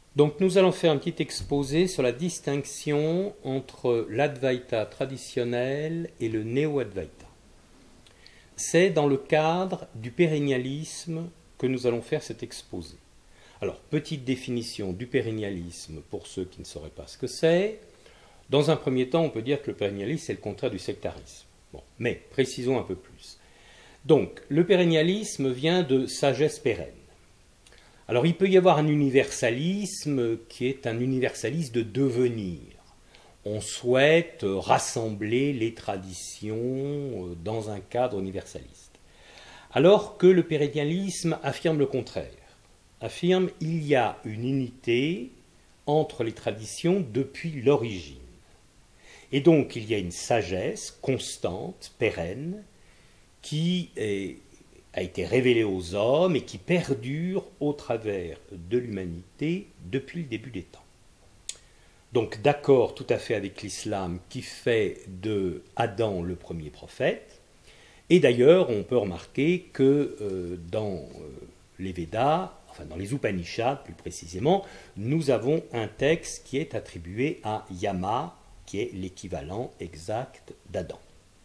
Donc nous allons faire un petit exposé sur la distinction entre l'Advaita traditionnel et le Néo-Advaita. C'est dans le cadre du pérennialisme que nous allons faire cet exposé. Alors, petite définition du pérennialisme pour ceux qui ne sauraient pas ce que c'est. Dans un premier temps, on peut dire que le pérennialisme, c'est le contraire du sectarisme. Bon, mais précisons un peu plus. Donc, le pérennialisme vient de sagesse pérenne. Alors, il peut y avoir un universalisme qui est un universalisme de devenir. On souhaite rassembler les traditions dans un cadre universaliste. Alors que le pérennialisme affirme le contraire. Affirme qu'il y a une unité entre les traditions depuis l'origine. Et donc, il y a une sagesse constante, pérenne, qui a été révélée aux hommes et qui perdure au travers de l'humanité depuis le début des temps. Donc, d'accord tout à fait avec l'islam qui fait de Adam le premier prophète. Et d'ailleurs, on peut remarquer que dans les Védas, enfin dans les Upanishads plus précisément, nous avons un texte qui est attribué à Yama, qui est l'équivalent exact d'Adam.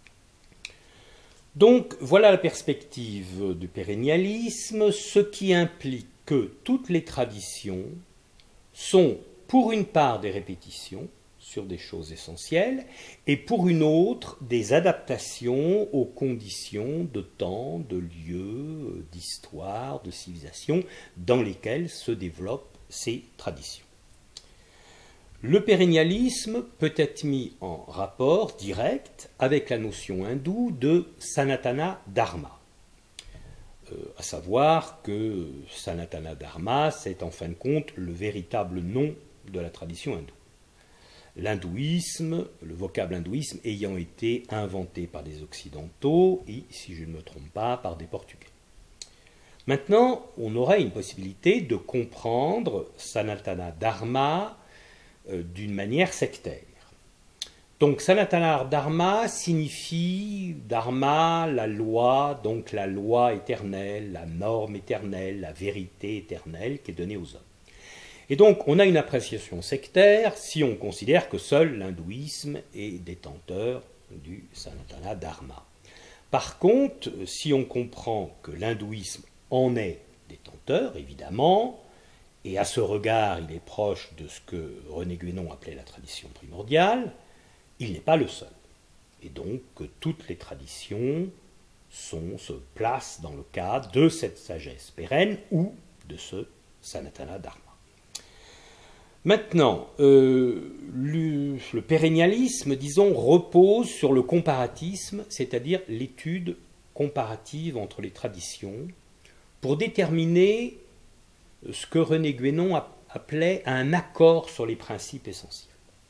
Donc voilà la perspective du pérennialisme, ce qui implique que toutes les traditions sont pour une part des répétitions sur des choses essentielles et pour une autre des adaptations aux conditions de temps, de lieu, d'histoire, de civilisation dans lesquelles se développent ces traditions. Le pérennialisme peut être mis en rapport direct avec la notion hindoue de Sanatana Dharma. À savoir que Sanatana Dharma, c'est en fin de compte le véritable nom de la tradition hindoue. L'hindouisme, le vocable hindouisme ayant été inventé par des Occidentaux et, si je ne me trompe pas, par des Portugais. Maintenant, on aurait une possibilité de comprendre Sanatana Dharma d'une manière sectaire. Donc Sanatana Dharma signifie Dharma, la loi, donc la loi éternelle, la norme éternelle, la vérité éternelle qui est donnée aux hommes. Et donc on a une appréciation sectaire si on considère que seul l'hindouisme est détenteur du Sanatana Dharma. Par contre, si on comprend que l'hindouisme en est détenteur, évidemment, et à ce regard, il est proche de ce que René Guénon appelait la tradition primordiale, il n'est pas le seul. Et donc, toutes les traditions se placent dans le cadre de cette sagesse pérenne ou de ce Sanatana Dharma. Maintenant, le pérennialisme, disons, repose sur le comparatisme, c'est-à-dire l'étude comparative entre les traditions, pour déterminer ce que René Guénon appelait un accord sur les principes essentiels.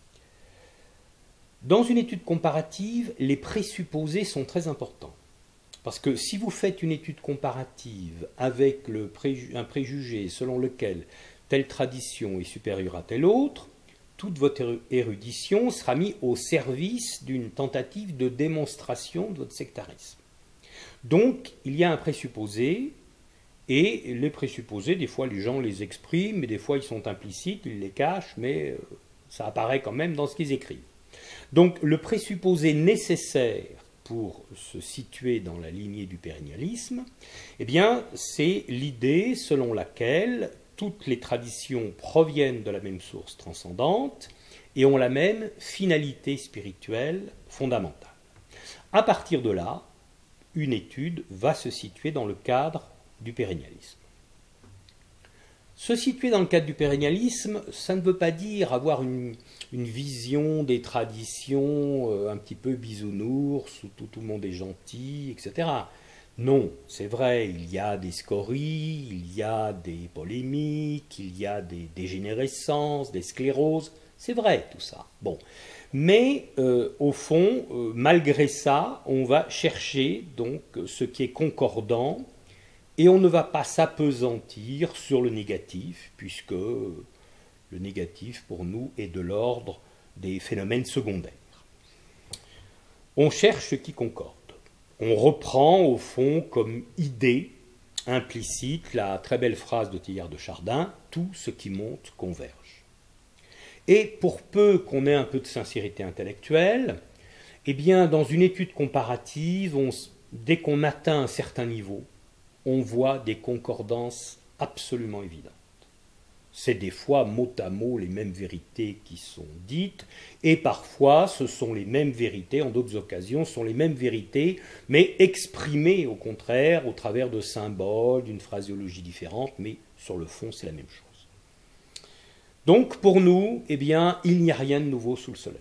Dans une étude comparative, les présupposés sont très importants. Parce que si vous faites une étude comparative avec un préjugé selon lequel telle tradition est supérieure à telle autre, toute votre érudition sera mise au service d'une tentative de démonstration de votre sectarisme. Donc, il y a un présupposé. Et les présupposés, des fois les gens les expriment, mais des fois ils sont implicites, ils les cachent, mais ça apparaît quand même dans ce qu'ils écrivent. Donc le présupposé nécessaire pour se situer dans la lignée du pérennialisme, eh bien, c'est l'idée selon laquelle toutes les traditions proviennent de la même source transcendante et ont la même finalité spirituelle fondamentale. À partir de là, une étude va se situer dans le cadre du pérennialisme. Se situer dans le cadre du pérennialisme, ça ne veut pas dire avoir une vision des traditions un petit peu bisounours, où tout le monde est gentil, etc. Non, c'est vrai, il y a des scories, il y a des polémiques, il y a des dégénérescences, des scléroses, c'est vrai tout ça. Bon. Mais au fond, malgré ça, on va chercher donc ce qui est concordant. Et on ne va pas s'appesantir sur le négatif, puisque le négatif, pour nous, est de l'ordre des phénomènes secondaires. On cherche ce qui concorde. On reprend, au fond, comme idée implicite la très belle phrase de Teilhard de Chardin, tout ce qui monte converge. Et pour peu qu'on ait un peu de sincérité intellectuelle, eh bien, dans une étude comparative, dès qu'on atteint un certain niveau, on voit des concordances absolument évidentes. C'est des fois mot à mot les mêmes vérités qui sont dites, et parfois ce sont les mêmes vérités, en d'autres occasions, ce sont les mêmes vérités, mais exprimées au contraire au travers de symboles, d'une phraséologie différente, mais sur le fond c'est la même chose. Donc pour nous, eh bien, il n'y a rien de nouveau sous le soleil.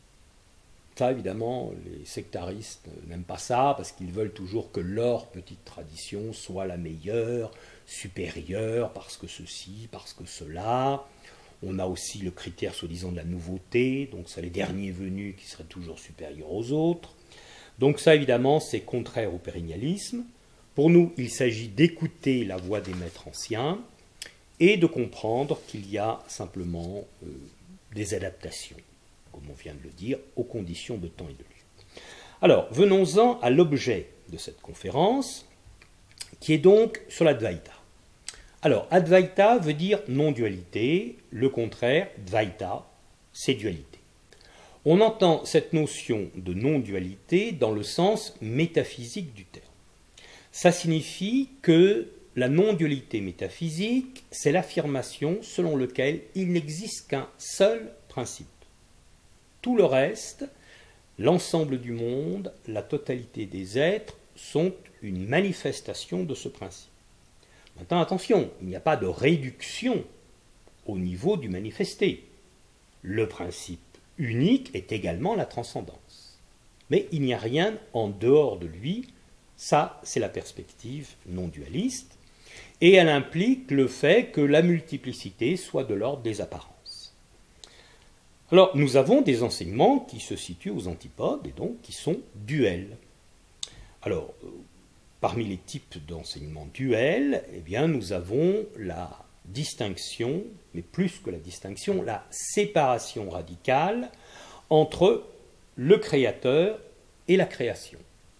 Ça, évidemment, les sectaristes n'aiment pas ça, parce qu'ils veulent toujours que leur petite tradition soit la meilleure, supérieure, parce que ceci, parce que cela. On a aussi le critère soi-disant de la nouveauté, donc c'est les derniers venus qui seraient toujours supérieurs aux autres. Donc ça, évidemment, c'est contraire au pérennialisme. Pour nous, il s'agit d'écouter la voix des maîtres anciens et de comprendre qu'il y a simplement des adaptations, comme on vient de le dire, aux conditions de temps et de lieu. Alors, venons-en à l'objet de cette conférence, qui est donc sur l'Advaita. Alors, Advaita veut dire non-dualité, le contraire, Dvaita, c'est dualité. On entend cette notion de non-dualité dans le sens métaphysique du terme. Ça signifie que la non-dualité métaphysique, c'est l'affirmation selon laquelle il n'existe qu'un seul principe. Tout le reste, l'ensemble du monde, la totalité des êtres, sont une manifestation de ce principe. Maintenant, attention, il n'y a pas de réduction au niveau du manifesté. Le principe unique est également la transcendance. Mais il n'y a rien en dehors de lui. Ça, c'est la perspective non dualiste. Et elle implique le fait que la multiplicité soit de l'ordre des apparences. Alors, nous avons des enseignements qui se situent aux antipodes et donc qui sont duels. Alors, parmi les types d'enseignements duels, eh bien, nous avons la distinction, mais plus que la distinction, la séparation radicale entre le créateur et la création.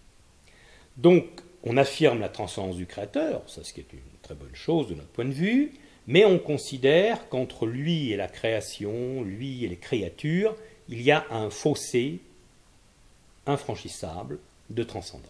Donc, on affirme la transcendance du créateur, ça ce qui est une très bonne chose de notre point de vue, mais on considère qu'entre lui et la création, lui et les créatures, il y a un fossé infranchissable de transcendance.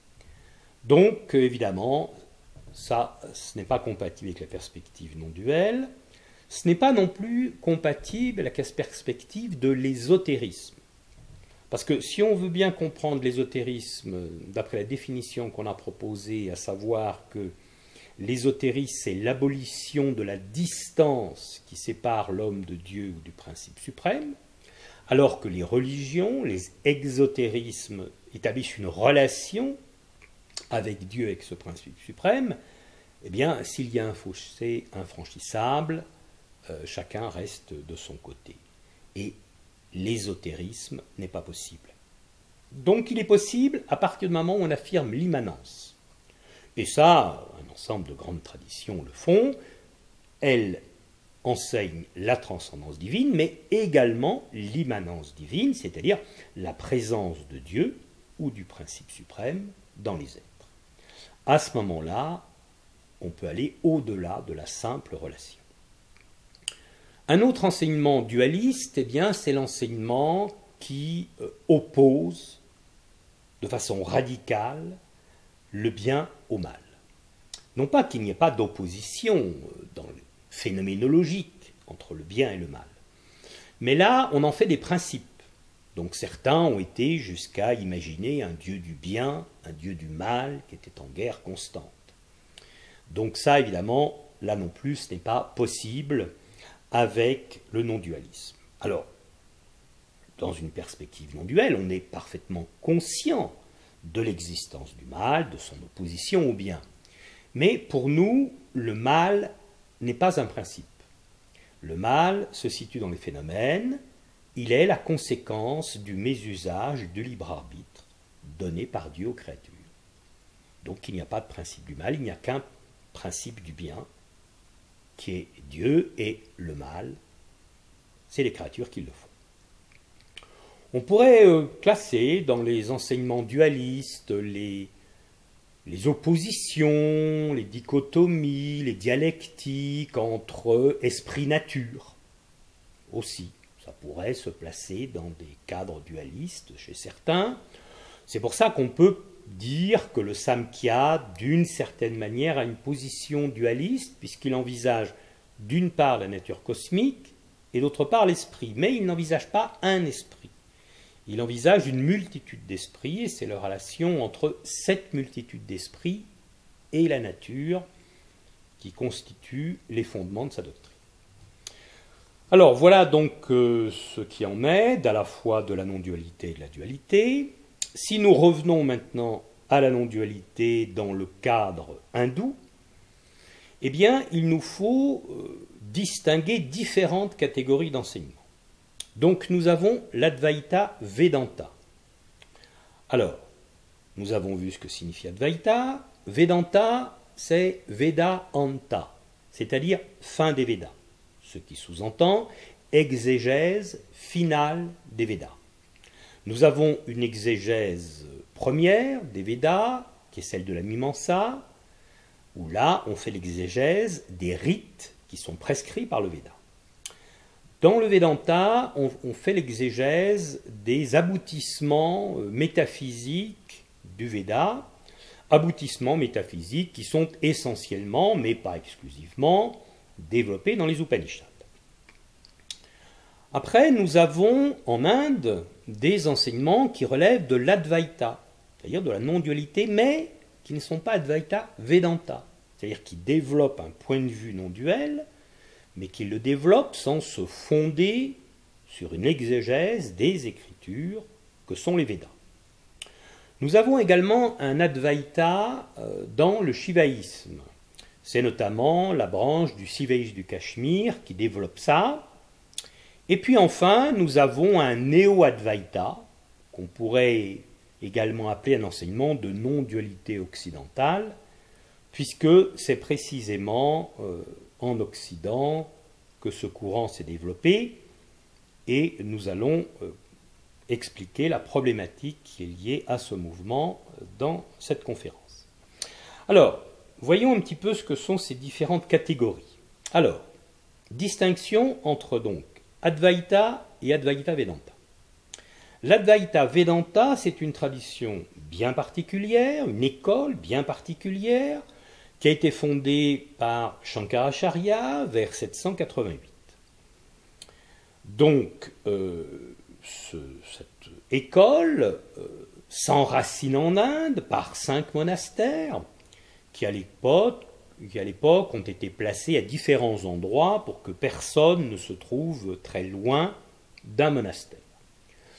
Donc, évidemment, ça, ce n'est pas compatible avec la perspective non duelle, ce n'est pas non plus compatible avec la perspective de l'ésotérisme. Parce que si on veut bien comprendre l'ésotérisme, d'après la définition qu'on a proposée, à savoir que l'ésotérisme, c'est l'abolition de la distance qui sépare l'homme de Dieu ou du principe suprême, alors que les religions, les exotérismes, établissent une relation avec Dieu, avec ce principe suprême, eh bien, s'il y a un fossé infranchissable, chacun reste de son côté. Et l'ésotérisme n'est pas possible. Donc il est possible à partir du moment où on affirme l'immanence. Et ça, un ensemble de grandes traditions le font. Elles enseignent la transcendance divine, mais également l'immanence divine, c'est-à-dire la présence de Dieu ou du principe suprême dans les êtres. À ce moment-là, on peut aller au-delà de la simple relation. Un autre enseignement dualiste, eh bien, c'est l'enseignement qui oppose de façon radicale le bien au mal. Non pas qu'il n'y ait pas d'opposition phénoménologique entre le bien et le mal, mais là, on en fait des principes. Donc certains ont été jusqu'à imaginer un dieu du bien, un dieu du mal, qui était en guerre constante. Donc ça, évidemment, là non plus, ce n'est pas possible avec le non-dualisme. Alors, dans une perspective non-duelle, on est parfaitement conscient de l'existence du mal, de son opposition au bien. Mais pour nous, le mal n'est pas un principe. Le mal se situe dans les phénomènes, il est la conséquence du mésusage du libre arbitre donné par Dieu aux créatures. Donc il n'y a pas de principe du mal, il n'y a qu'un principe du bien, qui est Dieu, et le mal, c'est les créatures qui le font. On pourrait classer dans les enseignements dualistes les les oppositions, les dichotomies, les dialectiques entre esprit-nature aussi. Ça pourrait se placer dans des cadres dualistes chez certains. C'est pour ça qu'on peut dire que le Samkhya, d'une certaine manière, a une position dualiste, puisqu'il envisage d'une part la nature cosmique et d'autre part l'esprit. Mais il n'envisage pas un esprit. Il envisage une multitude d'esprits, et c'est la relation entre cette multitude d'esprits et la nature qui constitue les fondements de sa doctrine. Alors voilà donc ce qui en est à la fois de la non-dualité et de la dualité. Si nous revenons maintenant à la non-dualité dans le cadre hindou, eh bien il nous faut distinguer différentes catégories d'enseignements. Donc nous avons l'Advaita Vedanta. Alors, nous avons vu ce que signifie Advaita. Vedanta, c'est Veda Anta, c'est-à-dire fin des Védas, ce qui sous-entend exégèse finale des Védas. Nous avons une exégèse première des Védas, qui est celle de la Mimamsa, où là on fait l'exégèse des rites qui sont prescrits par le Veda. Dans le Vedanta, on fait l'exégèse des aboutissements métaphysiques du Veda, aboutissements métaphysiques qui sont essentiellement, mais pas exclusivement, développés dans les Upanishads. Après, nous avons en Inde des enseignements qui relèvent de l'Advaita, c'est-à-dire de la non-dualité, mais qui ne sont pas Advaita Vedanta, c'est-à-dire qui développent un point de vue non-duel, mais qui le développe sans se fonder sur une exégèse des écritures que sont les Védas. Nous avons également un Advaita dans le shivaïsme. C'est notamment la branche du Sivaïsme du Cachemire qui développe ça. Et puis enfin, nous avons un néo-Advaita, qu'on pourrait également appeler un enseignement de non-dualité occidentale, puisque c'est précisément en Occident que ce courant s'est développé, et nous allons expliquer la problématique qui est liée à ce mouvement dans cette conférence. Alors, voyons un petit peu ce que sont ces différentes catégories. Alors, distinction entre donc Advaita et Advaita Vedanta. L'Advaita Vedanta, c'est une tradition bien particulière, une école bien particulière, qui a été fondée par Shankaracharya vers 788. Donc, cette école s'enracine en Inde par 5 monastères qui, à l'époque, ont été placés à différents endroits pour que personne ne se trouve très loin d'un monastère. Pourquoi ?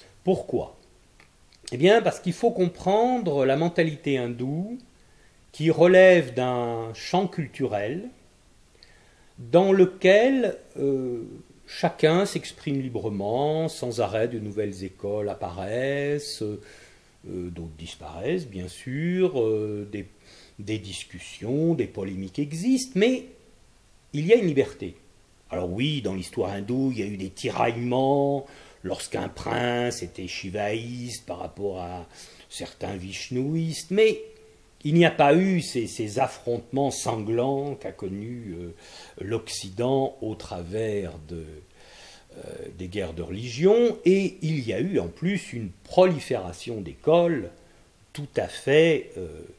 Eh bien, parce qu'il faut comprendre la mentalité hindoue qui relève d'un champ culturel dans lequel chacun s'exprime librement, sans arrêt de nouvelles écoles apparaissent, d'autres disparaissent bien sûr, des discussions, des polémiques existent, mais il y a une liberté. Alors oui, dans l'histoire hindoue, il y a eu des tiraillements lorsqu'un prince était shivaïste par rapport à certains vishnouistes, mais il n'y a pas eu ces affrontements sanglants qu'a connus l'Occident au travers des guerres de religion, et il y a eu en plus une prolifération d'écoles tout à fait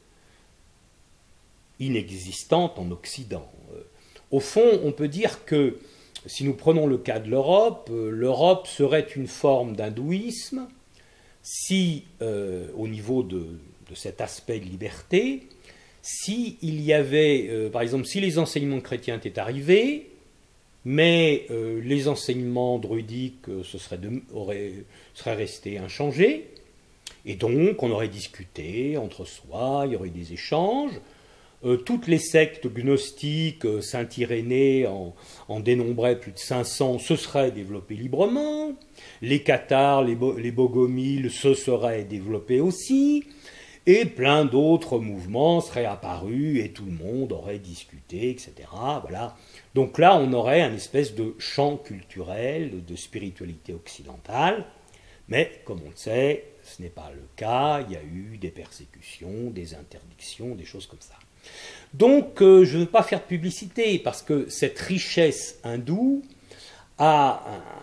inexistante en Occident. Au fond, on peut dire que, si nous prenons le cas de l'Europe, l'Europe serait une forme d'hindouisme si, au niveau de cet aspect de liberté, si il y avait, par exemple, si les enseignements chrétiens étaient arrivés, mais les enseignements druidiques seraient restés inchangés, et donc on aurait discuté entre soi, il y aurait eu des échanges. Toutes les sectes gnostiques, Saint-Irénée en dénombraient plus de 500, se seraient développées librement. Les Cathars, les Bogomiles se seraient développés aussi. Et plein d'autres mouvements seraient apparus et tout le monde aurait discuté, etc. Voilà. Donc là, on aurait un espèce de champ culturel, de spiritualité occidentale, Mais, comme on le sait, ce n'est pas le cas, il y a eu des persécutions, des interdictions, des choses comme ça. Donc, je ne veux pas faire de publicité, parce que cette richesse hindoue a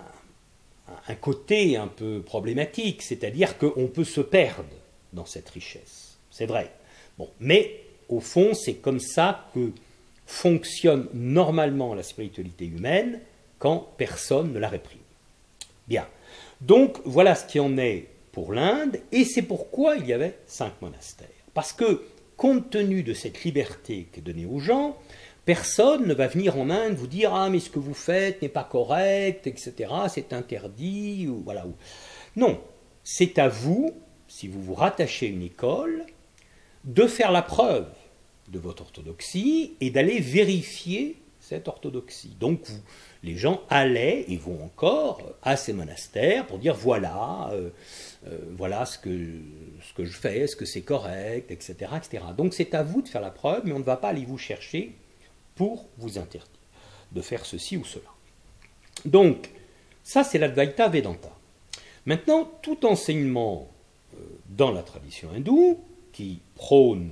un côté un peu problématique, c'est-à-dire qu'on peut se perdre dans cette richesse. C'est vrai. Bon, mais, au fond, c'est comme ça que fonctionne normalement la spiritualité humaine quand personne ne la réprime. Bien. Donc, voilà ce qui en est pour l'Inde, et c'est pourquoi il y avait 5 monastères. Parce que, compte tenu de cette liberté qui est donnée aux gens, personne ne va venir en Inde vous dire « Ah, mais ce que vous faites n'est pas correct, etc., c'est interdit, ou voilà. » Non, c'est à vous, si vous vous rattachez à une école, de faire la preuve de votre orthodoxie et d'aller vérifier cette orthodoxie. Donc, les gens allaient et vont encore à ces monastères pour dire voilà, voilà ce que je fais, est-ce que c'est correct, etc., etc. Donc, c'est à vous de faire la preuve, mais on ne va pas aller vous chercher pour vous interdire de faire ceci ou cela. Donc, ça, c'est l'Advaita Vedanta. Maintenant, tout enseignement dans la tradition hindoue qui prône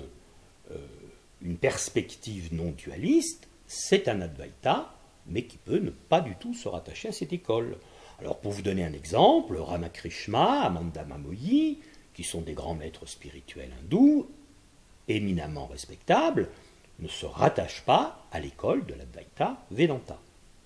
une perspective non dualiste, c'est un Advaita, mais qui peut ne pas du tout se rattacher à cette école. Alors, pour vous donner un exemple, Ramakrishna, Amanda Moyi, qui sont des grands maîtres spirituels hindous, éminemment respectables, ne se rattachent pas à l'école de l'Advaita Vedanta.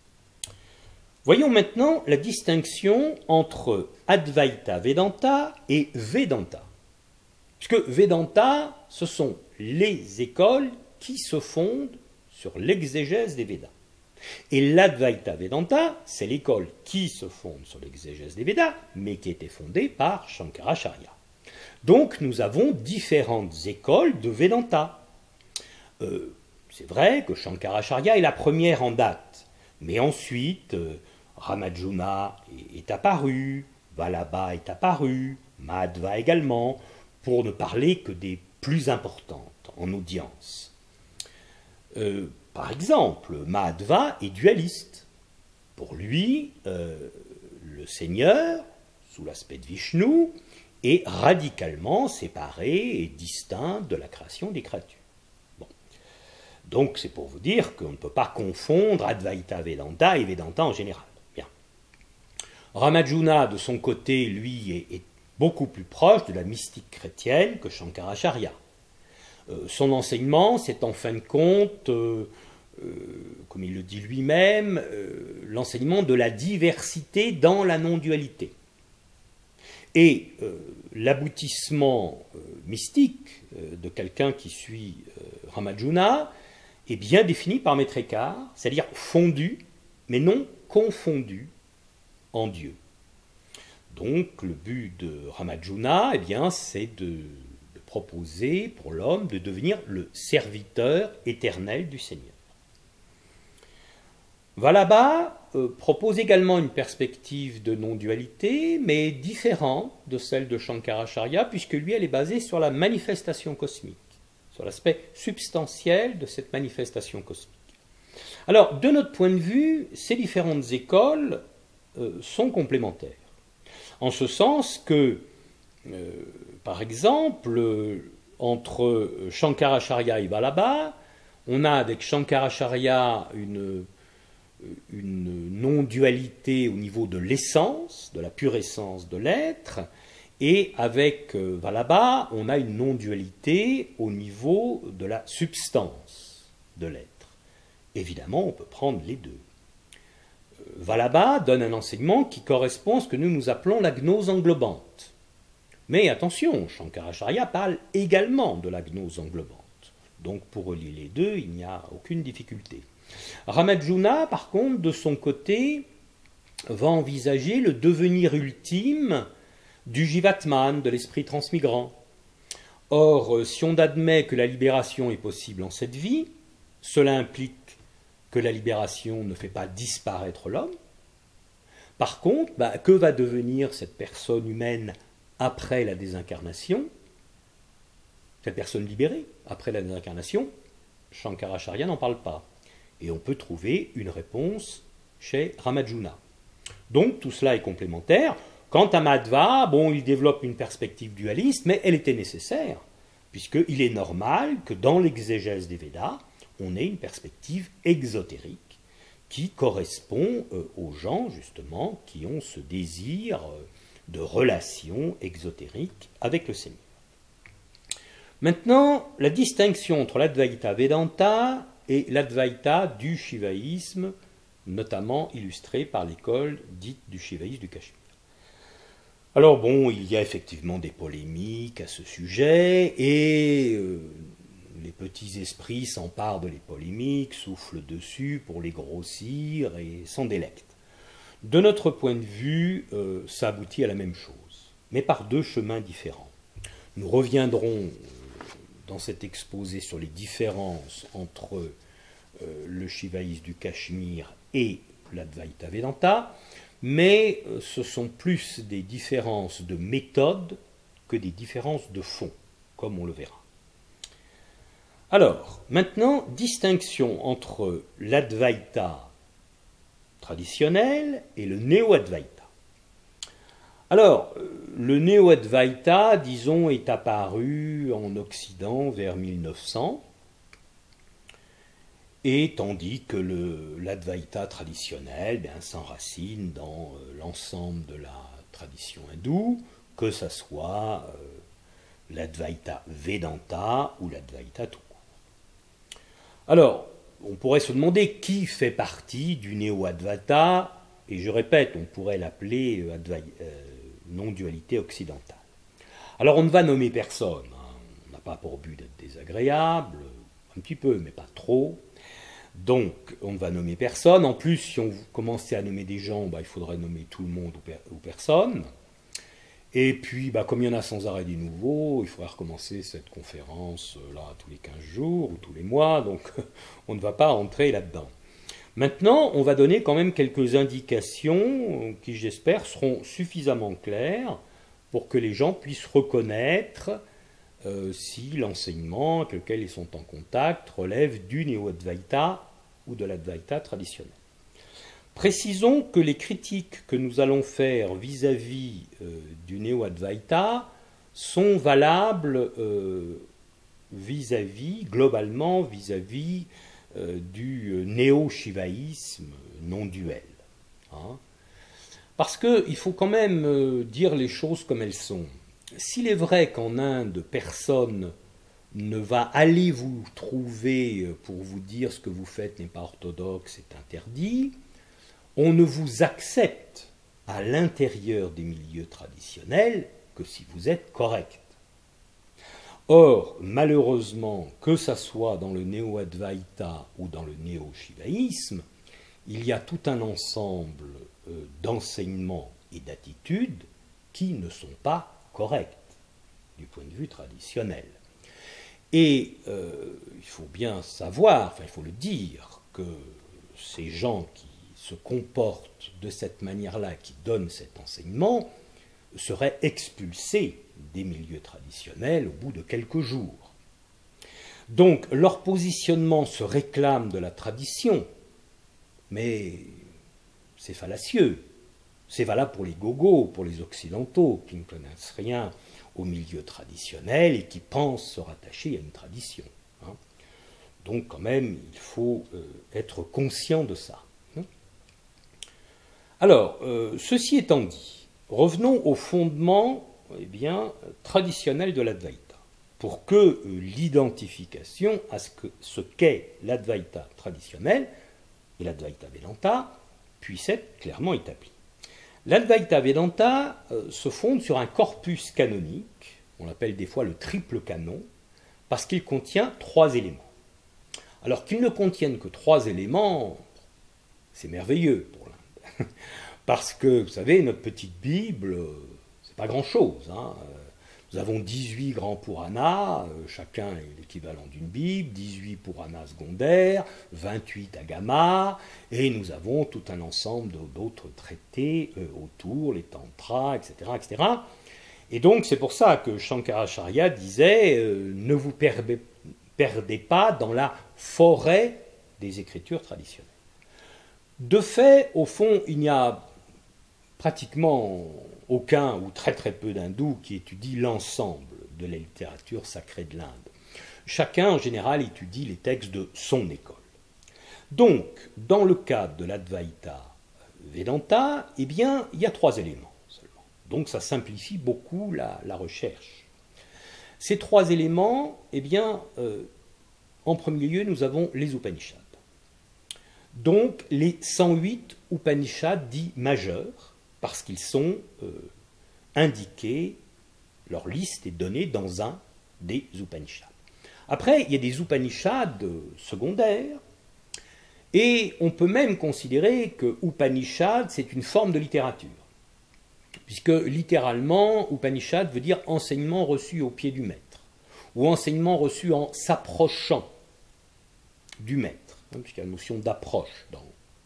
Voyons maintenant la distinction entre Advaita Vedanta et Vedanta. Puisque Vedanta, ce sont les écoles qui se fondent sur l'exégèse des Védas. Et l'Advaita Vedanta, c'est l'école qui se fonde sur l'exégèse des Védas, mais qui était fondée par Shankaracharya. Donc nous avons différentes écoles de Vedanta. C'est vrai que Shankaracharya est la première en date, mais ensuite Ramayana est apparu, Vallabha est apparu, Madhva également, pour ne parler que des plus importantes en audience. Par exemple, Madhva est dualiste. Pour lui, le Seigneur, sous l'aspect de Vishnu, est radicalement séparé et distinct de la création des créatures. Bon. Donc c'est pour vous dire qu'on ne peut pas confondre Advaita Vedanta et Vedanta en général. Bien. Ramayana, de son côté, lui, est beaucoup plus proche de la mystique chrétienne que Shankaracharya. Son enseignement, c'est en fin de compte, comme il le dit lui-même, l'enseignement de la diversité dans la non-dualité. Et l'aboutissement mystique de quelqu'un qui suit Ramayana est bien défini par Maître Eckhart, c'est-à-dire fondu, mais non confondu en Dieu. Donc le but de Ramayana, eh bien, c'est de proposer pour l'homme de devenir le serviteur éternel du Seigneur. Vallabha propose également une perspective de non-dualité, mais différente de celle de Shankaracharya, puisque lui, elle est basée sur la manifestation cosmique, sur l'aspect substantiel de cette manifestation cosmique. Alors, de notre point de vue, ces différentes écoles sont complémentaires, en ce sens que, par exemple, entre Shankaracharya et Vallabha, on a avec Shankaracharya une non-dualité au niveau de l'essence, de la pure essence de l'être, et avec Vallabha, on a une non-dualité au niveau de la substance de l'être. Évidemment, on peut prendre les deux. Vallabha donne un enseignement qui correspond à ce que nous appelons la gnose englobante. Mais attention, Shankaracharya parle également de la gnose englobante. Donc pour relier les deux, il n'y a aucune difficulté. Ramayana, par contre, de son côté, va envisager le devenir ultime du Jivatman, de l'esprit transmigrant. Or, si on admet que la libération est possible en cette vie, cela implique que la libération ne fait pas disparaître l'homme. Par contre, que va devenir cette personne humaine après la désincarnation? Cette personne libérée après la désincarnation, Shankaracharya n'en parle pas. Et on peut trouver une réponse chez Ramayana. Donc tout cela est complémentaire. Quant à Madhva, bon, il développe une perspective dualiste, mais elle était nécessaire, puisqu'il est normal que dans l'exégèse des Védas, on ait une perspective exotérique qui correspond aux gens, justement, qui ont ce désir de relation exotérique avec le Seigneur. Maintenant, la distinction entre l'Advaita Vedanta et l'Advaita du shivaïsme, notamment illustrée par l'école dite du shivaïsme du Cachemire. Alors bon, il y a effectivement des polémiques à ce sujet, et les petits esprits s'emparent de les polémiques, soufflent dessus pour les grossir et s'en délectent. De notre point de vue, ça aboutit à la même chose, mais par deux chemins différents. Nous reviendrons dans cet exposé sur les différences entre le shivaïsme du Cachemire et l'Advaita Vedanta, mais ce sont plus des différences de méthode que des différences de fond, comme on le verra. Alors, maintenant, distinction entre l'Advaita traditionnel et le Néo-Advaita. Alors, le Néo-Advaita, disons, est apparu en Occident vers 1900, et tandis que l'Advaita traditionnel s'enracine dans l'ensemble de la tradition hindoue, que ce soit l'Advaita Vedanta ou l'Advaita tout court. Alors, on pourrait se demander qui fait partie du Néo-Advaita, et je répète, on pourrait l'appeler non-dualité occidentale. Alors, on ne va nommer personne, on n'a pas pour but d'être désagréable, un petit peu, mais pas trop. Donc, on ne va nommer personne. En plus, si on commençait à nommer des gens, il faudrait nommer tout le monde ou personne. Et puis, comme il y en a sans arrêt des nouveaux, il faudrait recommencer cette conférence là tous les 15 jours ou tous les mois, donc on ne va pas entrer là-dedans. Maintenant, on va donner quand même quelques indications qui, j'espère, seront suffisamment claires pour que les gens puissent reconnaître si l'enseignement avec lequel ils sont en contact relève du Néo-Advaita ou de l'Advaita traditionnel. Précisons que les critiques que nous allons faire vis-à-vis du Néo-Advaita sont valables globalement vis-à-vis du néo-shivaïsme non-duel. Parce qu'il faut quand même dire les choses comme elles sont. S'il est vrai qu'en Inde, personne ne va aller vous trouver pour vous dire ce que vous faites n'est pas orthodoxe, c'est interdit, on ne vous accepte à l'intérieur des milieux traditionnels que si vous êtes correct. Or, malheureusement, que ça soit dans le néo-advaita ou dans le néo-shivaïsme, il y a tout un ensemble d'enseignements et d'attitudes qui ne sont pas correctes du point de vue traditionnel. Et il faut bien savoir, il faut le dire, que ces gens qui se comportent de cette manière-là, qui donnent cet enseignement, seraient expulsés des milieux traditionnels au bout de quelques jours. Donc leur positionnement se réclame de la tradition, mais c'est fallacieux. C'est valable pour les gogos, pour les occidentaux, qui ne connaissent rien au milieu traditionnel et qui pensent se rattacher à une tradition. Donc quand même, il faut être conscient de ça. Alors, ceci étant dit, revenons au fondement traditionnel de l'Advaita, pour que l'identification à ce qu'est l'Advaita traditionnel et l'Advaita Vedanta puisse être clairement établie. L'Advaita Vedanta se fonde sur un corpus canonique, on l'appelle des fois le triple canon, parce qu'il contient 3 éléments. Alors qu'il ne contienne que 3 éléments, c'est merveilleux pour l'Inde. Parce que, vous savez, notre petite Bible, c'est pas grand-chose. Nous avons 18 grands Puranas, chacun est l'équivalent d'une Bible, 18 Puranas secondaires, 28 Agamas, et nous avons tout un ensemble d'autres traités autour, les Tantras, etc., etc. Et donc c'est pour ça que Shankaracharya disait ne vous perdez pas dans la forêt des écritures traditionnelles. De fait, au fond, il n'y a pratiquement aucun ou très très peu d'hindous qui étudient l'ensemble de la littérature sacrée de l'Inde. Chacun, en général, étudie les textes de son école. Donc, dans le cadre de l'Advaita Vedanta, eh bien, il y a 3 éléments seulement. Donc, ça simplifie beaucoup la recherche. Ces 3 éléments, eh bien, en premier lieu, nous avons les Upanishads. Donc, les 108 Upanishads dits majeurs, parce qu'ils sont indiqués, leur liste est donnée dans un des Upanishads. Après, il y a des Upanishads secondaires, et on peut même considérer que Upanishad, c'est une forme de littérature. Puisque littéralement, Upanishad veut dire enseignement reçu au pied du maître, ou enseignement reçu en s'approchant du maître, puisqu'il y a la notion d'approche dans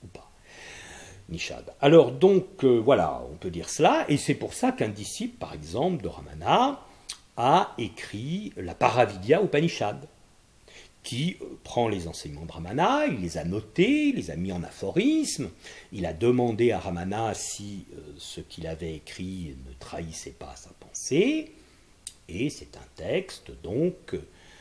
Upanishad. Alors donc, voilà, on peut dire cela, et c'est pour ça qu'un disciple, par exemple, de Ramana, a écrit la Paravidya Upanishad, qui prend les enseignements de Ramana, il les a notés, il les a mis en aphorisme, il a demandé à Ramana si ce qu'il avait écrit ne trahissait pas sa pensée, et c'est un texte donc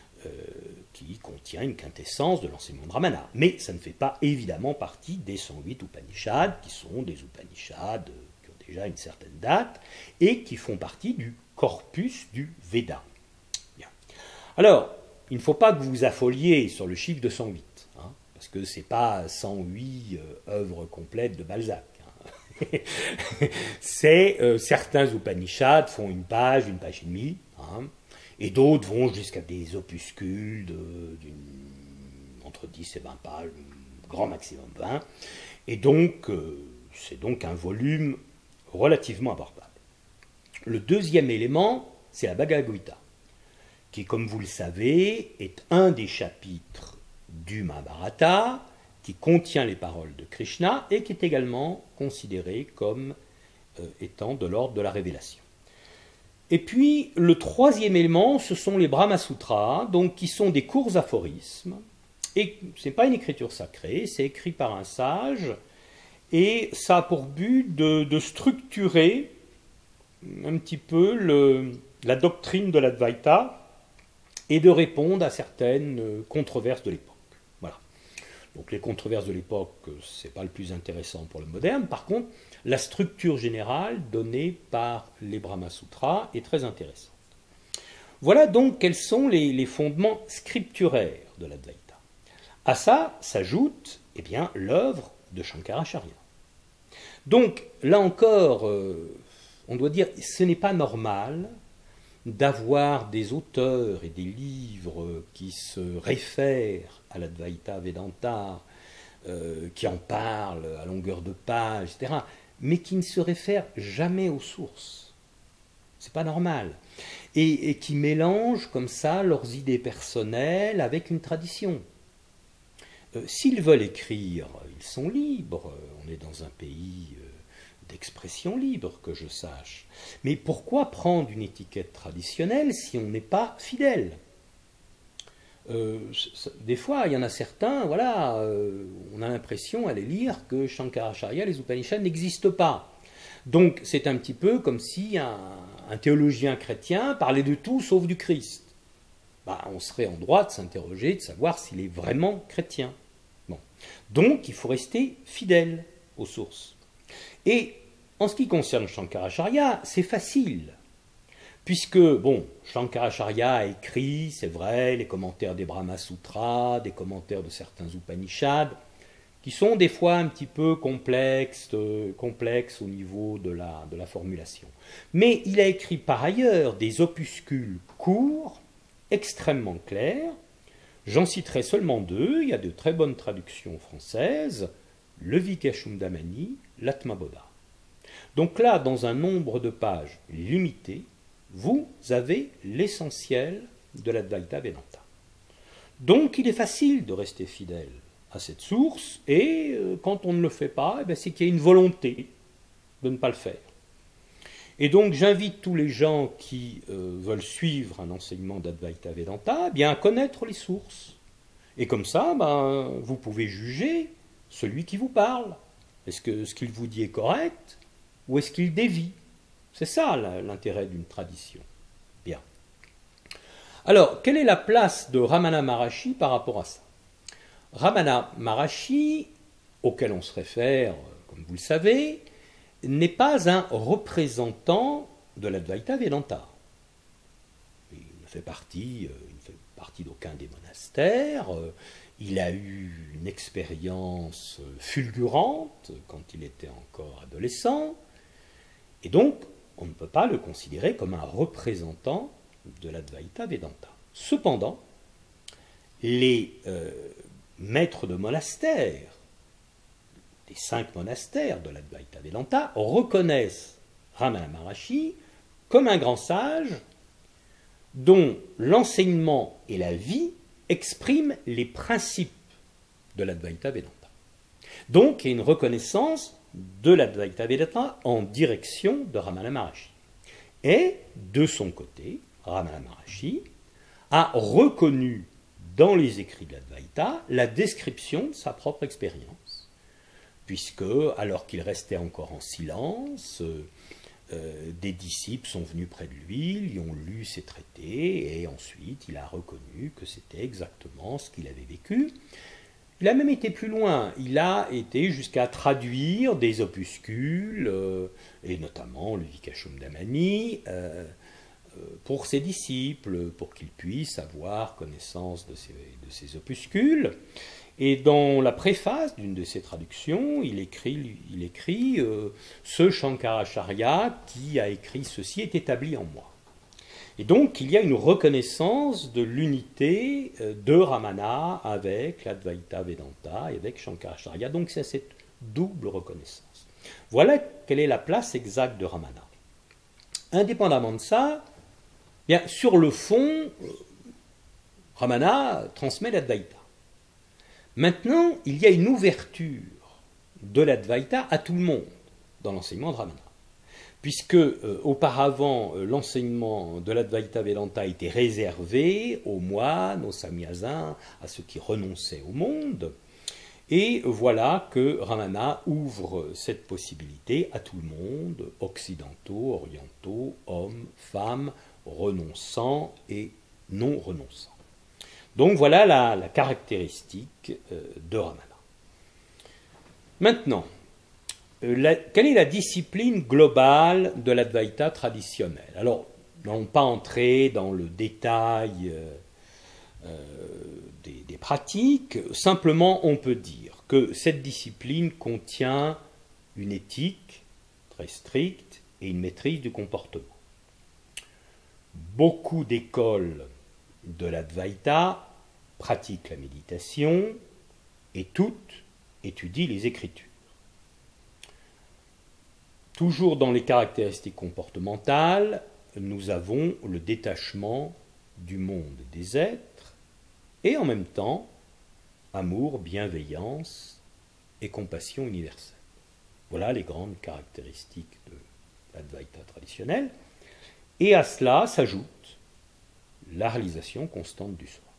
qui contient une quintessence de l'enseignement de Ramana. Mais ça ne fait pas évidemment partie des 108 Upanishads, qui sont des Upanishads qui ont déjà une certaine date, et qui font partie du corpus du Veda. Bien. Alors, il ne faut pas que vous vous affoliez sur le chiffre de 108, hein, parce que ce n'est pas 108 œuvres complètes de Balzac. Hein. C'est certains Upanishads font une page et demie, hein, et d'autres vont jusqu'à des opuscules entre 10 et 20 pages, grand maximum 20, et donc c'est donc un volume relativement abordable. Le deuxième élément, c'est la Bhagavad Gita, qui, comme vous le savez, est un des chapitres du Mahabharata, qui contient les paroles de Krishna et qui est également considéré comme étant de l'ordre de la révélation. Et puis, le troisième élément, ce sont les Brahma Sutras, donc, qui sont des courts aphorismes, et ce n'est pas une écriture sacrée, c'est écrit par un sage, et ça a pour but de structurer un petit peu la doctrine de l'Advaita, et de répondre à certaines controverses de l'époque. Voilà. Donc les controverses de l'époque, ce n'est pas le plus intéressant pour le moderne. Par contre, la structure générale donnée par les Brahma Sutras est très intéressante. Voilà donc quels sont les fondements scripturaires de l'Advaita. À ça s'ajoute l'œuvre de Shankaracharya. Donc là encore, on doit dire ce n'est pas normal d'avoir des auteurs et des livres qui se réfèrent à l'Advaita Vedanta, qui en parlent à longueur de page, etc., mais qui ne se réfèrent jamais aux sources. C'est pas normal. Et qui mélangent comme ça leurs idées personnelles avec une tradition. S'ils veulent écrire, ils sont libres. On est dans un pays d'expression libre, que je sache. Mais pourquoi prendre une étiquette traditionnelle si on n'est pas fidèle ? Des fois, il y en a certains, voilà, on a l'impression à les lire que Shankaracharya, les Upanishads n'existent pas. Donc c'est un petit peu comme si un théologien chrétien parlait de tout sauf du Christ. On serait en droit de s'interroger, de savoir s'il est vraiment chrétien. Bon. Donc il faut rester fidèle aux sources. Et en ce qui concerne Shankaracharya, c'est facile. Puisque, Shankaracharya a écrit, c'est vrai, les commentaires des Brahma Sutras, des commentaires de certains Upanishads, qui sont des fois un petit peu complexes au niveau de la formulation. Mais il a écrit par ailleurs des opuscules courts, extrêmement clairs. J'en citerai seulement 2, il y a de très bonnes traductions françaises, le Vikashundamani, l'Atmabodha. Donc là, dans un nombre de pages limité, vous avez l'essentiel de l'Advaita Vedanta. Donc il est facile de rester fidèle à cette source, et quand on ne le fait pas, c'est qu'il y a une volonté de ne pas le faire. Et donc j'invite tous les gens qui veulent suivre un enseignement d'Advaita Vedanta à connaître les sources. Et comme ça, vous pouvez juger celui qui vous parle. Est-ce que ce qu'il vous dit est correct, ou est-ce qu'il dévie ? C'est ça l'intérêt d'une tradition. Bien. Alors, quelle est la place de Ramana Maharshi par rapport à ça? Ramana Maharshi, auquel on se réfère, comme vous le savez, n'est pas un représentant de l'Advaita Vedanta. Il ne fait partie d'aucun des monastères. Il a eu une expérience fulgurante quand il était encore adolescent. Et donc, on ne peut pas le considérer comme un représentant de l'Advaita Vedanta. Cependant, les maîtres de monastères, des 5 monastères de l'Advaita Vedanta, reconnaissent Ramana Maharshi comme un grand sage dont l'enseignement et la vie expriment les principes de l'Advaita Vedanta. Donc, il y a une reconnaissance de l'Advaita Vedanta en direction de Ramana Maharshi. Et, de son côté, Ramana Maharshi a reconnu dans les écrits de l'Advaita la description de sa propre expérience, puisque, alors qu'il restait encore en silence, des disciples sont venus près de lui, lui ont lu ses traités, et ensuite il a reconnu que c'était exactement ce qu'il avait vécu. Il a même été plus loin, il a été jusqu'à traduire des opuscules, et notamment le Vikashumdamani, pour ses disciples, pour qu'ils puissent avoir connaissance de ces opuscules. Et dans la préface d'une de ses traductions, il écrit ce Shankaracharya qui a écrit ceci est établi en moi. Et donc il y a une reconnaissance de l'unité de Ramana avec l'Advaita Vedanta et avec Shankaracharya. Donc c'est cette double reconnaissance. Voilà quelle est la place exacte de Ramana. Indépendamment de ça, bien, sur le fond, Ramana transmet l'Advaita. Maintenant, il y a une ouverture de l'Advaita à tout le monde dans l'enseignement de Ramana. Puisque auparavant, l'enseignement de l'Advaita Vedanta était réservé aux moines, aux samyasins, à ceux qui renonçaient au monde. Et voilà que Ramana ouvre cette possibilité à tout le monde, occidentaux, orientaux, hommes, femmes, renonçants et non renonçants. Donc voilà la caractéristique de Ramana. Maintenant, quelle est la discipline globale de l'Advaita traditionnelle? Alors, nous n'allons pas entrer dans le détail des pratiques, simplement on peut dire que cette discipline contient une éthique très stricte et une maîtrise du comportement. Beaucoup d'écoles de l'Advaita pratiquent la méditation et toutes étudient les Écritures. Toujours dans les caractéristiques comportementales, nous avons le détachement du monde des êtres et en même temps amour, bienveillance et compassion universelle. Voilà les grandes caractéristiques de l'Advaita traditionnelle. Et à cela s'ajoute la réalisation constante du soi.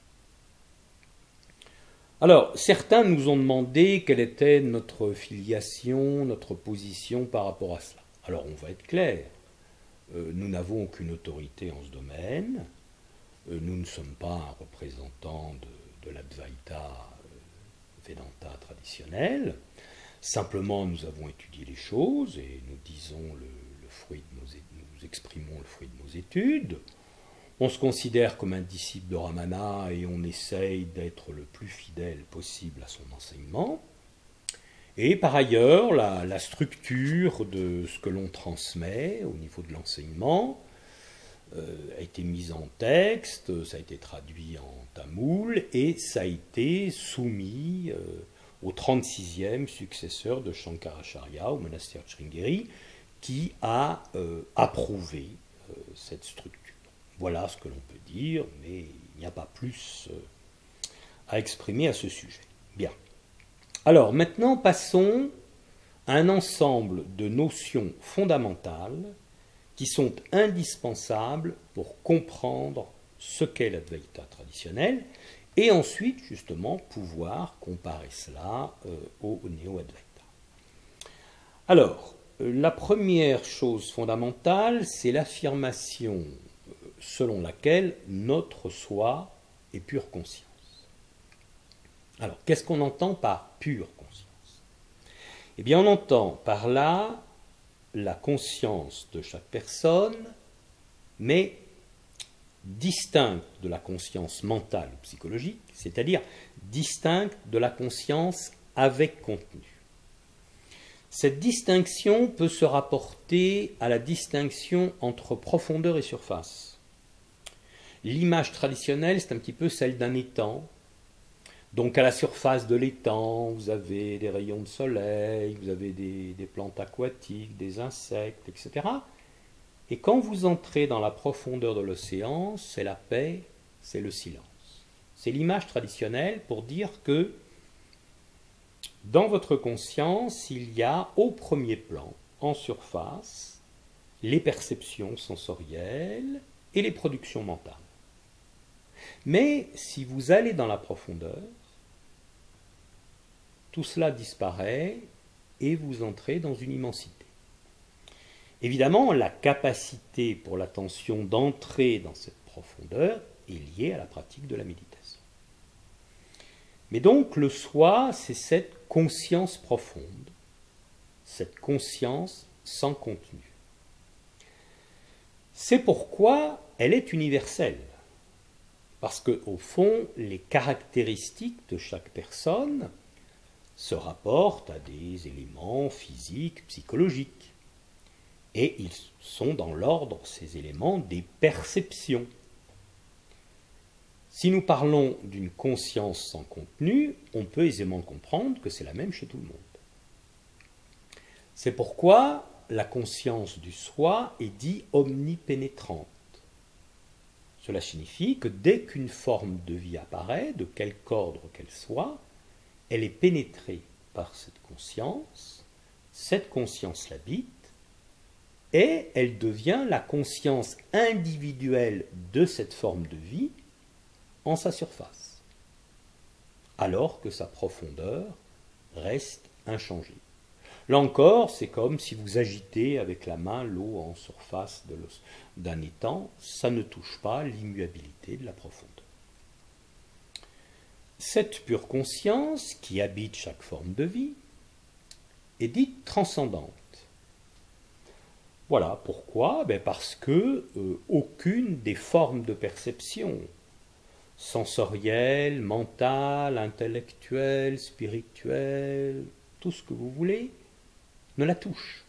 Alors, certains nous ont demandé quelle était notre filiation, notre position par rapport à cela. Alors, on va être clair. Nous n'avons aucune autorité en ce domaine. Nous ne sommes pas un représentant de l'Advaita Vedanta traditionnel. Simplement, nous avons étudié les choses et nous disons nous exprimons le fruit de nos études. On se considère comme un disciple de Ramana et on essaye d'être le plus fidèle possible à son enseignement. Et par ailleurs, la structure de ce que l'on transmet au niveau de l'enseignement a été mise en texte, ça a été traduit en tamoul et ça a été soumis au 36e successeur de Shankaracharya, au monastère de Sringeri, qui a approuvé cette structure. Voilà ce que l'on peut dire, mais il n'y a pas plus à exprimer à ce sujet. Bien. Alors, maintenant, passons à un ensemble de notions fondamentales qui sont indispensables pour comprendre ce qu'est l'Advaita traditionnel et ensuite, justement, pouvoir comparer cela au néo-Advaita. Alors, La première chose fondamentale, c'est l'affirmation selon laquelle notre soi est pure conscience. Alors, qu'est-ce qu'on entend par pure conscience? Eh bien, on entend par là la conscience de chaque personne, mais distincte de la conscience mentale ou psychologique, c'est-à-dire distincte de la conscience avec contenu. Cette distinction peut se rapporter à la distinction entre profondeur et surface. L'image traditionnelle, c'est un petit peu celle d'un étang. Donc à la surface de l'étang, vous avez des rayons de soleil, vous avez des plantes aquatiques, des insectes, etc. Et quand vous entrez dans la profondeur de l'océan, c'est la paix, c'est le silence. C'est l'image traditionnelle pour dire que dans votre conscience, il y a au premier plan, en surface, les perceptions sensorielles et les productions mentales. Mais si vous allez dans la profondeur, tout cela disparaît et vous entrez dans une immensité. Évidemment, la capacité pour l'attention d'entrer dans cette profondeur est liée à la pratique de la méditation. Mais donc le soi, c'est cette conscience profonde, cette conscience sans contenu. C'est pourquoi elle est universelle. Parce qu'au fond, les caractéristiques de chaque personne se rapportent à des éléments physiques, psychologiques. Et ils sont dans l'ordre, ces éléments, des perceptions. Si nous parlons d'une conscience sans contenu, on peut aisément comprendre que c'est la même chez tout le monde. C'est pourquoi la conscience du soi est dite omnipénétrante. Cela signifie que dès qu'une forme de vie apparaît, de quelque ordre qu'elle soit, elle est pénétrée par cette conscience l'habite, et elle devient la conscience individuelle de cette forme de vie en sa surface, alors que sa profondeur reste inchangée. Là encore, c'est comme si vous agitez avec la main l'eau en surface d'un étang, ça ne touche pas l'immuabilité de la profondeur. Cette pure conscience, qui habite chaque forme de vie, est dite transcendante. Voilà pourquoi, parce que aucune des formes de perception, sensorielle, mentale, intellectuelle, spirituelle, tout ce que vous voulez, ne la touche,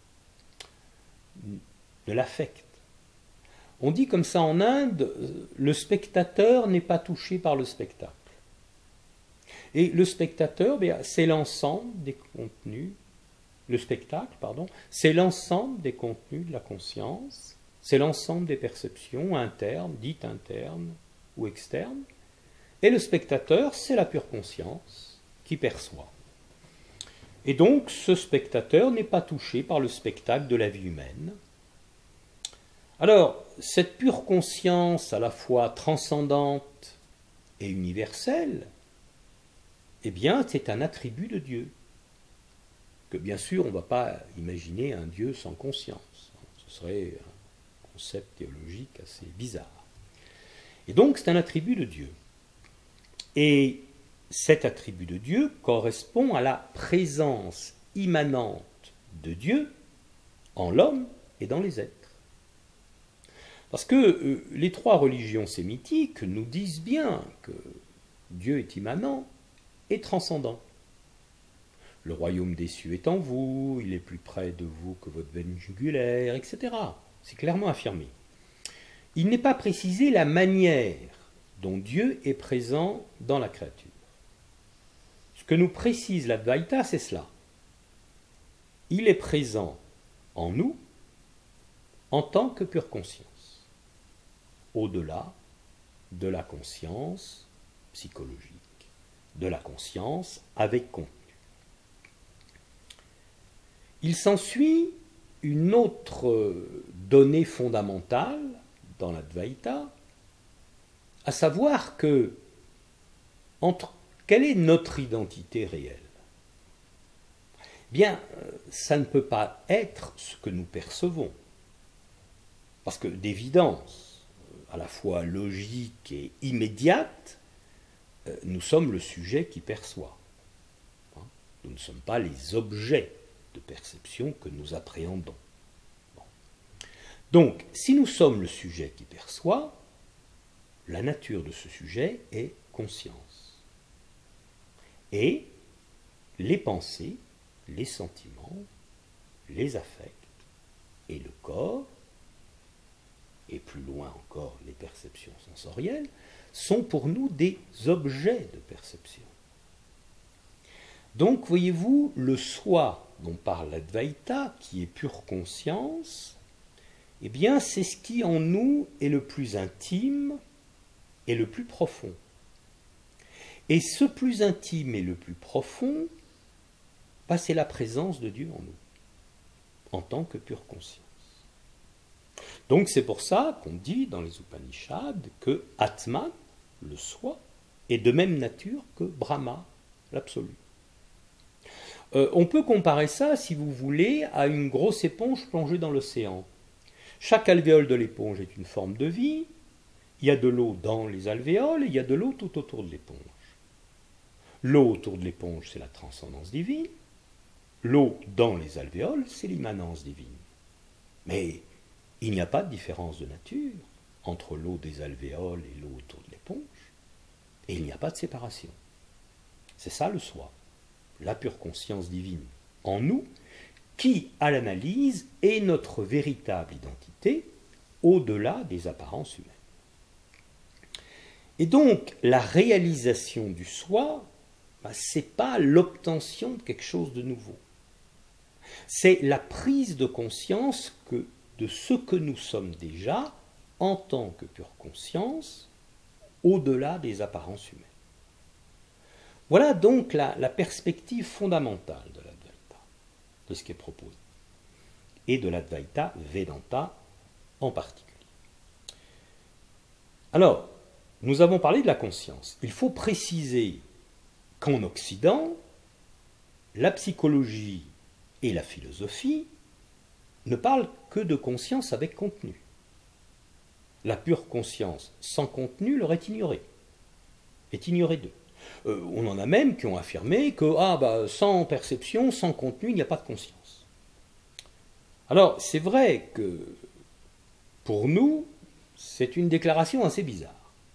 ne l'affecte. On dit comme ça en Inde, le spectateur n'est pas touché par le spectacle. Et le spectateur, c'est l'ensemble des contenus, le spectacle, pardon, c'est l'ensemble des contenus de la conscience, c'est l'ensemble des perceptions internes, dites internes ou externes, et le spectateur, c'est la pure conscience qui perçoit. Et donc, ce spectateur n'est pas touché par le spectacle de la vie humaine. Alors, cette pure conscience, à la fois transcendante et universelle, eh bien, c'est un attribut de Dieu. Que bien sûr, on ne va pas imaginer un Dieu sans conscience. Ce serait un concept théologique assez bizarre. Et donc, c'est un attribut de Dieu. Et cet attribut de Dieu correspond à la présence immanente de Dieu en l'homme et dans les êtres. Parce que les trois religions sémitiques nous disent bien que Dieu est immanent et transcendant. Le royaume des cieux est en vous, il est plus près de vous que votre veine jugulaire, etc. C'est clairement affirmé. Il n'est pas précisé la manière dont Dieu est présent dans la créature. Ce que nous précise l'Advaita, c'est cela. Il est présent en nous en tant que pure conscience, au-delà de la conscience psychologique, de la conscience avec contenu. Il s'ensuit une autre donnée fondamentale dans l'Advaita, à savoir que quelle est notre identité réelle? Bien, ça ne peut pas être ce que nous percevons. Parce que d'évidence, à la fois logique et immédiate, nous sommes le sujet qui perçoit. Nous ne sommes pas les objets de perception que nous appréhendons. Bon. Donc, si nous sommes le sujet qui perçoit, la nature de ce sujet est conscience. Et les pensées, les sentiments, les affects et le corps, et plus loin encore les perceptions sensorielles, sont pour nous des objets de perception. Donc, voyez-vous, le soi dont parle l'Advaita, qui est pure conscience, eh bien, c'est ce qui en nous est le plus intime et le plus profond. Et ce plus intime et le plus profond, c'est la présence de Dieu en nous, en tant que pure conscience. Donc c'est pour ça qu'on dit dans les Upanishads que Atman, le soi, est de même nature que Brahma, l'absolu. On peut comparer ça, si vous voulez, à une grosse éponge plongée dans l'océan. Chaque alvéole de l'éponge est une forme de vie, il y a de l'eau dans les alvéoles et il y a de l'eau tout autour de l'éponge. L'eau autour de l'éponge, c'est la transcendance divine. L'eau dans les alvéoles, c'est l'immanence divine. Mais il n'y a pas de différence de nature entre l'eau des alvéoles et l'eau autour de l'éponge. Et il n'y a pas de séparation. C'est ça le soi, la pure conscience divine en nous, qui, à l'analyse, est notre véritable identité au-delà des apparences humaines. Et donc, la réalisation du soi, ce n'est pas l'obtention de quelque chose de nouveau. C'est la prise de conscience de ce que nous sommes déjà en tant que pure conscience au-delà des apparences humaines. Voilà donc la perspective fondamentale de l'Advaita, de ce qui est proposé, et de l'Advaita Vedanta en particulier. Alors, nous avons parlé de la conscience. Il faut préciser qu'en Occident, la psychologie et la philosophie ne parlent que de conscience avec contenu. La pure conscience sans contenu leur est ignorée d'eux. On en a même qui ont affirmé que sans perception, sans contenu, il n'y a pas de conscience. Alors, c'est vrai que pour nous, c'est une déclaration assez bizarre.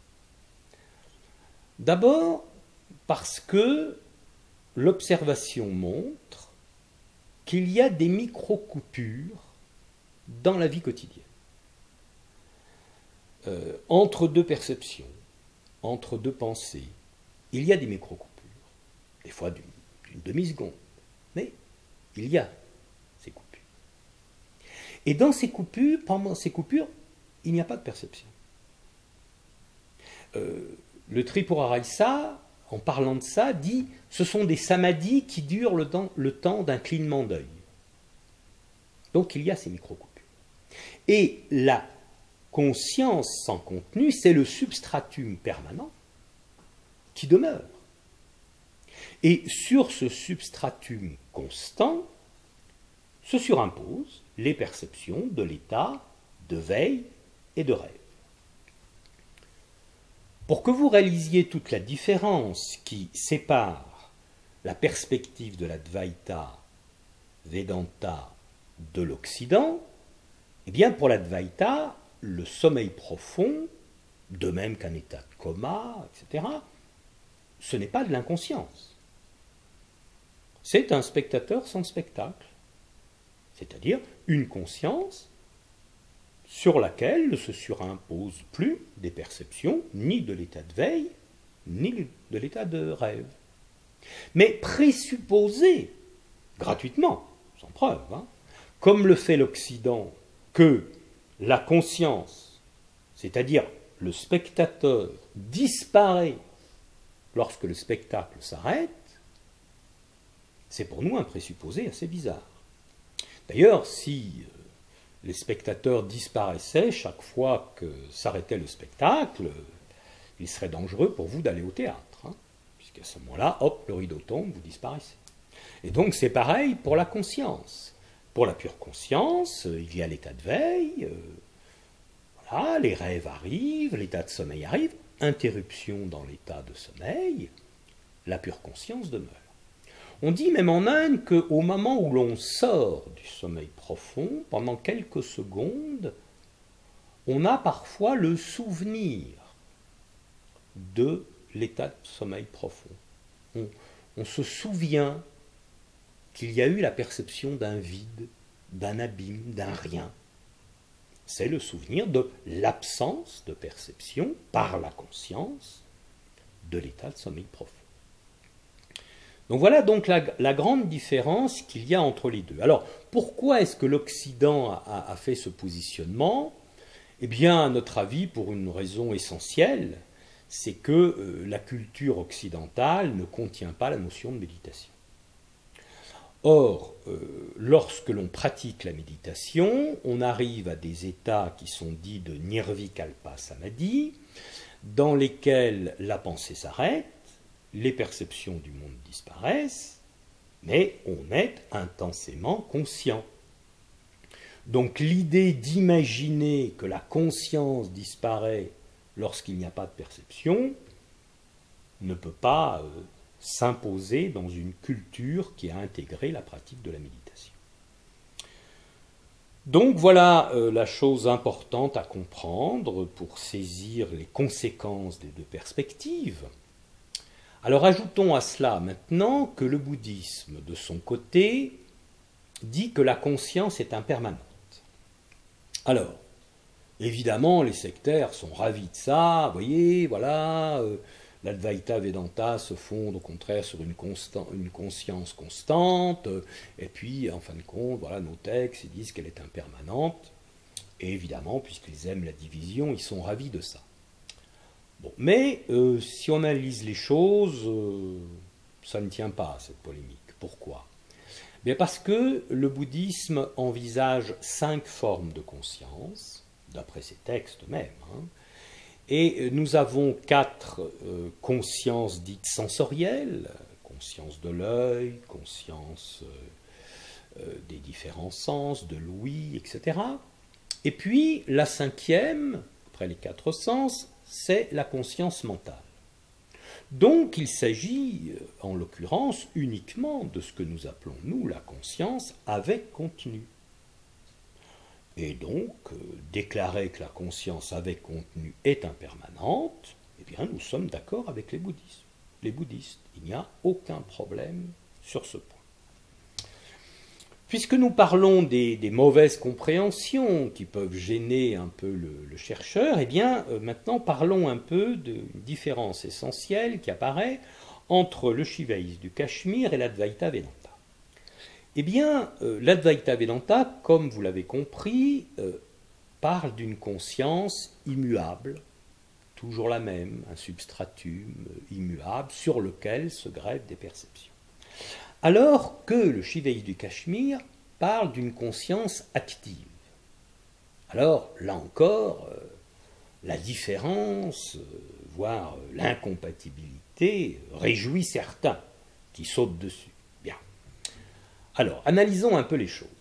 D'abord, parce que l'observation montre qu'il y a des micro-coupures dans la vie quotidienne. Entre deux perceptions, entre deux pensées, il y a des micro-coupures, des fois d'une demi-seconde, mais il y a ces coupures. Et dans ces coupures, pendant ces coupures, il n'y a pas de perception. Le Tripuraraisa, en parlant de ça, dit « ce sont des samadhis qui durent le temps d'un clignement d'œil ». Donc il y a ces micro-coupures. Et la conscience sans contenu, c'est le substratum permanent qui demeure. Et sur ce substratum constant se surimposent les perceptions de l'état de veille et de rêve. Pour que vous réalisiez toute la différence qui sépare la perspective de l'Advaita Vedanta de l'Occident, eh bien pour l'Advaita, le sommeil profond, de même qu'un état de coma, etc., ce n'est pas de l'inconscience. C'est un spectateur sans spectacle, c'est-à-dire une conscience sur laquelle ne se surimposent plus des perceptions, ni de l'état de veille, ni de l'état de rêve. Mais présupposer, gratuitement, sans preuve, comme le fait l'Occident, que la conscience, c'est-à-dire le spectateur, disparaît lorsque le spectacle s'arrête, c'est pour nous un présupposé assez bizarre. D'ailleurs, si les spectateurs disparaissaient chaque fois que s'arrêtait le spectacle, il serait dangereux pour vous d'aller au théâtre, puisqu'à ce moment-là, hop, le rideau tombe, vous disparaissez. Et donc c'est pareil pour la conscience. Pour la pure conscience, il y a l'état de veille, voilà, les rêves arrivent, l'état de sommeil arrive, interruption dans l'état de sommeil, la pure conscience demeure. On dit même en Inde qu'au moment où l'on sort du sommeil profond, pendant quelques secondes, on a parfois le souvenir de l'état de sommeil profond. On se souvient qu'il y a eu la perception d'un vide, d'un abîme, d'un rien. C'est le souvenir de l'absence de perception par la conscience de l'état de sommeil profond. Donc voilà donc la grande différence qu'il y a entre les deux. Alors pourquoi est-ce que l'Occident a fait ce positionnement? Eh bien, à notre avis, pour une raison essentielle, c'est que la culture occidentale ne contient pas la notion de méditation. Or, lorsque l'on pratique la méditation, on arrive à des états qui sont dits de nirvikalpa samadhi, dans lesquels la pensée s'arrête, les perceptions du monde disparaissent, mais on est intensément conscient. Donc l'idée d'imaginer que la conscience disparaît lorsqu'il n'y a pas de perception ne peut pas s'imposer dans une culture qui a intégré la pratique de la méditation. Donc voilà la chose importante à comprendre pour saisir les conséquences des deux perspectives. Alors ajoutons à cela maintenant que le bouddhisme, de son côté, dit que la conscience est impermanente. Alors, évidemment, les sectaires sont ravis de ça, vous voyez, voilà, l'Advaita Vedanta se fonde au contraire sur une conscience constante, et puis, en fin de compte, voilà, nos textes, ils disent qu'elle est impermanente, et évidemment, puisqu'ils aiment la division, ils sont ravis de ça. Bon, mais si on analyse les choses, ça ne tient pas, cette polémique. Pourquoi ? Bien parce que le bouddhisme envisage 5 formes de conscience, d'après ses textes même, hein, et nous avons 4 consciences dites sensorielles, conscience de l'œil, conscience des différents sens, de l'ouïe, etc. Et puis la 5e, après les 4 sens, c'est la conscience mentale. Donc il s'agit, en l'occurrence, uniquement de ce que nous appelons, nous, la conscience avec contenu. Et donc, déclarer que la conscience avec contenu est impermanente, eh bien, nous sommes d'accord avec les bouddhistes. Les bouddhistes, il n'y a aucun problème sur ce point. Puisque nous parlons des mauvaises compréhensions qui peuvent gêner un peu le chercheur, eh bien, maintenant parlons un peu d'une différence essentielle qui apparaît entre le shivaïsme du Cachemire et l'Advaita Vedanta. Eh bien, l'Advaita Vedanta, comme vous l'avez compris, parle d'une conscience immuable, toujours la même, un substratum immuable sur lequel se greffent des perceptions. Alors que le shivaïsme du Cachemire parle d'une conscience active. Alors, là encore, la différence, voire l'incompatibilité, réjouit certains qui sautent dessus. Bien. Alors, analysons un peu les choses.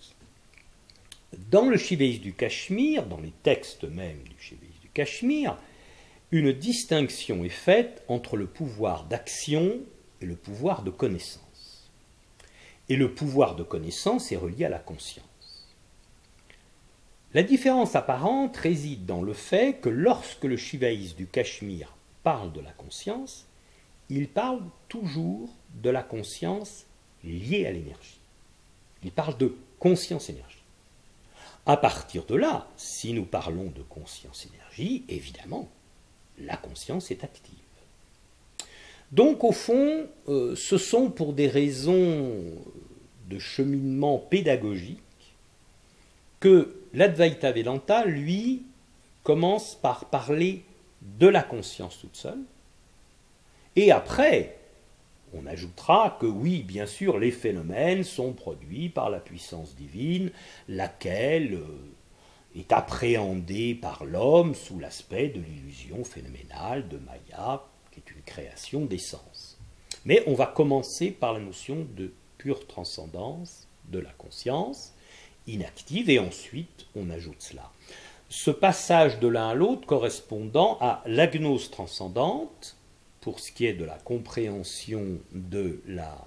Dans le shivaïsme du Cachemire, dans les textes même du shivaïsme du Cachemire, une distinction est faite entre le pouvoir d'action et le pouvoir de connaissance. Et le pouvoir de connaissance est relié à la conscience. La différence apparente réside dans le fait que lorsque le shivaïsme du Cachemire parle de la conscience, il parle toujours de la conscience liée à l'énergie. Il parle de conscience-énergie. À partir de là, si nous parlons de conscience-énergie, évidemment, la conscience est active. Donc, au fond, ce sont pour des raisons de cheminement pédagogique que l'Advaita Vedanta, lui, commence par parler de la conscience toute seule, et après, on ajoutera que oui, bien sûr, les phénomènes sont produits par la puissance divine, laquelle est appréhendée par l'homme sous l'aspect de l'illusion phénoménale de Maya, qui est une création des sens. Mais on va commencer par la notion de pure transcendance de la conscience inactive, et ensuite on ajoute cela. Ce passage de l'un à l'autre correspondant à la gnose transcendante, pour ce qui est de la compréhension de la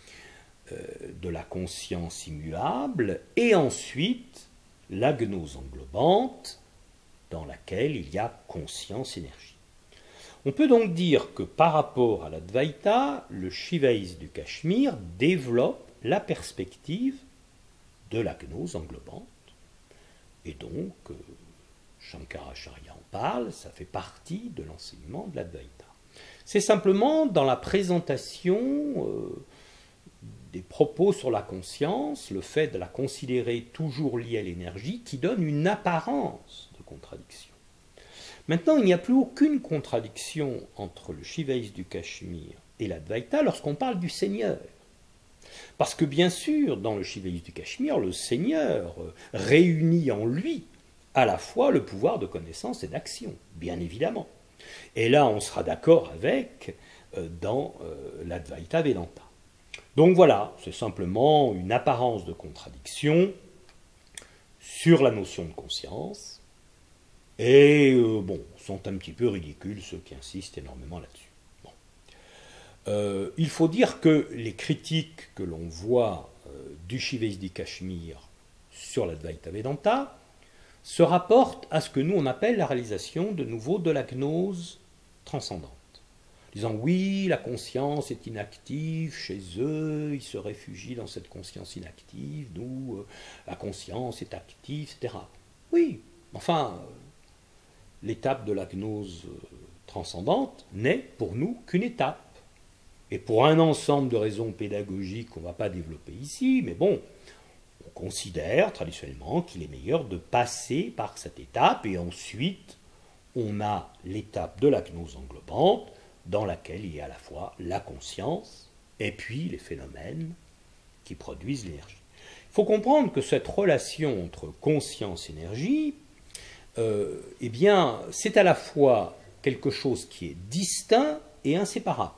conscience immuable, et ensuite la gnose englobante, dans laquelle il y a conscience-énergie. On peut donc dire que par rapport à l'Advaita, le Shivaïs du Cachemire développe la perspective de la gnose englobante, et donc Shankaracharya en parle, ça fait partie de l'enseignement de l'Advaita. C'est simplement dans la présentation des propos sur la conscience, le fait de la considérer toujours liée à l'énergie, qui donne une apparence de contradiction. Maintenant, il n'y a plus aucune contradiction entre le Shivaïs du Cachemire et l'Advaita lorsqu'on parle du Seigneur. Parce que bien sûr, dans le Shivaïs du Cachemire, le Seigneur réunit en lui à la fois le pouvoir de connaissance et d'action, bien évidemment. Et là, on sera d'accord avec dans l'Advaita Vedanta. Donc voilà, c'est simplement une apparence de contradiction sur la notion de conscience. Et bon, sont un petit peu ridicules ceux qui insistent énormément là-dessus. Bon. Il faut dire que les critiques que l'on voit du Shivaïs du Cachemire sur l'Advaita Vedanta se rapportent à ce que nous on appelle la réalisation de nouveau de la gnose transcendante. Disant oui, la conscience est inactive chez eux, ils se réfugient dans cette conscience inactive, nous, la conscience est active, etc. Oui, enfin, l'étape de la gnose transcendante n'est pour nous qu'une étape. Et pour un ensemble de raisons pédagogiques qu'on ne va pas développer ici, mais bon, on considère traditionnellement qu'il est meilleur de passer par cette étape, et ensuite on a l'étape de la gnose englobante, dans laquelle il y a à la fois la conscience et puis les phénomènes qui produisent l'énergie. Il faut comprendre que cette relation entre conscience et énergie, eh bien, c'est à la fois quelque chose qui est distinct et inséparable.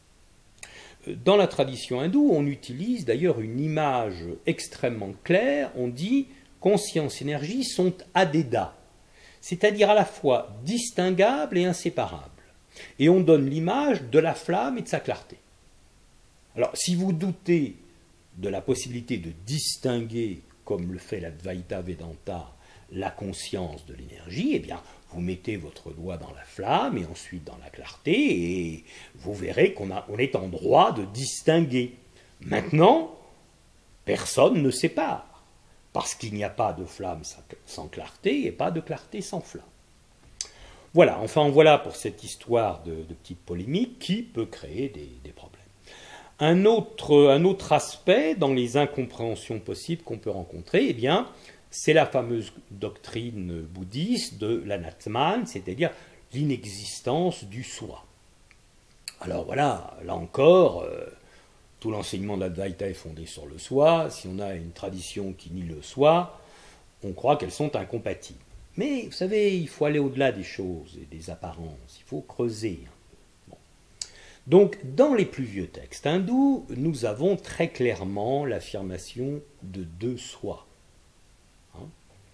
Dans la tradition hindoue, on utilise d'ailleurs une image extrêmement claire, on dit conscience et énergie sont adeda, c'est-à-dire à la fois distinguables et inséparables. Et on donne l'image de la flamme et de sa clarté. Alors, si vous doutez de la possibilité de distinguer, comme le fait l'Advaita Vedanta, la conscience de l'énergie, eh bien, vous mettez votre doigt dans la flamme et ensuite dans la clarté, et vous verrez qu'on est en droit de distinguer. Maintenant, personne ne sépare, parce qu'il n'y a pas de flamme sans clarté et pas de clarté sans flamme. Voilà, enfin voilà pour cette histoire de petite polémique qui peut créer des problèmes. Un autre aspect dans les incompréhensions possibles qu'on peut rencontrer, eh bien, c'est la fameuse doctrine bouddhiste de l'anatman, c'est-à-dire l'inexistence du soi. Alors voilà, là encore, tout l'enseignement de l'Advaita est fondé sur le soi. Si on a une tradition qui nie le soi, on croit qu'elles sont incompatibles. Mais vous savez, il faut aller au-delà des choses et des apparences, il faut creuser un peu. Bon. Donc, dans les plus vieux textes hindous, nous avons très clairement l'affirmation de deux soi. Hein?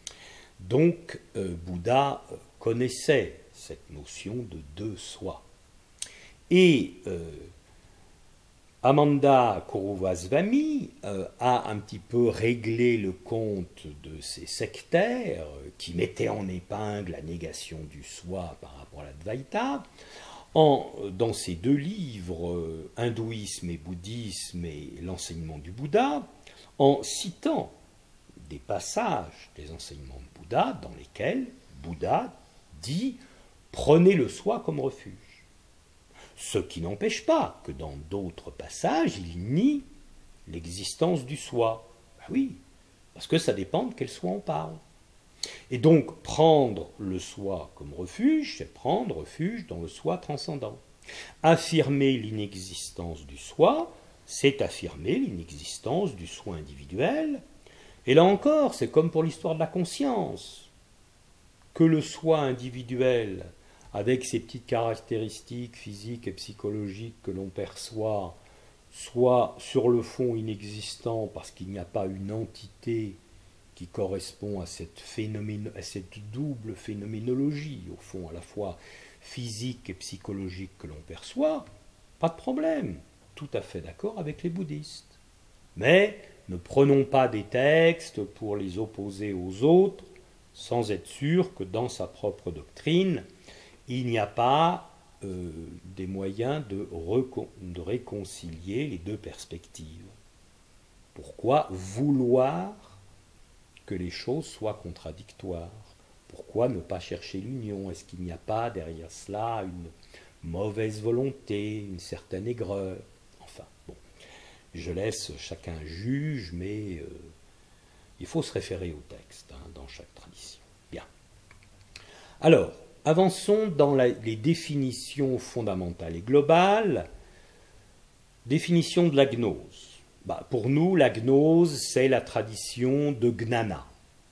Donc, Bouddha connaissait cette notion de deux soi. Et Amanda Kuruvasvami a un petit peu réglé le compte de ces sectaires qui mettaient en épingle la négation du soi par rapport à l'Advaita dans ses deux livres, Hindouisme et Bouddhisme et l'enseignement du Bouddha, en citant des passages des enseignements de Bouddha dans lesquels Bouddha dit « prenez le soi comme refuge ». Ce qui n'empêche pas que dans d'autres passages, il nie l'existence du soi. Ben oui, parce que ça dépend de quel soi on parle. Et donc, prendre le soi comme refuge, c'est prendre refuge dans le soi transcendant. Affirmer l'inexistence du soi, c'est affirmer l'inexistence du soi individuel. Et là encore, c'est comme pour l'histoire de la conscience. Que le soi individuel, avec ses petites caractéristiques physiques et psychologiques que l'on perçoit, soit sur le fond inexistant parce qu'il n'y a pas une entité qui correspond à cette double phénoménologie, au fond à la fois physique et psychologique que l'on perçoit, pas de problème, tout à fait d'accord avec les bouddhistes. Mais ne prenons pas des textes pour les opposer aux autres sans être sûr que dans sa propre doctrine, il n'y a pas des moyens de réconcilier les deux perspectives. Pourquoi vouloir que les choses soient contradictoires? Pourquoi ne pas chercher l'union? Est-ce qu'il n'y a pas derrière cela une mauvaise volonté, une certaine aigreur? Enfin, bon, je laisse chacun juge, mais il faut se référer au texte dans chaque tradition. Bien. Alors, avançons dans les définitions fondamentales et globales. Définition de la gnose. Pour nous, la gnose, c'est la tradition de gnana,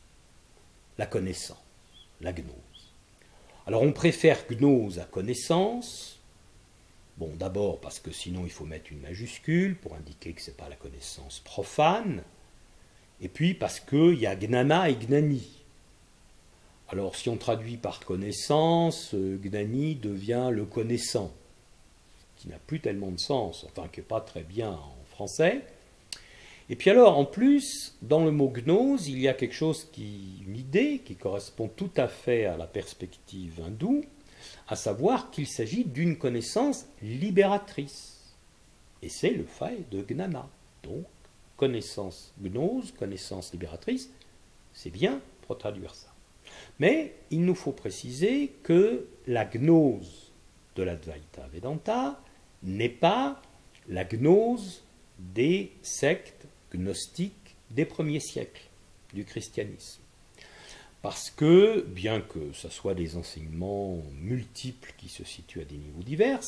la connaissance, la gnose. Alors on préfère gnose à connaissance. Bon, d'abord parce que sinon il faut mettre une majuscule pour indiquer que ce n'est pas la connaissance profane. Et puis parce qu'il y a gnana et gnani. Alors si on traduit par connaissance, gnani devient le connaissant, qui n'a plus tellement de sens, enfin qui n'est pas très bien en français. Et puis alors, en plus, dans le mot gnose, il y a quelque chose une idée qui correspond tout à fait à la perspective hindoue, à savoir qu'il s'agit d'une connaissance libératrice. Et c'est le fait de gnana. Donc, connaissance gnose, connaissance libératrice, c'est bien pour traduire ça. Mais il nous faut préciser que la gnose de l'Advaita Vedanta n'est pas la gnose des sectes gnostiques des premiers siècles du christianisme. Parce que, bien que ce soit des enseignements multiples qui se situent à des niveaux divers,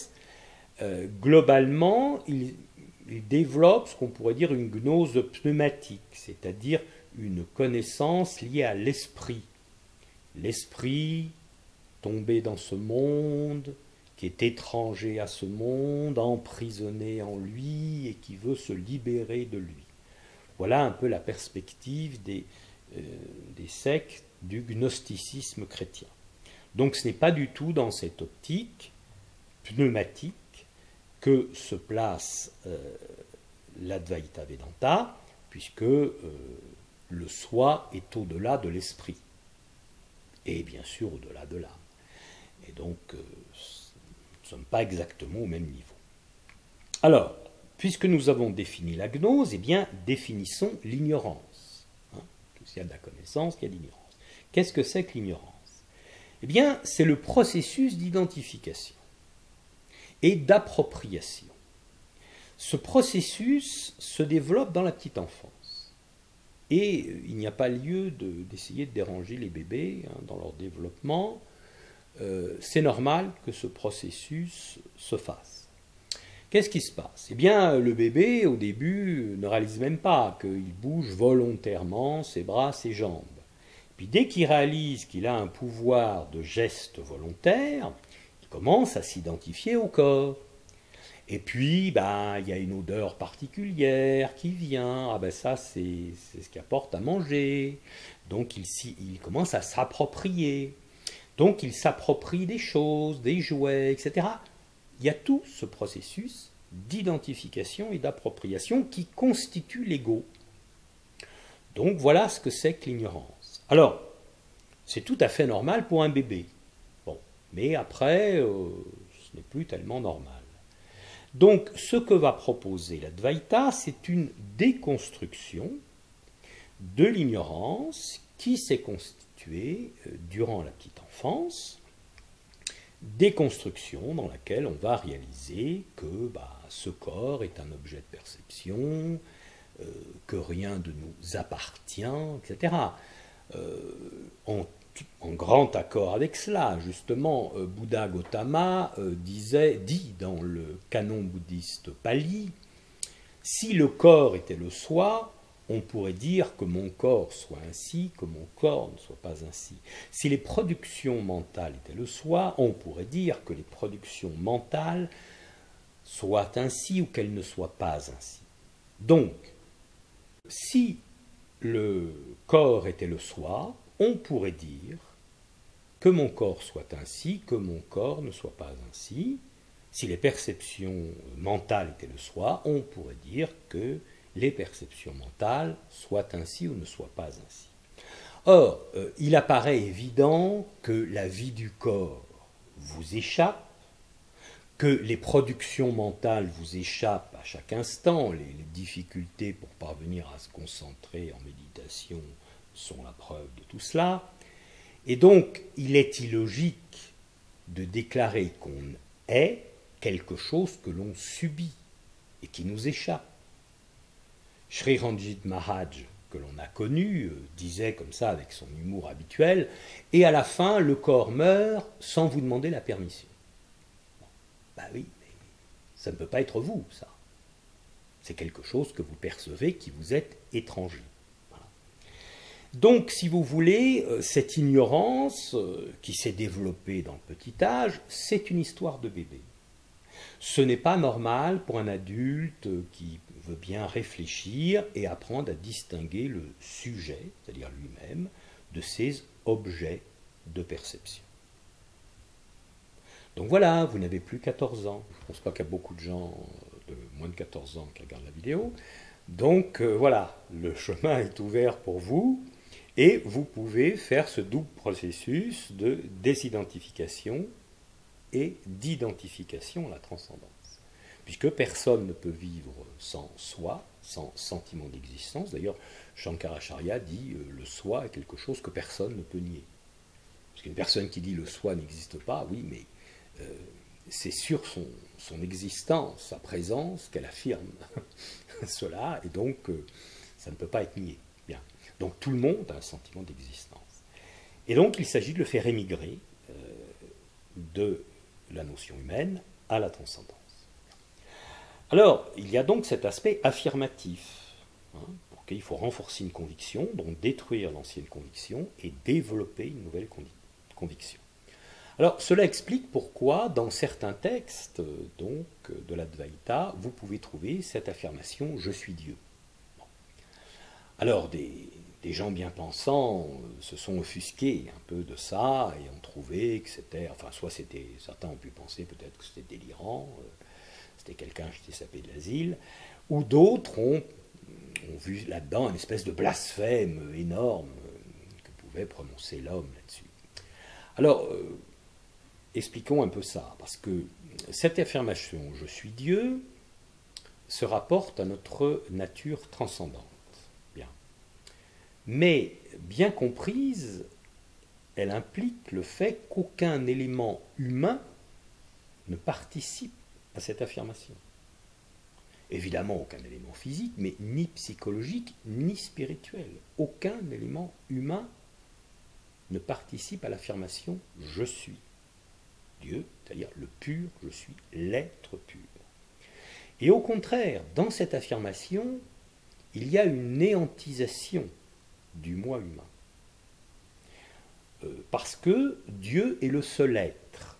globalement, ils développent ce qu'on pourrait dire une gnose pneumatique, c'est-à-dire une connaissance liée à l'esprit. L'esprit tombé dans ce monde, qui est étranger à ce monde, emprisonné en lui et qui veut se libérer de lui. Voilà un peu la perspective des sectes du gnosticisme chrétien. Donc ce n'est pas du tout dans cette optique pneumatique que se place l'Advaita Vedanta, puisque le soi est au-delà de l'esprit, et bien sûr au-delà de l'âme. Et donc, nous ne sommes pas exactement au même niveau. Alors, puisque nous avons défini la gnose, eh bien, définissons l'ignorance. Il y a de la connaissance, il y a de l'ignorance. Qu'est-ce que c'est que l'ignorance? Eh bien, c'est le processus d'identification et d'appropriation. Ce processus se développe dans la petite enfance. Et il n'y a pas lieu d'essayer de déranger les bébés dans leur développement. C'est normal que ce processus se fasse. Qu'est-ce qui se passe? Eh bien, le bébé, au début, ne réalise même pas qu'il bouge volontairement ses bras, ses jambes. Puis dès qu'il réalise qu'il a un pouvoir de geste volontaire, il commence à s'identifier au corps. Et puis, il y a une odeur particulière qui vient. Ah ben ça, c'est ce qui apporte à manger. Donc, il commence à s'approprier. Donc, il s'approprie des choses, des jouets, etc. Il y a tout ce processus d'identification et d'appropriation qui constitue l'ego. Donc, voilà ce que c'est que l'ignorance. Alors, c'est tout à fait normal pour un bébé. Bon, mais après, ce n'est plus tellement normal. Donc, ce que va proposer l'Advaita, c'est une déconstruction de l'ignorance qui s'est constituée durant la petite enfance, déconstruction dans laquelle on va réaliser que ce corps est un objet de perception, que rien ne nous appartient, etc. En grand accord avec cela, justement, Bouddha Gautama dit dans le canon bouddhiste Pali, si le corps était le soi, on pourrait dire que mon corps soit ainsi, que mon corps ne soit pas ainsi. Si les productions mentales étaient le soi, on pourrait dire que les productions mentales soit ainsi ou qu'elle ne soit pas ainsi. Donc, si le corps était le soi, on pourrait dire que mon corps soit ainsi, que mon corps ne soit pas ainsi. Si les perceptions mentales étaient le soi, on pourrait dire que les perceptions mentales soient ainsi ou ne soient pas ainsi. Or, il apparaît évident que la vie du corps vous échappe, que les productions mentales vous échappent à chaque instant, les difficultés pour parvenir à se concentrer en méditation sont la preuve de tout cela, et donc il est illogique de déclarer qu'on est quelque chose que l'on subit et qui nous échappe. Sri Ranjit Maharaj, que l'on a connu, disait comme ça avec son humour habituel, et à la fin le corps meurt sans vous demander la permission. Ben oui, mais ça ne peut pas être vous, ça. C'est quelque chose que vous percevez qui vous est étranger. Voilà. Donc, si vous voulez, cette ignorance qui s'est développée dans le petit âge, c'est une histoire de bébé. Ce n'est pas normal pour un adulte qui veut bien réfléchir et apprendre à distinguer le sujet, c'est-à-dire lui-même, de ses objets de perception. Donc voilà, vous n'avez plus 14 ans. Je ne pense pas qu'il y a beaucoup de gens de moins de 14 ans qui regardent la vidéo. Donc voilà, le chemin est ouvert pour vous et vous pouvez faire ce double processus de désidentification et d'identification à la transcendance. Puisque personne ne peut vivre sans soi, sans sentiment d'existence. D'ailleurs, Shankaracharya dit le soi est quelque chose que personne ne peut nier. Parce qu'une personne qui dit le soi n'existe pas, oui, mais c'est sur son existence, sa présence, qu'elle affirme cela, et donc ça ne peut pas être nié. Bien. Donc tout le monde a un sentiment d'existence. Et donc il s'agit de le faire émigrer de la notion humaine à la transcendance. Alors, il y a donc cet aspect affirmatif, pour qu'il faut renforcer une conviction, donc détruire l'ancienne conviction et développer une nouvelle conviction. Alors, cela explique pourquoi, dans certains textes donc, de l'Advaita, vous pouvez trouver cette affirmation « Je suis Dieu ». Bon. Alors, des gens bien pensants se sont offusqués un peu de ça et ont trouvé que c'était, enfin, soit c'était, certains ont pu penser peut-être que c'était délirant, c'était quelqu'un qui s'appelait de l'asile, ou d'autres ont vu là-dedans une espèce de blasphème énorme que pouvait prononcer l'homme là-dessus. Alors, expliquons un peu ça, parce que cette affirmation « je suis Dieu » se rapporte à notre nature transcendante. Bien. Mais, bien comprise, elle implique le fait qu'aucun élément humain ne participe à cette affirmation. Évidemment, aucun élément physique, mais ni psychologique, ni spirituel. Aucun élément humain ne participe à l'affirmation « je suis ». Dieu, c'est-à-dire le pur, je suis l'être pur. Et au contraire, dans cette affirmation, il y a une néantisation du moi humain. Parce que Dieu est le seul être.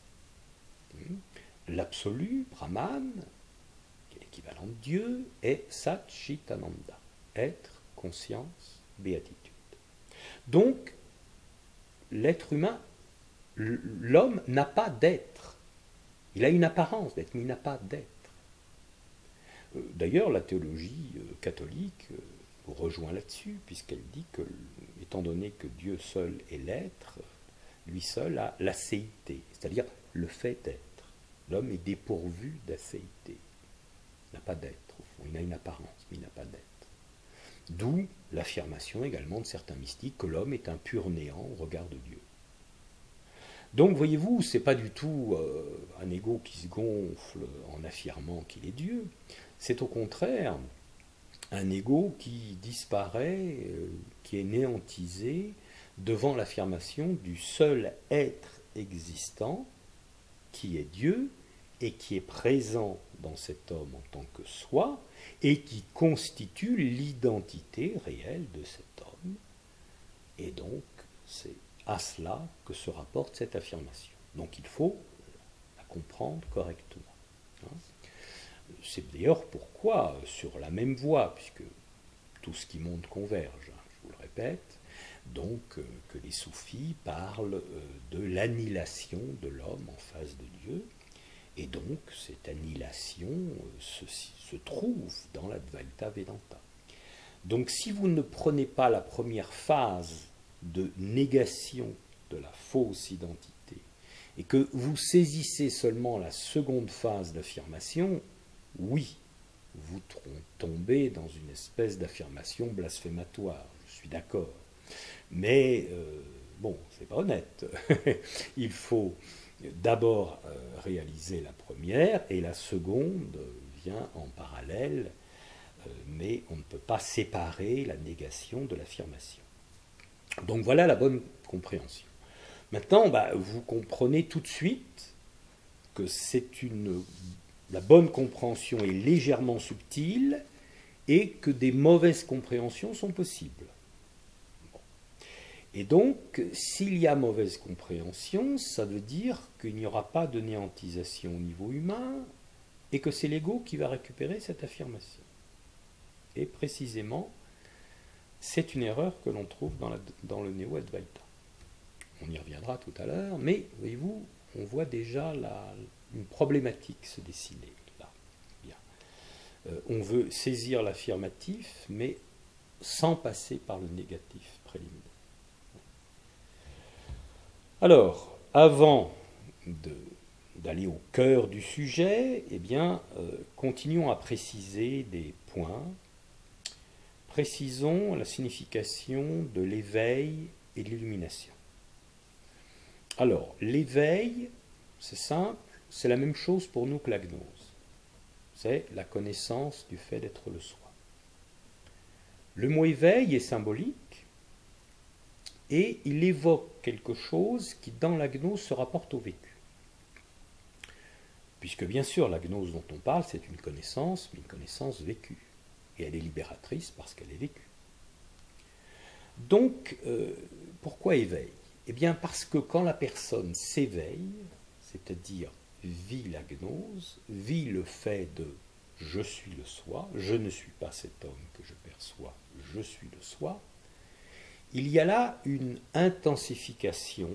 L'absolu, Brahman, qui est l'équivalent de Dieu, est Satchitananda, être, conscience, béatitude. Donc, l'être humain, l'homme n'a pas d'être. Il a une apparence d'être, mais il n'a pas d'être. D'ailleurs, la théologie catholique rejoint là-dessus, puisqu'elle dit que, étant donné que Dieu seul est l'être, lui seul a l'acéité, c'est-à-dire le fait d'être. L'homme est dépourvu d'acéité. Il n'a pas d'être, au fond. Il a une apparence, mais il n'a pas d'être. D'où l'affirmation également de certains mystiques que l'homme est un pur néant au regard de Dieu. Donc, voyez-vous, ce n'est pas du tout un ego qui se gonfle en affirmant qu'il est Dieu. C'est au contraire un ego qui disparaît, qui est néantisé devant l'affirmation du seul être existant, qui est Dieu, et qui est présent dans cet homme en tant que soi, et qui constitue l'identité réelle de cet homme. Et donc, c'est à cela que se rapporte cette affirmation. Donc il faut la comprendre correctement. C'est d'ailleurs pourquoi, sur la même voie, puisque tout ce qui monte converge, hein, je vous le répète, donc que les soufis parlent de l'annihilation de l'homme en face de Dieu, et donc cette annihilation se trouve dans l'Advaita Vedanta. Donc si vous ne prenez pas la première phase de négation de la fausse identité, et que vous saisissez seulement la seconde phase d'affirmation, oui, vous tombez dans une espèce d'affirmation blasphématoire, je suis d'accord. Mais, bon, c'est pas honnête. Il faut d'abord réaliser la première, et la seconde vient en parallèle, mais on ne peut pas séparer la négation de l'affirmation. Donc voilà la bonne compréhension. Maintenant, vous comprenez tout de suite que la bonne compréhension est légèrement subtile et que des mauvaises compréhensions sont possibles. Bon. Et donc, s'il y a mauvaise compréhension, ça veut dire qu'il n'y aura pas de néantisation au niveau humain et que c'est l'ego qui va récupérer cette affirmation. Et précisément, c'est une erreur que l'on trouve dans le Néo-Advaita. On y reviendra tout à l'heure, mais voyez-vous, on voit déjà une problématique se dessiner là. Bien. On veut saisir l'affirmatif, mais sans passer par le négatif préliminaire. Alors, avant d'aller au cœur du sujet, eh bien, continuons à préciser des points. Précisons la signification de l'éveil et de l'illumination. Alors, l'éveil, c'est simple, c'est la même chose pour nous que la gnose. C'est la connaissance du fait d'être le soi. Le mot éveil est symbolique et il évoque quelque chose qui, dans la gnose, se rapporte au vécu. Puisque, bien sûr, la gnose dont on parle, c'est une connaissance, mais une connaissance vécue. Et elle est libératrice parce qu'elle est vécue. Donc, pourquoi éveil ? Eh bien, parce que quand la personne s'éveille, c'est-à-dire vit la gnose, vit le fait de « je suis le soi », je ne suis pas cet homme que je perçois, je suis le soi, il y a là une intensification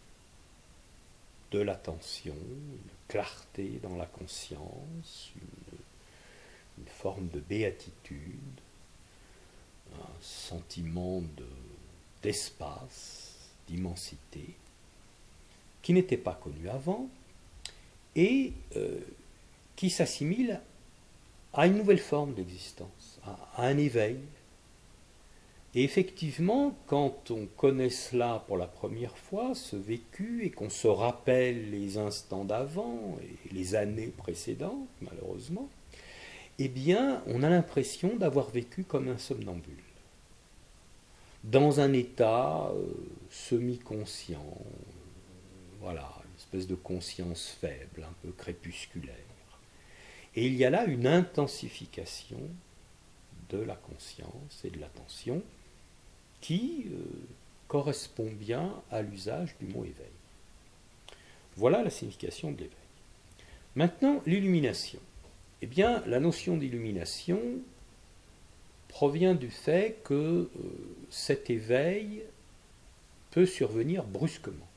de l'attention, une clarté dans la conscience, une forme de béatitude, un sentiment d'espace, d'immensité, qui n'était pas connu avant, et qui s'assimile à une nouvelle forme d'existence, à un éveil. Et effectivement, quand on connaît cela pour la première fois, ce vécu, et qu'on se rappelle les instants d'avant et les années précédentes, malheureusement, eh bien, on a l'impression d'avoir vécu comme un somnambule, dans un état semi-conscient, voilà, une espèce de conscience faible, un peu crépusculaire. Et il y a là une intensification de la conscience et de l'attention qui correspond bien à l'usage du mot éveil. Voilà la signification de l'éveil. Maintenant, l'illumination. Eh bien, la notion d'illumination provient du fait que cet éveil peut survenir brusquement.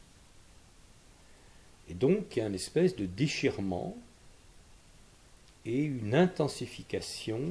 Et donc, il y a une espèce de déchirement et une intensification.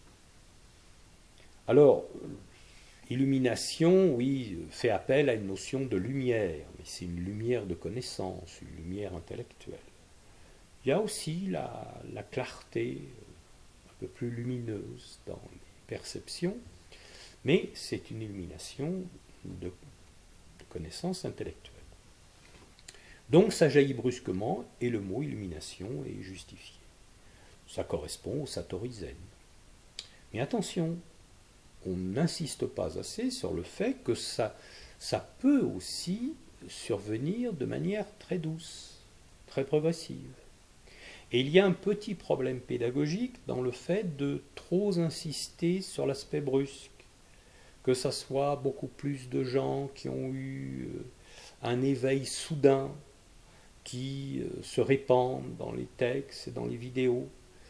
Alors, illumination, oui, fait appel à une notion de lumière, mais c'est une lumière de connaissance, une lumière intellectuelle. Il y a aussi la clarté un peu plus lumineuse dans les perceptions, mais c'est une illumination de connaissance intellectuelle. Donc ça jaillit brusquement et le mot illumination est justifié. Ça correspond au Satori Zen. Mais attention, on n'insiste pas assez sur le fait que ça peut aussi survenir de manière très douce, très progressive. Et il y a un petit problème pédagogique dans le fait de trop insister sur l'aspect brusque, que ce soit beaucoup plus de gens qui ont eu un éveil soudain, qui se répandent dans les textes et dans les vidéos,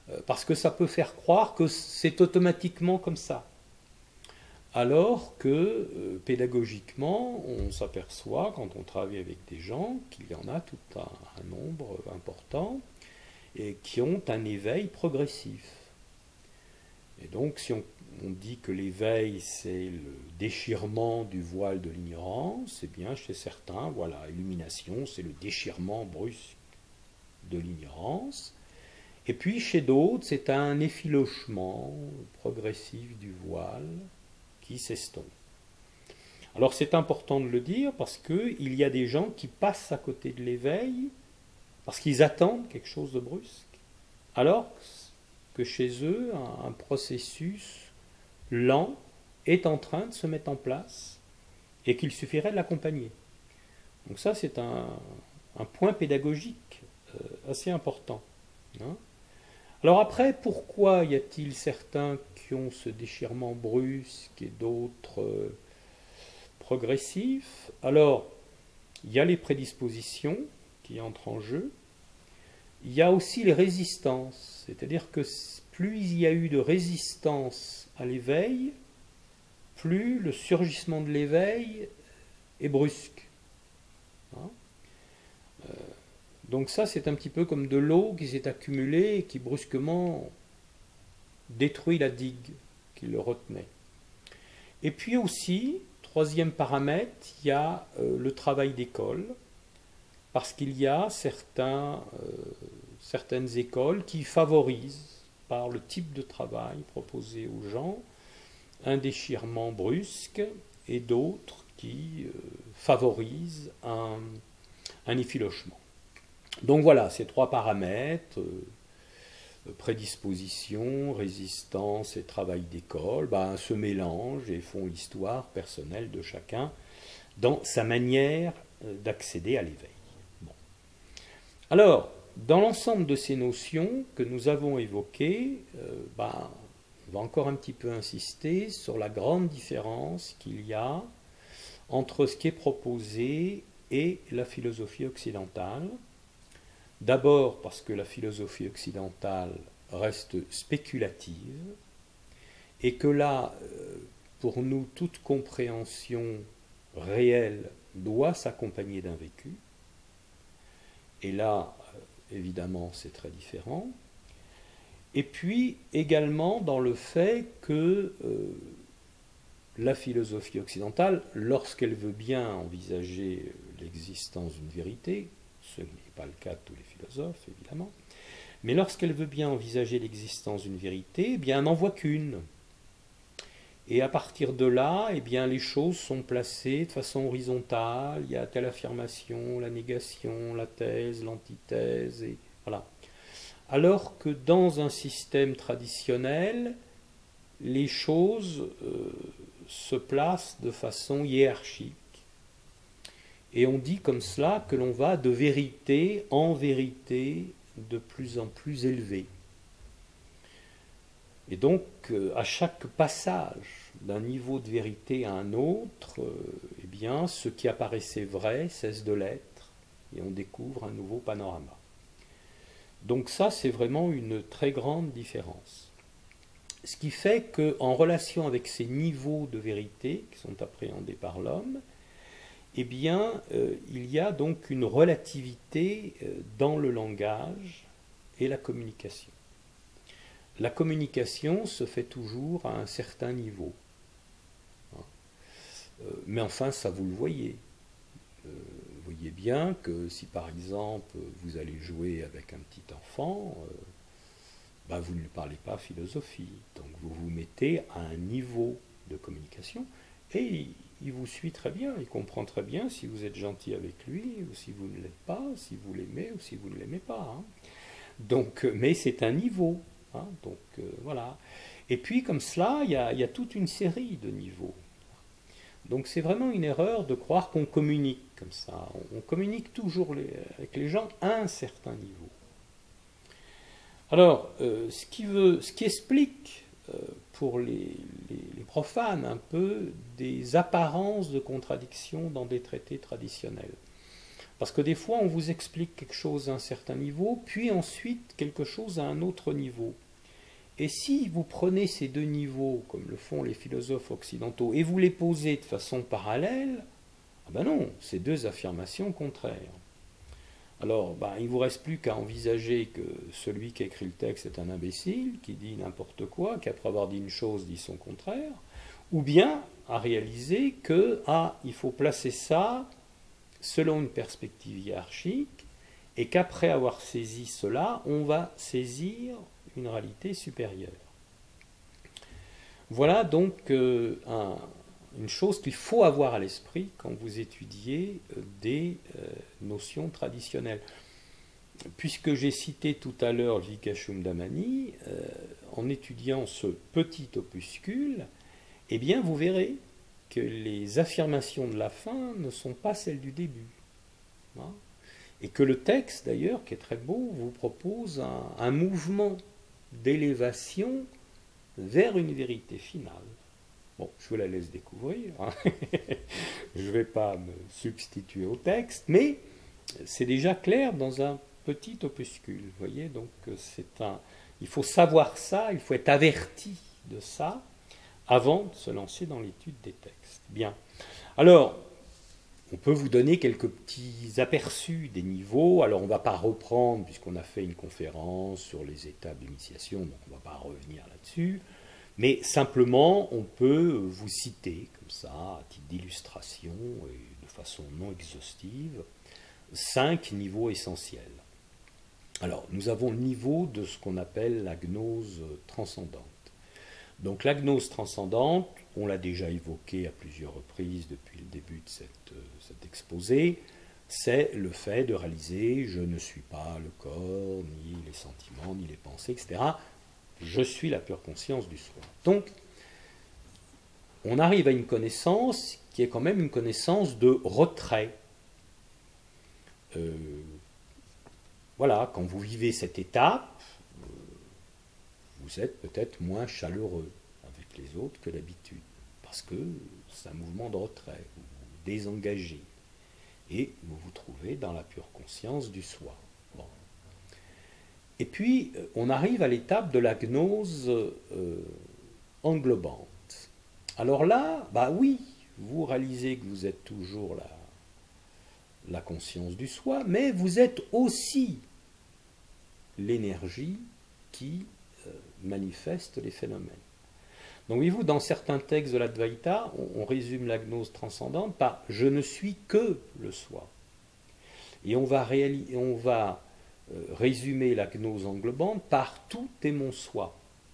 parce que ça peut faire croire que c'est automatiquement comme ça. Alors que pédagogiquement, on s'aperçoit, quand on travaille avec des gens, qu'il y en a tout un nombre important et qui ont un éveil progressif. Et donc, si on dit que l'éveil, c'est le déchirement du voile de l'ignorance, eh bien, chez certains, voilà, illumination, c'est le déchirement brusque de l'ignorance. Et puis, chez d'autres, c'est un effilochement progressif du voile qui s'estompe. Alors, c'est important de le dire parce qu'il y a des gens qui passent à côté de l'éveil parce qu'ils attendent quelque chose de brusque. Alors que chez eux, un processus lent est en train de se mettre en place et qu'il suffirait de l'accompagner. Donc ça, c'est un point pédagogique assez important. Hein. Alors après, pourquoi y a-t-il certains qui ont ce déchirement brusque et d'autres progressifs? Alors, il y a les prédispositions qui entrent en jeu. Il y a aussi les résistances, c'est-à-dire que plus il y a eu de résistance à l'éveil, plus le surgissement de l'éveil est brusque. Hein. Donc ça, c'est un petit peu comme de l'eau qui s'est accumulée et qui brusquement détruit la digue qui le retenait. Et puis aussi, troisième paramètre, il y a le travail d'école, parce qu'il y a certaines écoles qui favorisent, par le type de travail proposé aux gens, un déchirement brusque, et d'autres qui favorisent un effilochement. Donc voilà, ces trois paramètres, prédisposition, résistance et travail d'école, se mélangent et font l'histoire personnelle de chacun dans sa manière d'accéder à l'éveil. Bon. Alors, dans l'ensemble de ces notions que nous avons évoquées, on va encore un petit peu insister sur la grande différence qu'il y a entre ce qui est proposé et la philosophie occidentale. D'abord parce que la philosophie occidentale reste spéculative et que là, pour nous, toute compréhension réelle doit s'accompagner d'un vécu. Et là, évidemment, c'est très différent. Et puis également dans le fait que la philosophie occidentale, lorsqu'elle veut bien envisager l'existence d'une vérité, ce n'est pas le cas de tous les philosophes, évidemment, mais lorsqu'elle veut bien envisager l'existence d'une vérité, eh bien, elle n'en voit qu'une. Et à partir de là, eh bien, les choses sont placées de façon horizontale, il y a telle affirmation, la négation, la thèse, l'antithèse, et voilà. Alors que dans un système traditionnel, les choses se placent de façon hiérarchique. Et on dit comme cela que l'on va de vérité en vérité de plus en plus élevée. Et donc, à chaque passage d'un niveau de vérité à un autre, eh bien, ce qui apparaissait vrai cesse de l'être, et on découvre un nouveau panorama. Donc ça, c'est vraiment une très grande différence. Ce qui fait qu'en relation avec ces niveaux de vérité qui sont appréhendés par l'homme, eh bien, il y a donc une relativité dans le langage et la communication. La communication se fait toujours à un certain niveau. Mais enfin, ça vous le voyez. Vous voyez bien que si par exemple vous allez jouer avec un petit enfant, vous ne lui parlez pas philosophie. Donc vous vous mettez à un niveau de communication et il vous suit très bien, il comprend très bien si vous êtes gentil avec lui ou si vous ne l'êtes pas, si vous l'aimez ou si vous ne l'aimez pas. Hein. Donc, mais c'est un niveau. Hein, donc voilà. Et puis comme cela, il y a toute une série de niveaux. Donc c'est vraiment une erreur de croire qu'on communique comme ça. On communique toujours avec les gens à un certain niveau. Alors, ce qui explique pour les profanes un peu des apparences de contradiction dans des traités traditionnels. Parce que des fois, on vous explique quelque chose à un certain niveau, puis ensuite quelque chose à un autre niveau. Et si vous prenez ces deux niveaux, comme le font les philosophes occidentaux, et vous les posez de façon parallèle, ah ben non, c'est deux affirmations contraires. Alors, il ne vous reste plus qu'à envisager que celui qui a écrit le texte est un imbécile, qui dit n'importe quoi, qu'après avoir dit une chose dit son contraire, ou bien à réaliser que, il faut placer ça selon une perspective hiérarchique, et qu'après avoir saisi cela, on va saisir une réalité supérieure. Voilà donc une chose qu'il faut avoir à l'esprit quand vous étudiez des notions traditionnelles. Puisque j'ai cité tout à l'heure Vikashum Dhamani, en étudiant ce petit opuscule, eh bien vous verrez que les affirmations de la fin ne sont pas celles du début. Hein, et que le texte, d'ailleurs, qui est très beau, vous propose un mouvement d'élévation vers une vérité finale. Bon, je vous la laisse découvrir. Hein. Je ne vais pas me substituer au texte, mais c'est déjà clair dans un petit opuscule. Vous voyez, donc il faut savoir ça, il faut être averti de ça avant de se lancer dans l'étude des textes. Bien. Alors, on peut vous donner quelques petits aperçus des niveaux. Alors, on ne va pas reprendre, puisqu'on a fait une conférence sur les étapes d'initiation, donc on ne va pas revenir là-dessus. Mais simplement, on peut vous citer, comme ça, à titre d'illustration, et de façon non exhaustive, 5 niveaux essentiels. Alors, nous avons le niveau de ce qu'on appelle la gnose transcendante. Donc, la gnose transcendante, on l'a déjà évoqué à plusieurs reprises depuis le début de cet exposé, c'est le fait de réaliser « je ne suis pas le corps, ni les sentiments, ni les pensées, etc. » Je suis la pure conscience du soi. Donc, on arrive à une connaissance qui est quand même une connaissance de retrait. Voilà, quand vous vivez cette étape, vous êtes peut-être moins chaleureux avec les autres que d'habitude, parce que c'est un mouvement de retrait, vous vous désengagez, et vous vous trouvez dans la pure conscience du soi. Bon. Et puis, on arrive à l'étape de la gnose englobante. Alors là, oui, vous réalisez que vous êtes toujours la conscience du soi, mais vous êtes aussi l'énergie qui manifeste les phénomènes. Donc, voyez-vous, dans certains textes de l'Advaita, on résume la gnose transcendante par « je ne suis que le soi ». Et on va résumer la gnose englobante par « tout est mon soi ».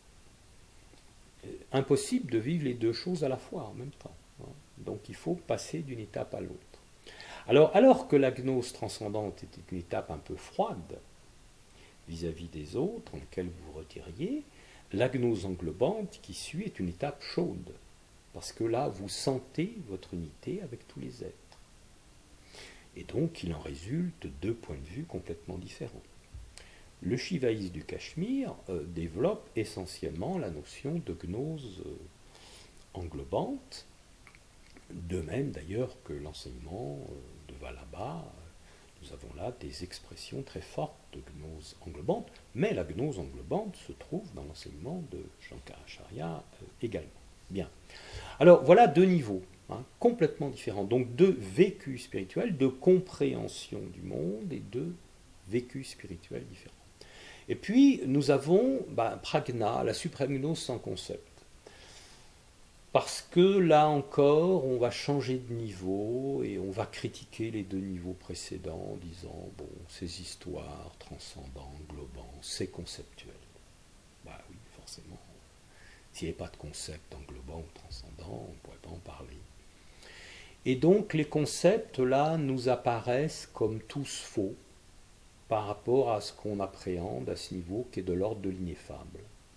Impossible de vivre les deux choses à la fois en même temps. Donc il faut passer d'une étape à l'autre. Alors que la gnose transcendante était une étape un peu froide vis-à-vis des autres, en laquelle vous vous retiriez, la gnose englobante qui suit est une étape chaude. Parce que là, vous sentez votre unité avec tous les êtres. Et donc, il en résulte deux points de vue complètement différents. Le shivaïsme du Cachemire développe essentiellement la notion de gnose englobante, de même d'ailleurs que l'enseignement de Vallabha. Nous avons là des expressions très fortes de gnose englobante, mais la gnose englobante se trouve dans l'enseignement de Shankaracharya également. Bien. Alors voilà deux niveaux. Complètement différents. Donc deux vécus spirituels, deux compréhensions du monde et deux vécus spirituels différents. Et puis nous avons prajna, la suprême gnose sans concept. Parce que là encore, on va changer de niveau et on va critiquer les deux niveaux précédents en disant, bon, ces histoires transcendants, englobants, c'est conceptuel. Oui, forcément. S'il n'y avait pas de concept englobant ou transcendant, on ne pourrait pas en parler. Et donc les concepts, là, nous apparaissent comme tous faux par rapport à ce qu'on appréhende à ce niveau qui est de l'ordre de l'ineffable.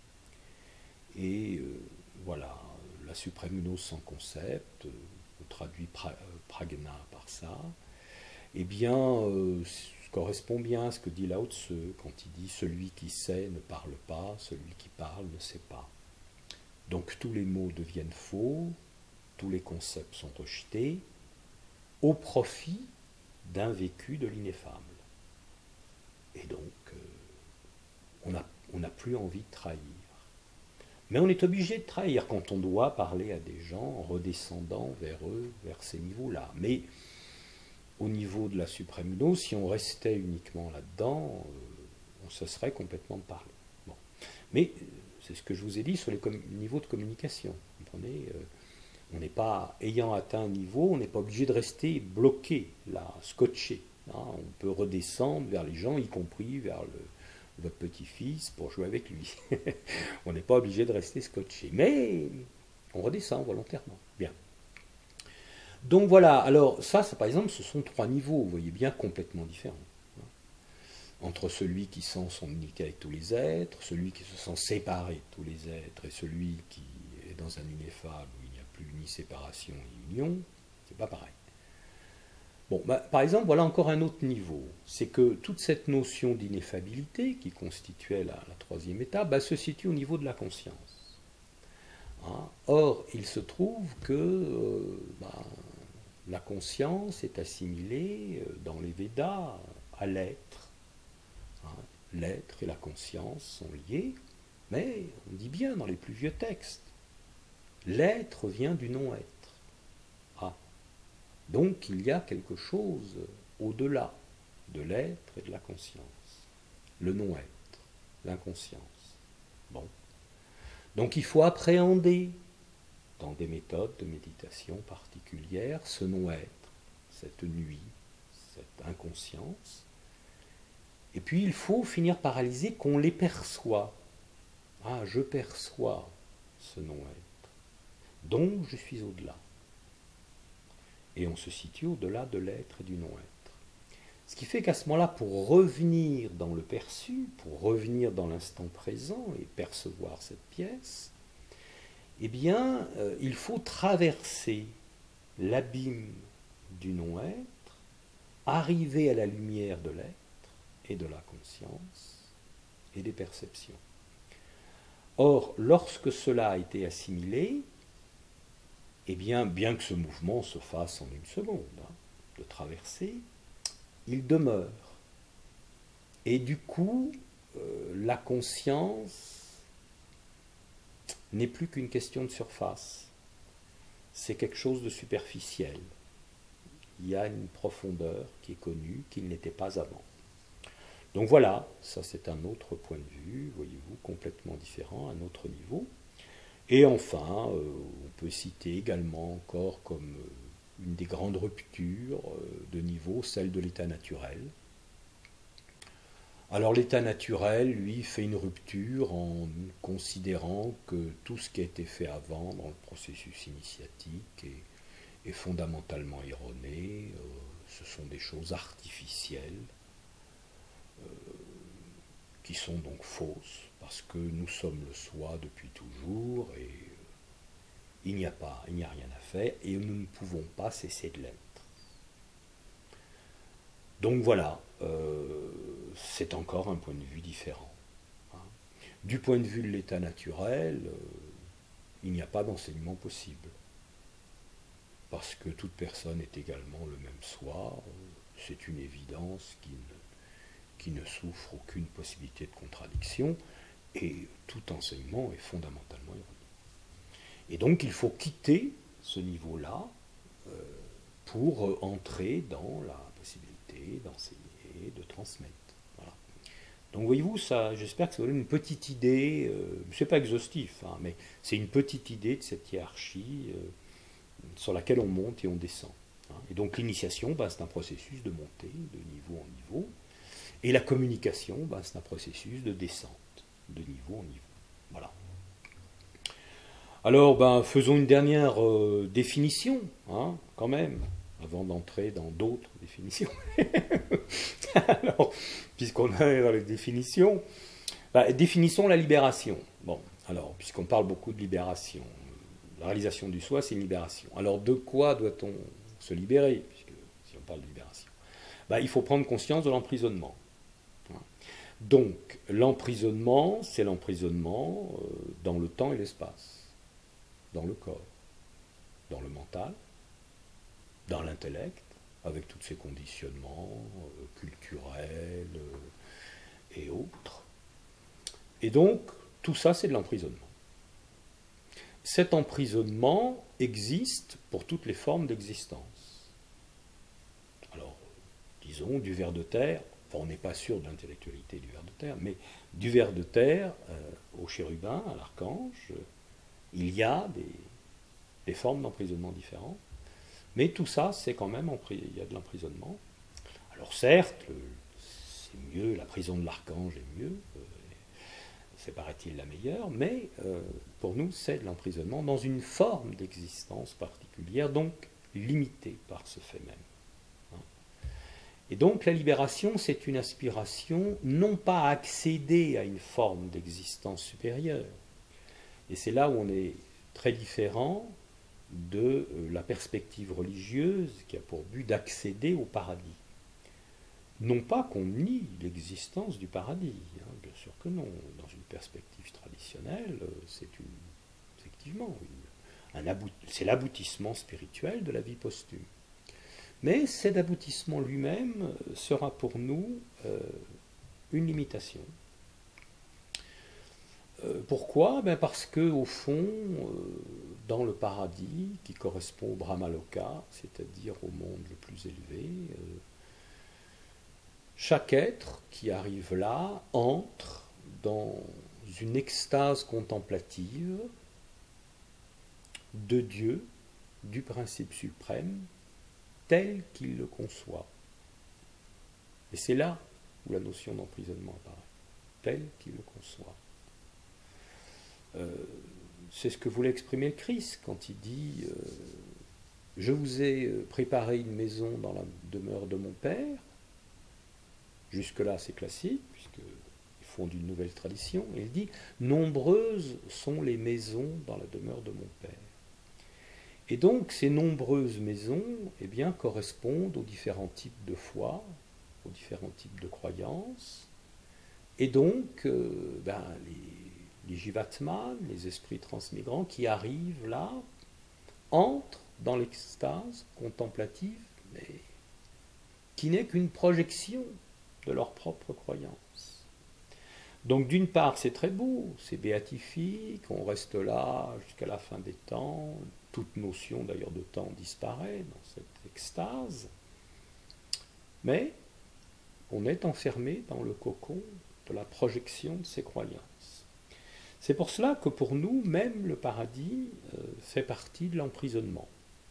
Et voilà, la suprême gnose sans concept, on traduit prajna par ça, eh bien, correspond bien à ce que dit Lao Tse quand il dit « celui qui sait ne parle pas, celui qui parle ne sait pas ». Donc tous les mots deviennent faux, tous les concepts sont rejetés, au profit d'un vécu de l'ineffable. Et donc, on n'a plus envie de trahir. Mais on est obligé de trahir quand on doit parler à des gens en redescendant vers eux, vers ces niveaux-là. Mais au niveau de la suprême nous, si on restait uniquement là-dedans, on se serait complètement parlé. Bon. Mais c'est ce que je vous ai dit sur les niveaux de communication. Vous comprenez, on n'est pas, ayant atteint un niveau, on n'est pas obligé de rester bloqué, là, scotché. Hein. On peut redescendre vers les gens, y compris vers votre petit-fils, pour jouer avec lui. On n'est pas obligé de rester scotché. Mais on redescend volontairement. Bien. Donc voilà, alors ça par exemple, ce sont 3 niveaux, vous voyez bien, complètement différents. Entre celui qui sent son unité avec tous les êtres, celui qui se sent séparé de tous les êtres, et celui qui est dans un ineffable où il n'y a plus ni séparation ni union, c'est pas pareil. Bon, par exemple, voilà encore un autre niveau. C'est que toute cette notion d'ineffabilité, qui constituait la 3e étape, se situe au niveau de la conscience. Hein. Or, il se trouve que la conscience est assimilée dans les Védas à l'être. Hein. L'être et la conscience sont liés, mais on dit bien dans les plus vieux textes, l'être vient du non-être. Donc il y a quelque chose au-delà de l'être et de la conscience. Le non-être, l'inconscience. Bon. Donc il faut appréhender, dans des méthodes de méditation particulières, ce non-être, cette nuit, cette inconscience. Et puis il faut finir par réaliser qu'on les perçoit. Ah, je perçois ce non-être. Donc je suis au-delà. Et on se situe au-delà de l'être et du non-être. Ce qui fait qu'à ce moment-là, pour revenir dans le perçu, pour revenir dans l'instant présent et percevoir cette pièce, eh bien, il faut traverser l'abîme du non-être, arriver à la lumière de l'être et de la conscience et des perceptions. Or, lorsque cela a été assimilé, eh bien que ce mouvement se fasse en une seconde, de traverser, il demeure. Et du coup, la conscience n'est plus qu'une question de surface. C'est quelque chose de superficiel. Il y a une profondeur qui est connue, qu'il n'était pas avant. Donc voilà, ça c'est un autre point de vue, voyez-vous, complètement différent, un autre niveau. Et enfin, on peut citer également encore comme une des grandes ruptures de niveau, celle de l'état naturel. Alors l'état naturel, lui, fait une rupture en considérant que tout ce qui a été fait avant dans le processus initiatique est fondamentalement erroné, ce sont des choses artificielles, qui sont donc fausses, parce que nous sommes le soi depuis toujours, et il n'y a rien à faire, et nous ne pouvons pas cesser de l'être. Donc voilà, c'est encore un point de vue différent. Hein. Du point de vue de l'état naturel, il n'y a pas d'enseignement possible, parce que toute personne est également le même soi, c'est une évidence qui ne souffre aucune possibilité de contradiction, et tout enseignement est fondamentalement erroné. Et donc il faut quitter ce niveau-là pour entrer dans la possibilité d'enseigner, de transmettre. Voilà. Donc voyez-vous, ça, j'espère que ça vous donne une petite idée, c'est pas exhaustif, hein, mais c'est une petite idée de cette hiérarchie sur laquelle on monte et on descend. Hein. Et donc l'initiation, c'est un processus de montée de niveau en niveau. Et la communication, c'est un processus de descente, de niveau en niveau. Voilà. Alors, faisons une dernière définition, hein, quand même, avant d'entrer dans d'autres définitions. Alors, puisqu'on est dans les définitions, définissons la libération. Bon, alors, puisqu'on parle beaucoup de libération, la réalisation du soi, c'est une libération. Alors, de quoi doit-on se libérer, puisque si on parle de libération? Il faut prendre conscience de l'emprisonnement. Donc, l'emprisonnement, c'est l'emprisonnement dans le temps et l'espace, dans le corps, dans le mental, dans l'intellect, avec tous ces conditionnements culturels et autres. Et donc, tout ça, c'est de l'emprisonnement. Cet emprisonnement existe pour toutes les formes d'existence. Alors, disons, du ver de terre, enfin, on n'est pas sûr de l'intellectualité du ver de terre, mais du ver de terre au chérubin, à l'archange, il y a des formes d'emprisonnement différentes. Mais tout ça, c'est quand même, il y a de l'emprisonnement. Alors certes, c'est mieux, la prison de l'archange est mieux, c'est paraît-il la meilleure, mais pour nous, c'est de l'emprisonnement dans une forme d'existence particulière, donc limitée par ce fait même. Et donc la libération, c'est une aspiration non pas à accéder à une forme d'existence supérieure, et c'est là où on est très différent de la perspective religieuse qui a pour but d'accéder au paradis. Non pas qu'on nie l'existence du paradis, hein, bien sûr que non. Dans une perspective traditionnelle, c'est effectivement c'est l'aboutissement spirituel de la vie posthume. Mais cet aboutissement lui-même sera pour nous une limitation. Pourquoi? Parce que au fond, dans le paradis, qui correspond au Brahmaloka, c'est-à-dire au monde le plus élevé, chaque être qui arrive là entre dans une extase contemplative de Dieu, du principe suprême, tel qu'il le conçoit. Et c'est là où la notion d'emprisonnement apparaît, tel qu'il le conçoit. C'est ce que voulait exprimer le Christ quand il dit je vous ai préparé une maison dans la demeure de mon Père. Jusque-là, c'est classique, puisqu'ils font d'une nouvelle tradition. Et il dit nombreuses sont les maisons dans la demeure de mon Père. Et donc, ces nombreuses maisons eh bien, correspondent aux différents types de foi, aux différents types de croyances. Et donc, les jivatman, les esprits transmigrants qui arrivent là, entrent dans l'extase contemplative, mais qui n'est qu'une projection de leur propre croyance. Donc d'une part, c'est très beau, c'est béatifique, on reste là jusqu'à la fin des temps, toute notion d'ailleurs de temps disparaît dans cette extase, mais on est enfermé dans le cocon de la projection de ses croyances. C'est pour cela que pour nous, même le paradis fait partie de l'emprisonnement.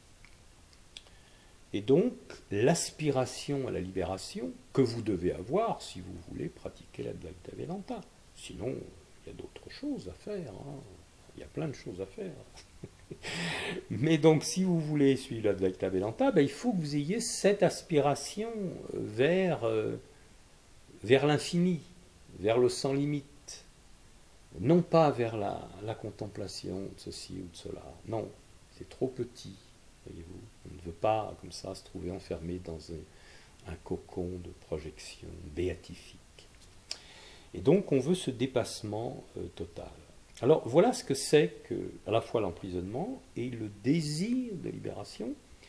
Et donc, l'aspiration à la libération que vous devez avoir si vous voulez pratiquer l'Advaita Vedanta. Sinon, il y a d'autres choses à faire. Hein. Il y a plein de choses à faire. Mais donc, si vous voulez suivre l'Advaita Vedanta, il faut que vous ayez cette aspiration vers l'infini, vers le sans limite. Non pas vers la contemplation de ceci ou de cela. Non, c'est trop petit. Voyez-vous, on ne veut pas comme ça se trouver enfermé dans un cocon de projection béatifique. Et donc on veut ce dépassement total. Alors voilà ce que c'est que à la fois l'emprisonnement et le désir de libération.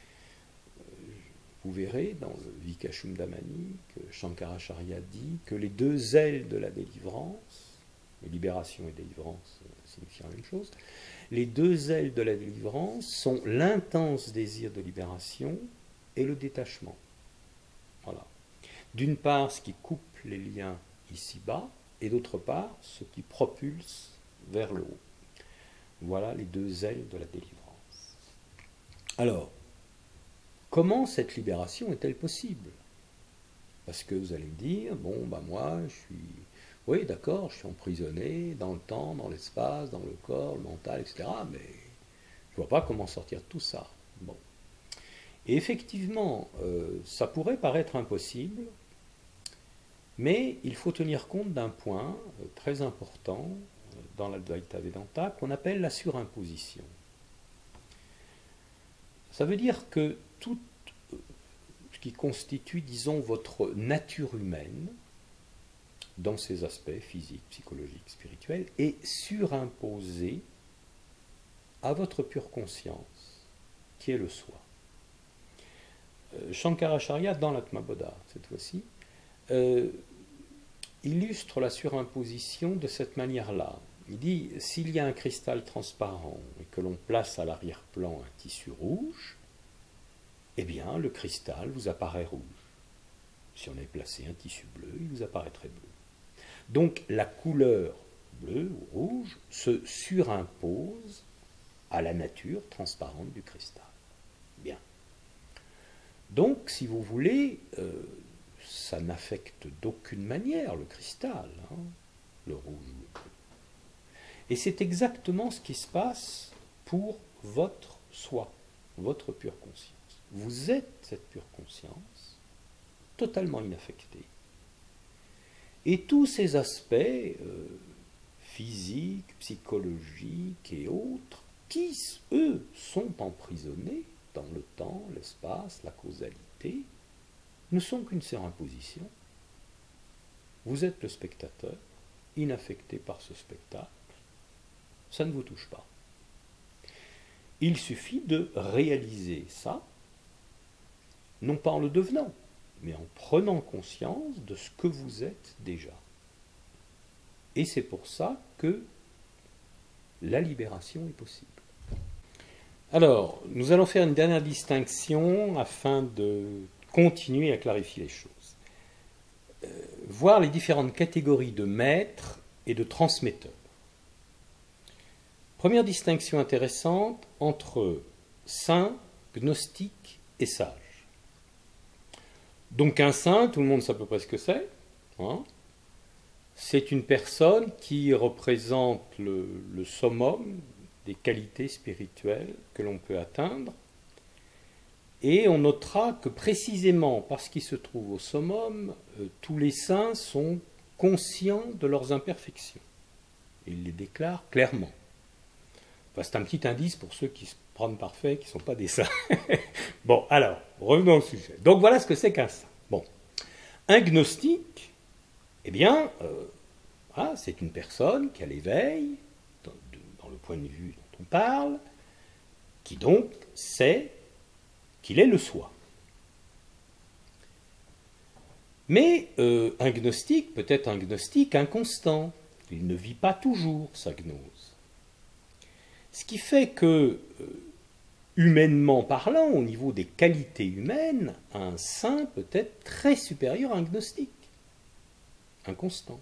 Vous verrez dans le Vikashundamani que Shankaracharya dit que les deux ailes de la délivrance, libération et délivrance signifient la même chose, les deux ailes de la délivrance sont l'intense désir de libération et le détachement. Voilà. D'une part, ce qui coupe les liens ici-bas, et d'autre part, ce qui propulse vers le haut. Voilà les deux ailes de la délivrance. Alors, comment cette libération est-elle possible? Parce que vous allez me dire, moi, je suis... Oui, d'accord, je suis emprisonné dans le temps, dans l'espace, dans le corps, le mental, etc. Mais je ne vois pas comment sortir de tout ça. Bon. Et effectivement, ça pourrait paraître impossible, mais il faut tenir compte d'un point très important dans l'Advaita Vedanta qu'on appelle la surimposition. Ça veut dire que tout ce qui constitue, disons, votre nature humaine, dans ses aspects physiques, psychologiques, spirituels, est surimposé à votre pure conscience, qui est le soi. Shankaracharya, dans l'Atmabodha, cette fois-ci, illustre la surimposition de cette manière-là. Il dit, s'il y a un cristal transparent et que l'on place à l'arrière-plan un tissu rouge, eh bien, le cristal vous apparaît rouge. Si on avait placé un tissu bleu, il vous apparaîtrait bleu. Donc, la couleur bleue ou rouge se surimpose à la nature transparente du cristal. Bien. Donc, si vous voulez, ça n'affecte d'aucune manière le cristal, hein, le rouge ou le bleu. Et c'est exactement ce qui se passe pour votre soi, votre pure conscience. Vous êtes cette pure conscience, totalement inaffectée. Et tous ces aspects physiques, psychologiques et autres, qui, eux, sont emprisonnés dans le temps, l'espace, la causalité, ne sont qu'une surimposition. Vous êtes le spectateur, inaffecté par ce spectacle. Ça ne vous touche pas. Il suffit de réaliser ça, non pas en le devenant, mais en prenant conscience de ce que vous êtes déjà. Et c'est pour ça que la libération est possible. Alors, nous allons faire une dernière distinction afin de continuer à clarifier les choses. Voir les différentes catégories de maîtres et de transmetteurs. Première distinction intéressante entre saint, gnostique et sage. Donc un saint, tout le monde sait à peu près ce que c'est. Hein, c'est une personne qui représente le summum des qualités spirituelles que l'on peut atteindre. Et on notera que précisément parce qu'il se trouve au summum, tous les saints sont conscients de leurs imperfections. Ils les déclarent clairement. Enfin, c'est un petit indice pour ceux qui se prennent parfaits, qui ne sont pas des saints. Bon, alors, revenons au sujet. Donc voilà ce que c'est qu'un saint. Bon, un gnostique, eh bien, voilà, c'est une personne qui a l'éveil, dans le point de vue dont on parle, qui donc sait qu'il est le soi. Mais un gnostique peut être un gnostique inconstant. Il ne vit pas toujours sa gnose. Ce qui fait que, humainement parlant, au niveau des qualités humaines, un saint peut être très supérieur à un gnostique, inconstant.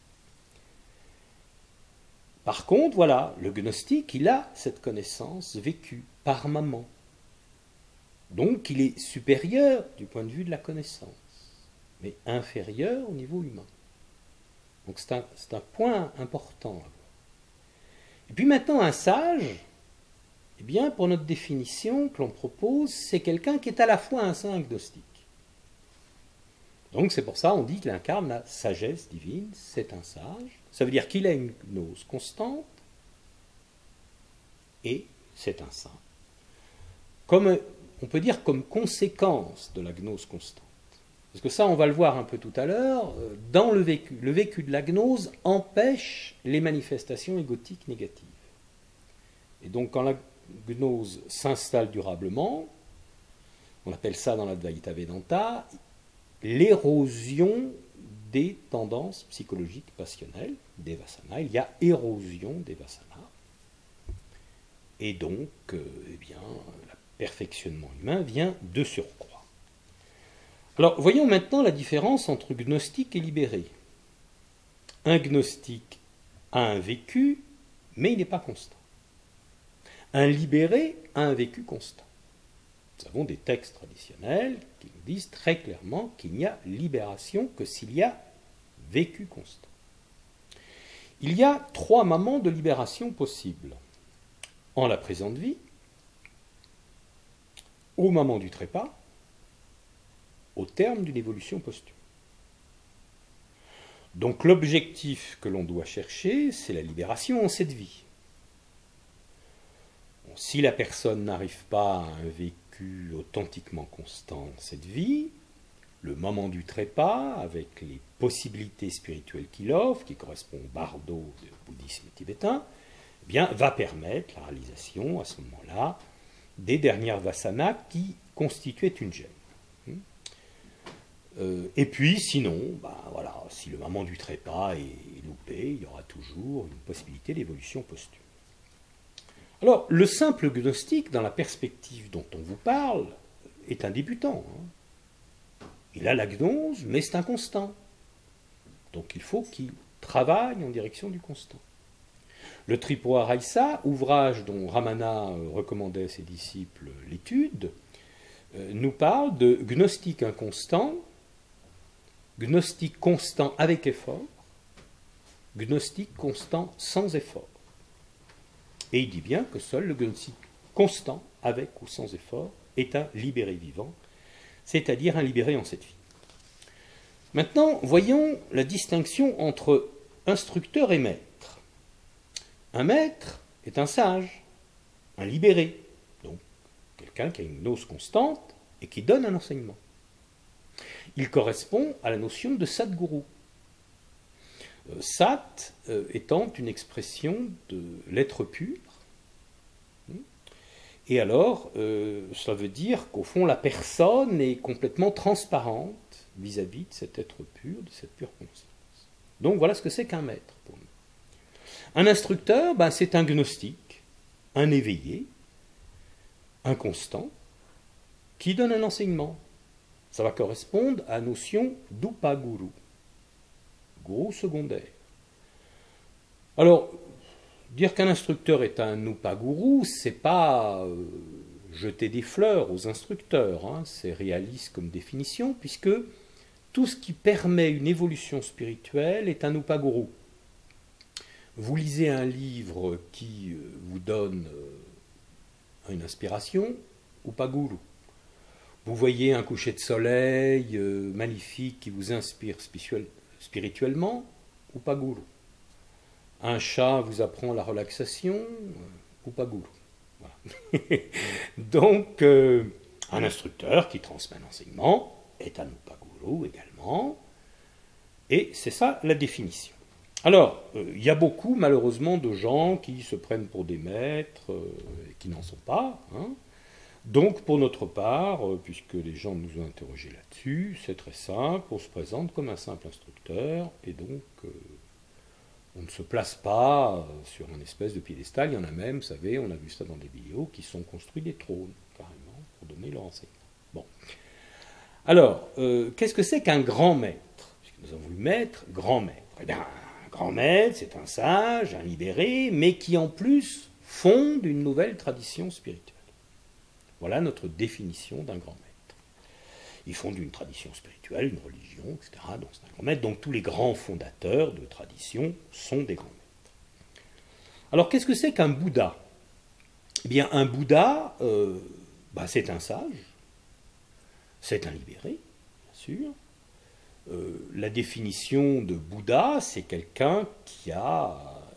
Par contre, voilà, le gnostique, il a cette connaissance vécue par maman. Donc, il est supérieur du point de vue de la connaissance, mais inférieur au niveau humain. Donc, c'est un point important. Et puis maintenant, un sage, eh bien, pour notre définition que l'on propose, c'est quelqu'un qui est à la fois un saint agnostique. Donc c'est pour ça qu'on dit qu'il incarne la sagesse divine, c'est un sage. Ça veut dire qu'il a une gnose constante et c'est un saint. Comme, on peut dire comme conséquence de la gnose constante. Parce que ça, on va le voir un peu tout à l'heure, dans le vécu de la gnose empêche les manifestations égotiques négatives. Et donc quand la gnose s'installe durablement, on appelle ça dans l'Advaita Vedanta, l'érosion des tendances psychologiques passionnelles, des vasanas. Il y a érosion des vasanas. Et donc, eh bien, le perfectionnement humain vient de surcroît. Alors, voyons maintenant la différence entre gnostique et libéré. Un gnostique a un vécu, mais il n'est pas constant. Un libéré a un vécu constant. Nous avons des textes traditionnels qui nous disent très clairement qu'il n'y a libération que s'il y a vécu constant. Il y a 3 moments de libération possibles. En la présente vie, au moment du trépas, au terme d'une évolution posthume. Donc l'objectif que l'on doit chercher, c'est la libération en cette vie. Bon, si la personne n'arrive pas à un vécu authentiquement constant dans cette vie, le moment du trépas, avec les possibilités spirituelles qu'il offre, qui correspond au bardo du bouddhisme tibétain, eh bien, va permettre la réalisation, à ce moment-là, des dernières vasanas qui constituaient une gemme. Et puis, sinon, ben, voilà, si le moment du trépas est loupé, il y aura toujours une possibilité d'évolution posthume. Alors, le simple gnostique, dans la perspective dont on vous parle, est un débutant. Il a la gnose, mais c'est un constant. Donc il faut qu'il travaille en direction du constant. Le Tripoaraisa, ouvrage dont Ramana recommandait à ses disciples l'étude, nous parle de gnostique inconstant, gnostique constant avec effort, gnostique constant sans effort. Et il dit bien que seul le gnostique constant, avec ou sans effort, est un libéré vivant, c'est-à-dire un libéré en cette vie. Maintenant, voyons la distinction entre instructeur et maître. Un maître est un sage, un libéré, donc quelqu'un qui a une gnose constante et qui donne un enseignement. Il correspond à la notion de Sadguru. Sat étant une expression de l'être pur. Et alors, ça veut dire qu'au fond, la personne est complètement transparente vis-à-vis de cet être pur, de cette pure conscience. Donc voilà ce que c'est qu'un maître pour nous. Un instructeur, ben, c'est un gnostique, un éveillé, un constant, qui donne un enseignement. Ça va correspondre à la notion d'Upaguru, guru secondaire. Alors, dire qu'un instructeur est un Upaguru, c'est pas jeter des fleurs aux instructeurs, hein, c'est réaliste comme définition, puisque tout ce qui permet une évolution spirituelle est un Upaguru. Vous lisez un livre qui vous donne une inspiration, Upaguru. Vous voyez un coucher de soleil magnifique qui vous inspire spirituellement, Upaguru. Un chat vous apprend la relaxation, Upaguru. Voilà. Donc, un instructeur qui transmet un enseignement est un Upaguru également, et c'est ça la définition. Alors, il y a beaucoup, malheureusement, de gens qui se prennent pour des maîtres et qui n'en sont pas. Hein. Donc, pour notre part, puisque les gens nous ont interrogés là-dessus, c'est très simple, on se présente comme un simple instructeur, et donc on ne se place pas sur un espèce de piédestal. Il y en a même, vous savez, on a vu ça dans des vidéos, qui sont construits des trônes, carrément, pour donner leur enseignement. Bon. Alors, qu'est-ce que c'est qu'un grand maître? Puisque nous avons vu maître, grand maître. Eh bien, un grand maître, c'est un sage, un libéré, mais qui en plus fonde une nouvelle tradition spirituelle. Voilà notre définition d'un grand maître. Il fonde une tradition spirituelle, une religion, etc. Donc c'est un grand maître. Donc tous les grands fondateurs de tradition sont des grands maîtres. Alors qu'est-ce que c'est qu'un Bouddha? Eh bien un Bouddha, c'est un sage, c'est un libéré, bien sûr. La définition de Bouddha, c'est quelqu'un qui a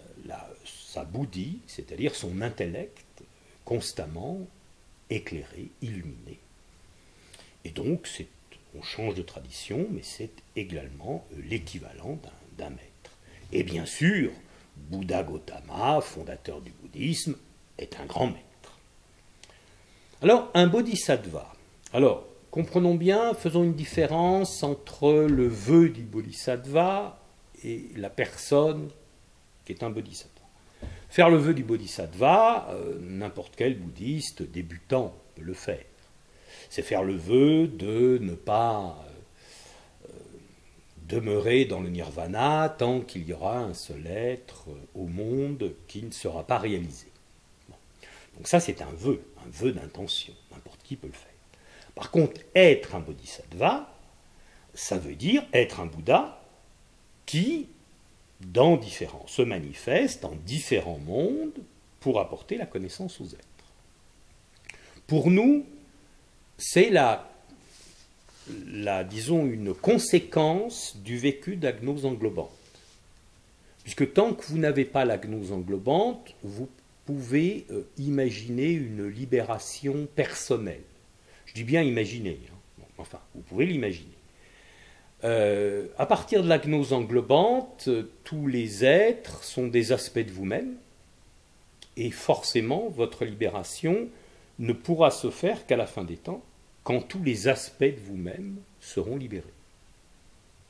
sa bouddhi, c'est-à-dire son intellect, constamment éclairé, illuminé. Et donc, on change de tradition, mais c'est également l'équivalent d'un maître. Et bien sûr, Bouddha Gautama, fondateur du bouddhisme, est un grand maître. Alors, un bodhisattva. Alors, comprenons bien, faisons une différence entre le vœu du bodhisattva et la personne qui est un bodhisattva. Faire le vœu du bodhisattva, n'importe quel bouddhiste débutant peut le faire. C'est faire le vœu de ne pas demeurer dans le nirvana tant qu'il y aura un seul être au monde qui ne sera pas réalisé. Bon. Donc ça, c'est un vœu d'intention. N'importe qui peut le faire. Par contre, être un bodhisattva, ça veut dire être un Bouddha qui se manifeste en différents mondes pour apporter la connaissance aux êtres. Pour nous, c'est disons, une conséquence du vécu de la gnose englobante. Puisque tant que vous n'avez pas la gnose englobante, vous pouvez imaginer une libération personnelle. Je dis bien imaginer, hein. Bon, enfin, vous pouvez l'imaginer. À partir de la gnose englobante, tous les êtres sont des aspects de vous-même, et forcément, votre libération ne pourra se faire qu'à la fin des temps, quand tous les aspects de vous-même seront libérés.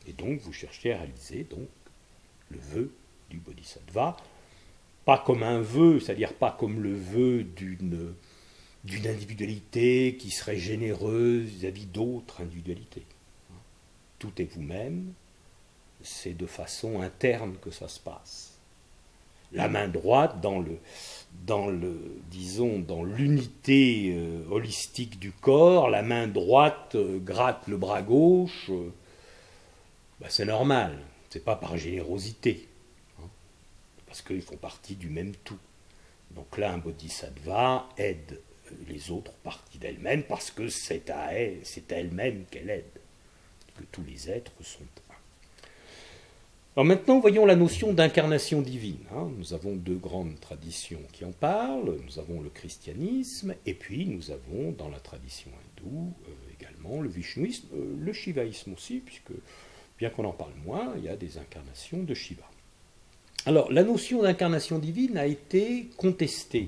Et donc vous cherchez à réaliser donc, le vœu du bodhisattva, pas comme un vœu, c'est-à-dire pas comme le vœu d'une individualité qui serait généreuse vis-à-vis d'autres individualités. Tout est vous-même, c'est de façon interne que ça se passe. La main droite, disons, dans l'unité holistique du corps, la main droite gratte le bras gauche, c'est normal, c'est pas par générosité, parce qu'ils font partie du même tout. Donc là, un bodhisattva aide les autres parties d'elle-même parce que c'est à elle-même qu'elle aide, que tous les êtres sont un. Alors maintenant, voyons la notion d'incarnation divine. Nous avons deux grandes traditions qui en parlent. Nous avons le christianisme, et puis nous avons dans la tradition hindoue également le vishnouisme, le shivaïsme aussi, puisque bien qu'on en parle moins, il y a des incarnations de Shiva. Alors, la notion d'incarnation divine a été contestée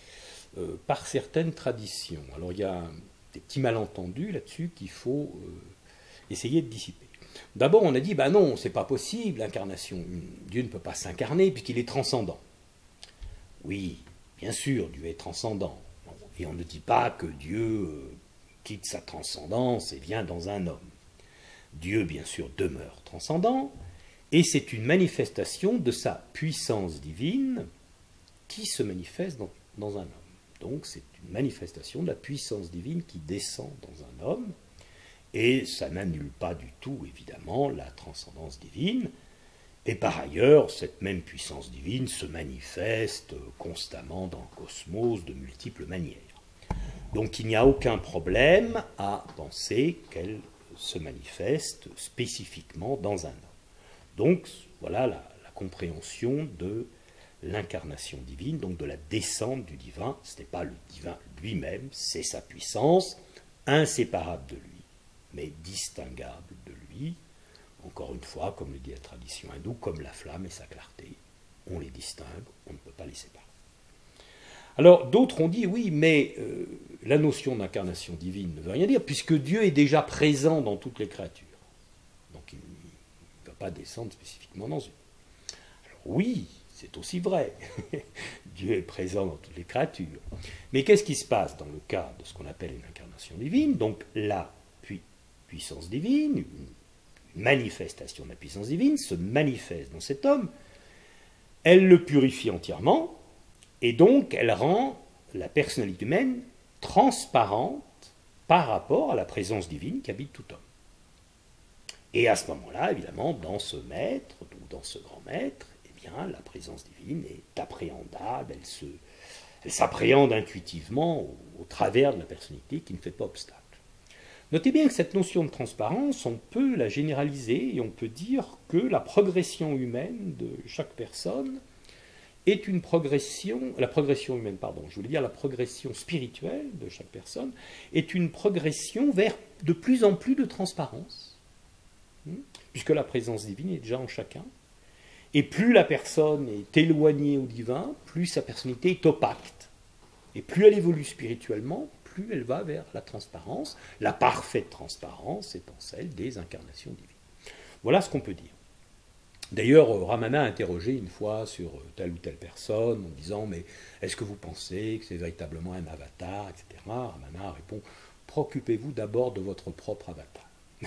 par certaines traditions. Alors, il y a des petits malentendus là-dessus qu'il faut essayer de dissiper. D'abord, on a dit, non, c'est pas possible, l'incarnation. Dieu ne peut pas s'incarner puisqu'il est transcendant. Oui, bien sûr, Dieu est transcendant. Et on ne dit pas que Dieu quitte sa transcendance et vient dans un homme. Dieu, bien sûr, demeure transcendant, et c'est une manifestation de sa puissance divine qui se manifeste dans un homme. Donc c'est une manifestation de la puissance divine qui descend dans un homme, et ça n'annule pas du tout, évidemment, la transcendance divine. Et par ailleurs, cette même puissance divine se manifeste constamment dans le cosmos de multiples manières. Donc il n'y a aucun problème à penser qu'elle se manifeste spécifiquement dans un homme. Donc voilà la compréhension de l'incarnation divine, donc de la descente du divin. Ce n'est pas le divin lui-même, c'est sa puissance, inséparable de lui, mais distinguable de lui. Encore une fois, comme le dit la tradition hindoue, comme la flamme et sa clarté, on les distingue, on ne peut pas les séparer. Alors d'autres ont dit, oui, mais la notion d'incarnation divine ne veut rien dire, puisque Dieu est déjà présent dans toutes les créatures. Donc il ne va pas descendre spécifiquement dans une. Alors oui, c'est aussi vrai. Dieu est présent dans toutes les créatures. Mais qu'est-ce qui se passe dans le cas de ce qu'on appelle une incarnation divine? Donc la puissance divine, une manifestation de la puissance divine, se manifeste dans cet homme, elle le purifie entièrement, et donc elle rend la personnalité humaine transparente par rapport à la présence divine qui habite tout homme. Et à ce moment-là, évidemment, dans ce maître, ou dans ce grand maître, eh bien, la présence divine est appréhendable, elle s'appréhende intuitivement au travers de la personnalité qui ne fait pas obstacle. Notez bien que cette notion de transparence, on peut la généraliser et on peut dire que la progression humaine de chaque personne est une progression, la progression humaine, pardon, je voulais dire la progression spirituelle de chaque personne, est une progression vers de plus en plus de transparence, puisque la présence divine est déjà en chacun, et plus la personne est éloignée au divin, plus sa personnalité est opaque, et plus elle évolue spirituellement, plus elle va vers la transparence, la parfaite transparence étant celle des incarnations divines. Voilà ce qu'on peut dire. D'ailleurs, Ramana a interrogé une fois sur telle ou telle personne en disant « Mais est-ce que vous pensez que c'est véritablement un avatar, etc. » Ramana répond « Préoccupez-vous d'abord de votre propre avatar. »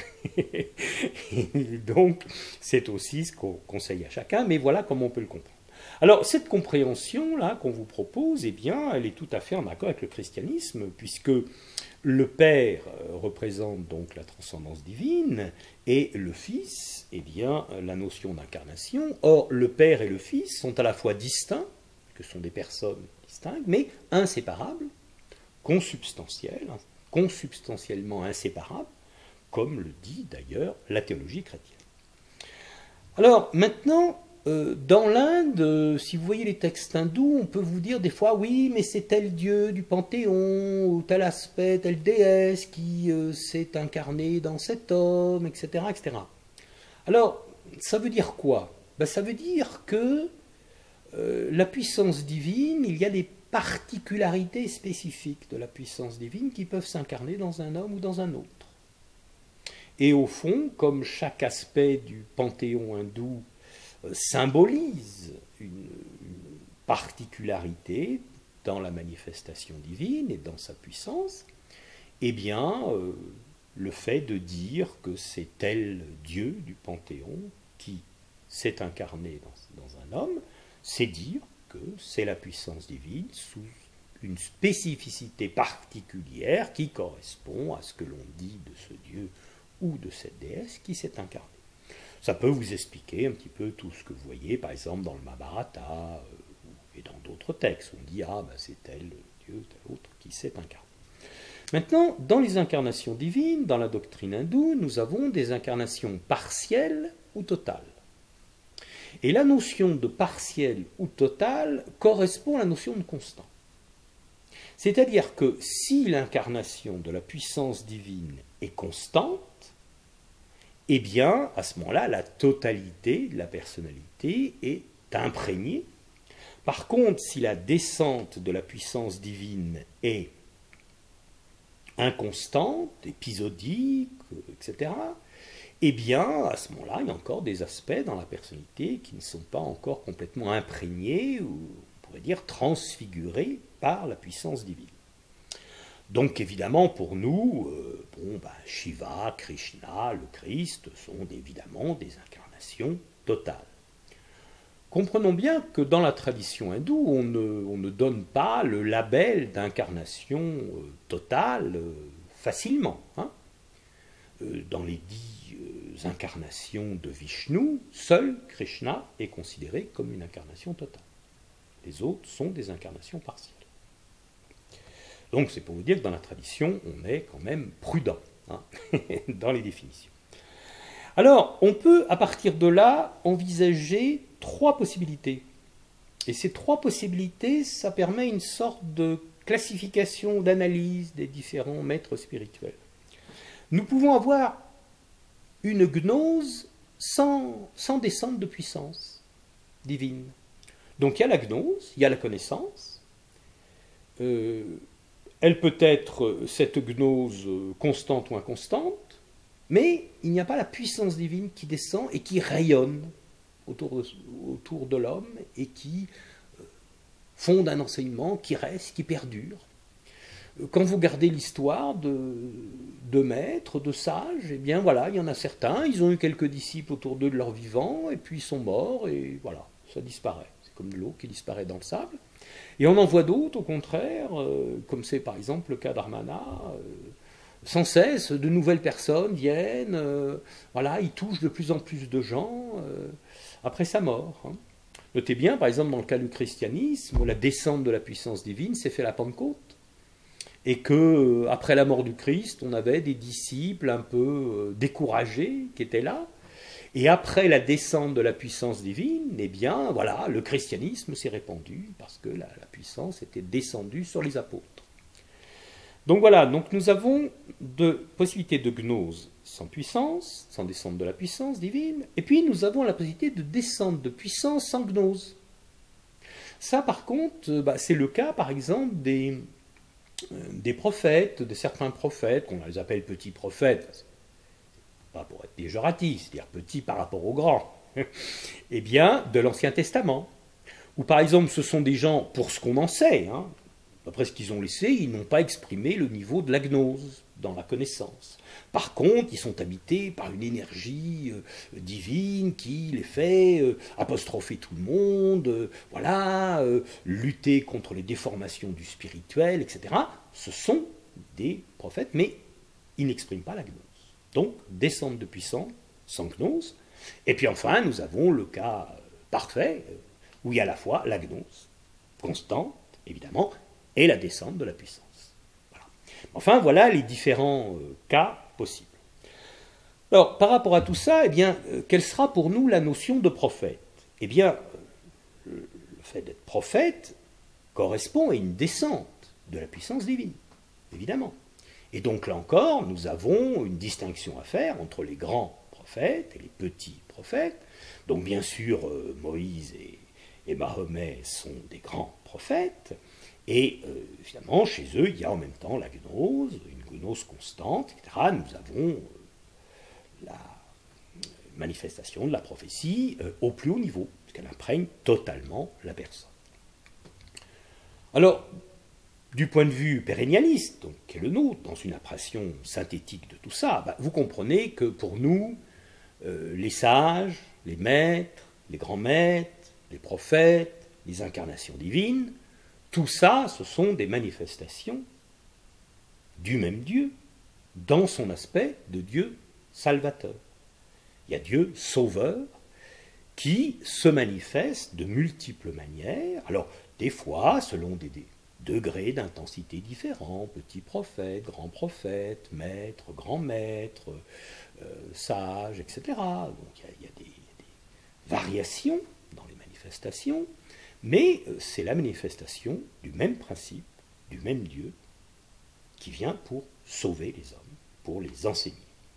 Donc, c'est aussi ce qu'on conseille à chacun, mais voilà comment on peut le comprendre. Alors, cette compréhension-là qu'on vous propose, eh bien, elle est tout à fait en accord avec le christianisme, puisque le Père représente donc la transcendance divine, et le Fils, eh bien, la notion d'incarnation. Or, le Père et le Fils sont à la fois distincts, que sont des personnes distinctes, mais inséparables, consubstantiellement inséparables, comme le dit d'ailleurs la théologie chrétienne. Alors, maintenant, dans l'Inde, si vous voyez les textes hindous, on peut vous dire des fois, oui, mais c'est tel dieu du panthéon, ou tel aspect, telle déesse qui s'est incarnée dans cet homme, etc., etc. Alors, ça veut dire quoi? Ça veut dire que la puissance divine, il y a des particularités spécifiques de la puissance divine qui peuvent s'incarner dans un homme ou dans un autre. Et au fond, comme chaque aspect du panthéon hindou symbolise une particularité dans la manifestation divine et dans sa puissance, eh bien, le fait de dire que c'est tel Dieu du panthéon qui s'est incarné dans un homme, c'est dire que c'est la puissance divine sous une spécificité particulière qui correspond à ce que l'on dit de ce Dieu ou de cette déesse qui s'est incarnée. Ça peut vous expliquer un petit peu tout ce que vous voyez, par exemple, dans le Mahabharata et dans d'autres textes. On dit, ah, ben, c'est tel Dieu, tel autre qui s'est incarné. Maintenant, dans les incarnations divines, dans la doctrine hindoue, nous avons des incarnations partielles ou totales. Et la notion de partiel ou total correspond à la notion de constant. C'est-à-dire que si l'incarnation de la puissance divine est constante, eh bien, à ce moment-là, la totalité de la personnalité est imprégnée. Par contre, si la descente de la puissance divine est inconstante, épisodique, etc., eh bien, à ce moment-là, il y a encore des aspects dans la personnalité qui ne sont pas encore complètement imprégnés, ou on pourrait dire transfigurés par la puissance divine. Donc évidemment, pour nous, Shiva, Krishna, le Christ sont évidemment des incarnations totales. Comprenons bien que dans la tradition hindoue, on ne donne pas le label d'incarnation totale facilement. Hein. Dans les 10 incarnations de Vishnu, seul Krishna est considéré comme une incarnation totale. Les autres sont des incarnations partielles. Donc c'est pour vous dire que dans la tradition, on est quand même prudent hein, dans les définitions. Alors, on peut à partir de là envisager 3 possibilités. Et ces 3 possibilités, ça permet une sorte de classification, d'analyse des différents maîtres spirituels. Nous pouvons avoir une gnose sans descente de puissance divine. Donc il y a la gnose, il y a la connaissance. Elle peut être, cette gnose, constante ou inconstante, mais il n'y a pas la puissance divine qui descend et qui rayonne autour de l'homme et qui fonde un enseignement qui reste, qui perdure. Quand vous regardez l'histoire de maîtres, de sages, eh bien voilà, il y en a certains, ils ont eu quelques disciples autour d'eux de leur vivant, et puis ils sont morts, et voilà, ça disparaît. C'est comme de l'eau qui disparaît dans le sable. Et on en voit d'autres, au contraire, comme c'est par exemple le cas d'Armana, sans cesse, de nouvelles personnes viennent, voilà, ils touchent de plus en plus de gens après sa mort. Hein. Notez bien, par exemple, dans le cas du christianisme, la descente de la puissance divine s'est fait à la Pentecôte. Et que après la mort du Christ, on avait des disciples un peu découragés qui étaient là. Et après la descente de la puissance divine, eh bien, voilà, le christianisme s'est répandu parce que la puissance était descendue sur les apôtres. Donc voilà, donc nous avons deux possibilités de gnose sans puissance, sans descente de la puissance divine, et puis nous avons la possibilité de descente de puissance sans gnose. Ça, par contre, c'est le cas, par exemple, des prophètes, de certains prophètes, qu'on les appelle petits prophètes, pas pour être péjoratif, c'est-à-dire petits par rapport aux grands, eh bien, de l'Ancien Testament. Ou par exemple, ce sont des gens, pour ce qu'on en sait, hein, d'après ce qu'ils ont laissé, ils n'ont pas exprimé le niveau de la gnose dans la connaissance. Par contre, ils sont habités par une énergie divine qui les fait apostropher tout le monde, voilà, lutter contre les déformations du spirituel, etc. Ce sont des prophètes, mais ils n'expriment pas la gnose. Donc, descente de puissance sans gnose. Et puis enfin, nous avons le cas parfait, où il y a à la fois la gnose, constante, évidemment, et la descente de la puissance. Voilà. Enfin, voilà les différents cas possibles. Alors, par rapport à tout ça, eh bien, quelle sera pour nous la notion de prophète? Eh bien, le fait d'être prophète correspond à une descente de la puissance divine, évidemment. Et donc, là encore, nous avons une distinction à faire entre les grands prophètes et les petits prophètes. Donc, bien sûr, Moïse et Mahomet sont des grands prophètes. Et finalement, chez eux, il y a en même temps la gnose, une gnose constante, etc. Nous avons la manifestation de la prophétie au plus haut niveau, parce qu'elle imprègne totalement la personne. Alors, du point de vue pérennialiste, donc, qui est le nôtre, dans une appréciation synthétique de tout ça, vous comprenez que pour nous, les sages, les maîtres, les grands maîtres, les prophètes, les incarnations divines, tout ça, ce sont des manifestations du même Dieu, dans son aspect de Dieu salvateur. Il y a Dieu sauveur qui se manifeste de multiples manières, alors des fois selon des degrés d'intensité différents, petit prophète, grand prophète, maître, grand maître, sage, etc. Donc il y a des variations dans les manifestations, mais c'est la manifestation du même principe, du même Dieu, qui vient pour sauver les hommes, pour les enseigner.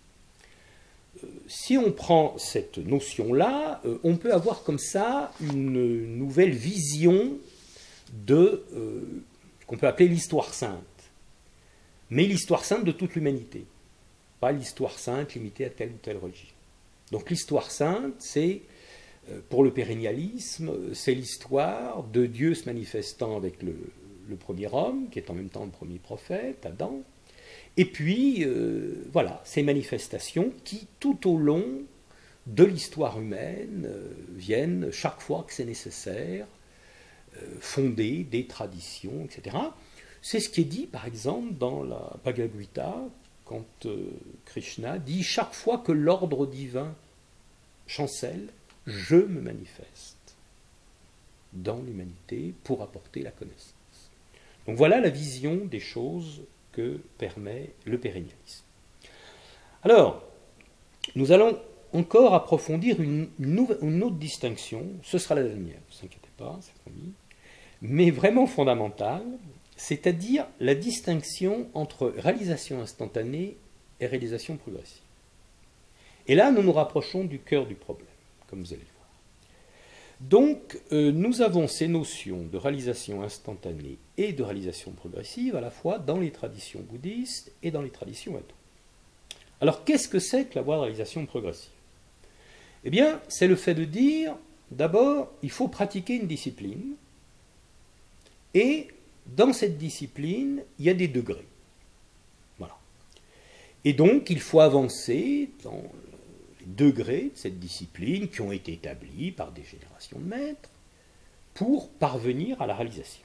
Si on prend cette notion-là, on peut avoir comme ça une nouvelle vision de ce qu'on peut appeler l'histoire sainte. Mais l'histoire sainte de toute l'humanité, pas l'histoire sainte limitée à telle ou telle religion. Donc l'histoire sainte, c'est, pour le pérennialisme, c'est l'histoire de Dieu se manifestant avec le premier homme, qui est en même temps le premier prophète, Adam, et puis, voilà, ces manifestations qui, tout au long de l'histoire humaine, viennent, chaque fois que c'est nécessaire, fonder des traditions, etc. C'est ce qui est dit, par exemple, dans la Bhagavad Gita, quand Krishna dit « Chaque fois que l'ordre divin chancelle, je me manifeste dans l'humanité pour apporter la connaissance. » Donc voilà la vision des choses que permet le pérennialisme. Alors, nous allons encore approfondir une autre distinction, ce sera la dernière, ne vous inquiétez pas, c'est promis, mais vraiment fondamentale, c'est-à-dire la distinction entre réalisation instantanée et réalisation progressive. Et là, nous nous rapprochons du cœur du problème, comme vous allez le voir. Donc, nous avons ces notions de réalisation instantanée et de réalisation progressive à la fois dans les traditions bouddhistes et dans les traditions hindoues. Alors, qu'est-ce que c'est que la voie de réalisation progressive? Eh bien, c'est le fait de dire, d'abord, il faut pratiquer une discipline, et dans cette discipline, il y a des degrés. Voilà. Et donc, il faut avancer dans degrés de cette discipline qui ont été établis par des générations de maîtres pour parvenir à la réalisation.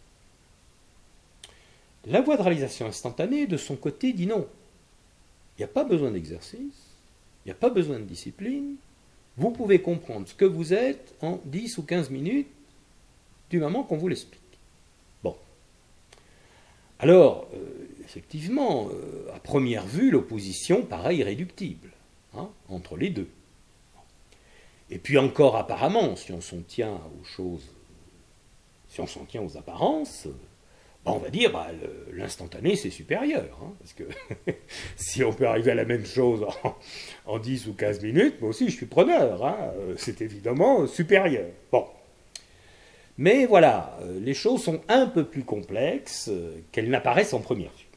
La voie de réalisation instantanée, de son côté, dit non. Il n'y a pas besoin d'exercice, il n'y a pas besoin de discipline, vous pouvez comprendre ce que vous êtes en 10 ou 15 minutes du moment qu'on vous l'explique. Bon. Alors, effectivement, à première vue, l'opposition paraît irréductible. Entre les deux. Et puis encore apparemment, si on s'en tient aux choses, si on s'en tient aux apparences, on va dire l'instantané c'est supérieur. Parce que si on peut arriver à la même chose en 10 ou 15 minutes, moi aussi je suis preneur. C'est évidemment supérieur. Bon. Mais voilà, les choses sont un peu plus complexes qu'elles n'apparaissent en première vue.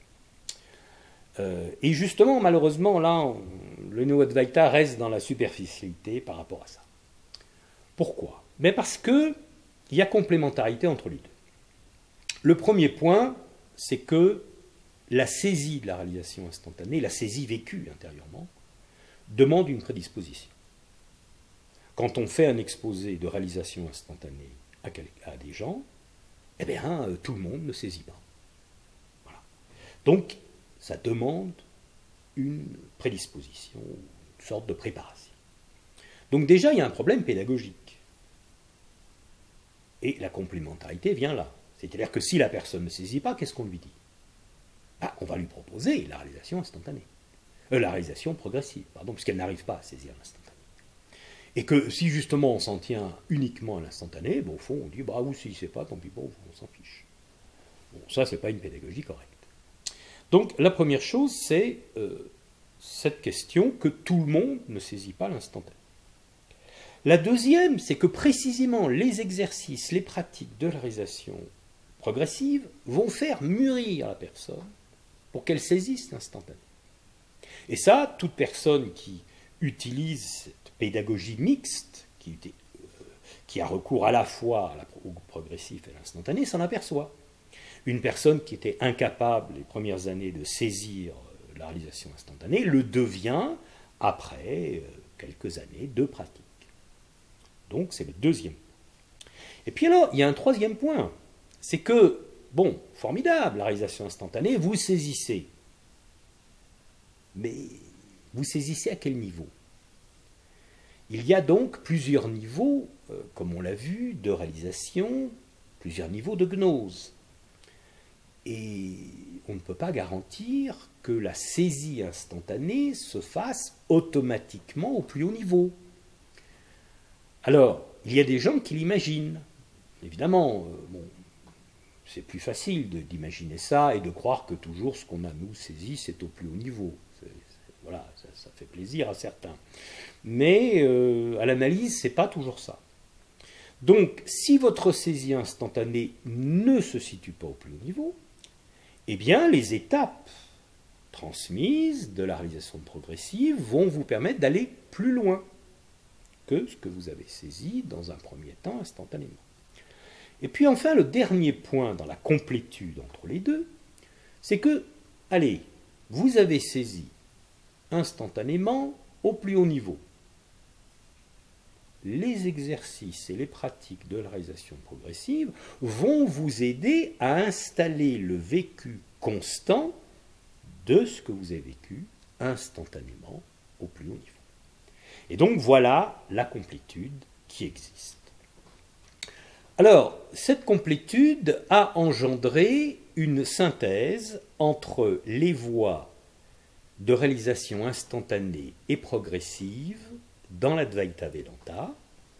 Et justement, malheureusement, là, le Néo-Advaita reste dans la superficialité par rapport à ça. Pourquoi? Mais parce qu'il y a complémentarité entre les deux. Le premier point, c'est que la saisie de la réalisation instantanée, la saisie vécue intérieurement, demande une prédisposition. Quand on fait un exposé de réalisation instantanée à des gens, eh bien, tout le monde ne saisit pas. Voilà. Donc, ça demande une prédisposition, une sorte de préparation. Donc déjà, il y a un problème pédagogique. Et la complémentarité vient là. C'est-à-dire que si la personne ne saisit pas, qu'est-ce qu'on lui dit? On va lui proposer la réalisation instantanée. La réalisation progressive, puisqu'elle n'arrive pas à saisir l'instantané. Et que si justement on s'en tient uniquement à l'instantané, au fond on dit, ou s'il ne sait pas, tant pis, on s'en fiche. Bon, ça, c'est pas une pédagogie correcte. Donc la première chose, c'est cette question que tout le monde ne saisit pas l'instantané. La deuxième, c'est que précisément les exercices, les pratiques de la réalisation progressive vont faire mûrir la personne pour qu'elle saisisse l'instantané. Et ça, toute personne qui utilise cette pédagogie mixte, qui a recours à la fois au progressif et à l'instantané, s'en aperçoit. Une personne qui était incapable les premières années de saisir la réalisation instantanée le devient après quelques années de pratique. Donc c'est le deuxième. Et puis alors, il y a un troisième point, c'est que, bon, formidable, la réalisation instantanée, vous saisissez. Mais vous saisissez à quel niveau? Il y a donc plusieurs niveaux, comme on l'a vu, de réalisation, plusieurs niveaux de gnose. Et on ne peut pas garantir que la saisie instantanée se fasse automatiquement au plus haut niveau. Alors, il y a des gens qui l'imaginent. Évidemment, bon, c'est plus facile d'imaginer ça et de croire que toujours ce qu'on a nous saisi, c'est au plus haut niveau. Voilà, ça fait plaisir à certains. Mais à l'analyse, ce n'est pas toujours ça. Donc, si votre saisie instantanée ne se situe pas au plus haut niveau, eh bien, les étapes transmises de la réalisation progressive vont vous permettre d'aller plus loin que ce que vous avez saisi dans un premier temps instantanément. Et puis enfin, le dernier point dans la complétude entre les deux, c'est que, allez, vous avez saisi instantanément au plus haut niveau. Les exercices et les pratiques de la réalisation progressive vont vous aider à installer le vécu constant de ce que vous avez vécu instantanément au plus haut niveau. Et donc voilà la complétude qui existe. Alors, cette complétude a engendré une synthèse entre les voies de réalisation instantanée et progressive dans l'Advaita Vedanta.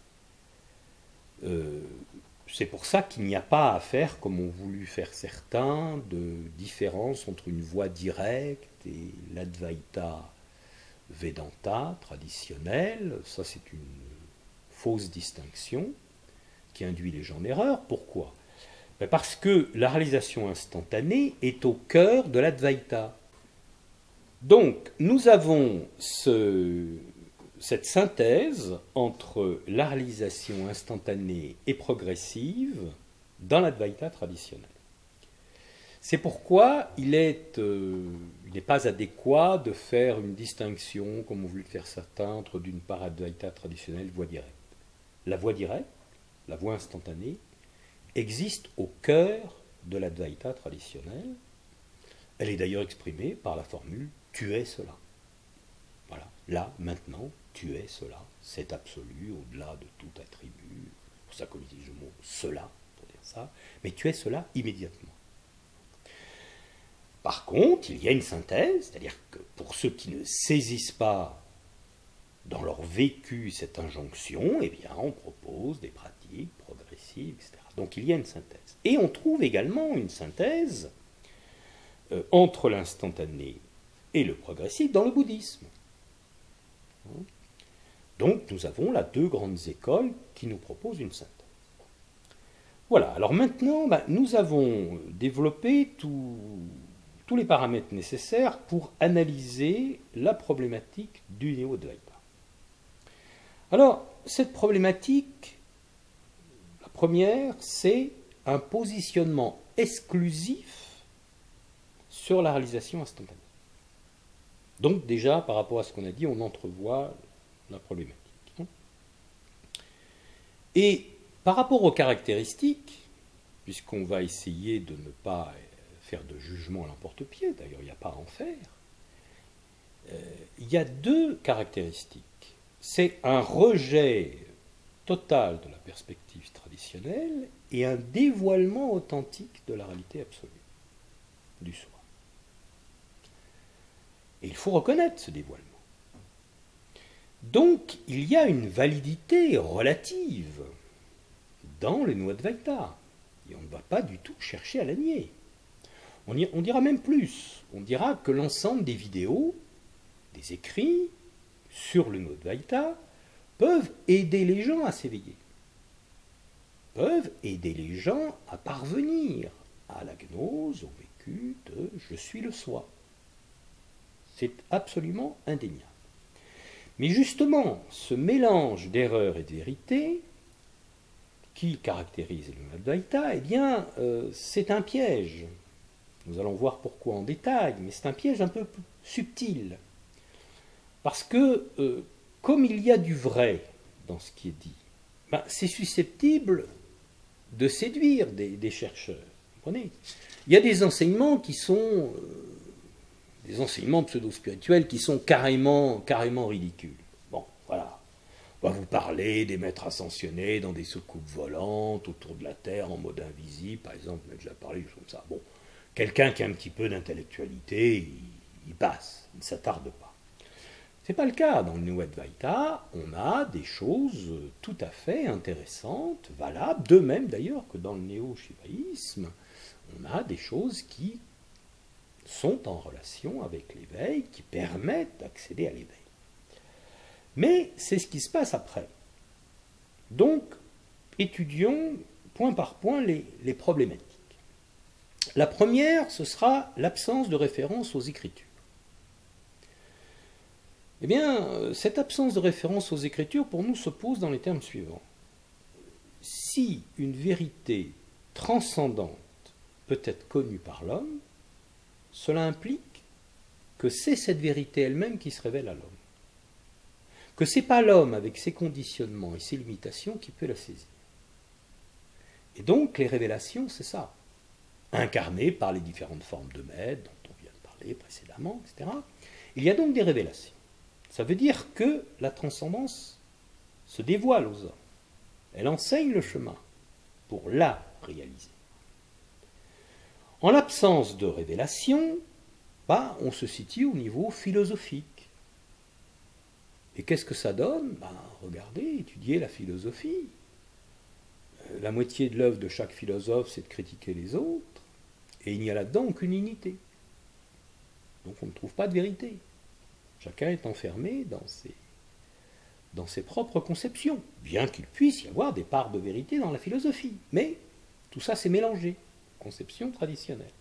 C'est pour ça qu'il n'y a pas à faire, comme ont voulu faire certains, de différence entre une voie directe et l'Advaita Vedanta traditionnelle. Ça, c'est une fausse distinction qui induit les gens en erreur. Pourquoi? Parce que la réalisation instantanée est au cœur de l'Advaita. Donc, nous avons cette synthèse entre la réalisation instantanée et progressive dans l'Advaita traditionnelle. C'est pourquoi il n'est pas adéquat de faire une distinction, comme ont voulu le faire certains, entre d'une part Advaita traditionnelle et voie directe. La voie directe, la voie instantanée, existe au cœur de l'Advaita traditionnelle. Elle est d'ailleurs exprimée par la formule « tu es cela ». Voilà, là, maintenant, tu es cela, c'est absolu, au-delà de tout attribut. C'est pour ça qu'on utilise le mot cela, pour dire ça, mais tu es cela immédiatement. Par contre, il y a une synthèse, c'est-à-dire que pour ceux qui ne saisissent pas dans leur vécu cette injonction, eh bien, on propose des pratiques progressives, etc. Donc il y a une synthèse. Et on trouve également une synthèse entre l'instantané et le progressif dans le bouddhisme. Donc nous avons là deux grandes écoles qui nous proposent une synthèse. Voilà, alors maintenant, nous avons développé tous les paramètres nécessaires pour analyser la problématique du Néo-Advaita. Alors, cette problématique, la première, c'est un positionnement exclusif sur la réalisation instantanée. Donc déjà, par rapport à ce qu'on a dit, on entrevoit la problématique. Et par rapport aux caractéristiques, puisqu'on va essayer de ne pas faire de jugement à l'emporte-pied, d'ailleurs il n'y a pas à en faire, il y a deux caractéristiques. C'est un rejet total de la perspective traditionnelle et un dévoilement authentique de la réalité absolue du soi. Et il faut reconnaître ce dévoilement. Donc, il y a une validité relative dans le Néo-Advaita. Et on ne va pas du tout chercher à la nier. On dira même plus. On dira que l'ensemble des vidéos, des écrits sur le Néo-Advaita peuvent aider les gens à s'éveiller. Peuvent aider les gens à parvenir à la gnose, au vécu de « je suis le soi ». C'est absolument indéniable. Mais justement, ce mélange d'erreur et de vérité qui caractérise le Advaita, eh bien, c'est un piège. Nous allons voir pourquoi en détail, mais c'est un piège un peu subtil. Parce que, comme il y a du vrai dans ce qui est dit, ben, c'est susceptible de séduire des chercheurs. Vous comprenez ? Il y a des enseignements qui sont des enseignements pseudo-spirituels qui sont carrément ridicules. Bon, voilà. On va vous parler des maîtres ascensionnés dans des soucoupes volantes autour de la Terre en mode invisible, par exemple, on a déjà parlé comme ça. Bon, quelqu'un qui a un petit peu d'intellectualité, il passe, il ne s'attarde pas. Ce n'est pas le cas. Dans le New Advaita, on a des choses tout à fait intéressantes, valables, de même d'ailleurs que dans le néo-shivaïsme, on a des choses qui sont en relation avec l'éveil, qui permettent d'accéder à l'éveil. Mais c'est ce qui se passe après. Donc, étudions point par point les problématiques. La première, ce sera l'absence de référence aux Écritures. Eh bien, cette absence de référence aux Écritures, pour nous, se pose dans les termes suivants. Si une vérité transcendante peut être connue par l'homme, cela implique que c'est cette vérité elle-même qui se révèle à l'homme. Que ce n'est pas l'homme avec ses conditionnements et ses limitations qui peut la saisir. Et donc, les révélations, c'est ça. Incarnées par les différentes formes de maîtres dont on vient de parler précédemment, etc. Il y a donc des révélations. Ça veut dire que la transcendance se dévoile aux hommes. Elle enseigne le chemin pour la réaliser. En l'absence de révélation, bah, on se situe au niveau philosophique. Et qu'est-ce que ça donne? Bah, regardez, étudiez la philosophie. La moitié de l'œuvre de chaque philosophe, c'est de critiquer les autres, et il n'y a là-dedans aucune unité. Donc on ne trouve pas de vérité. Chacun est enfermé dans ses propres conceptions, bien qu'il puisse y avoir des parts de vérité dans la philosophie. Mais tout ça, c'est mélangé. Conception traditionnelle.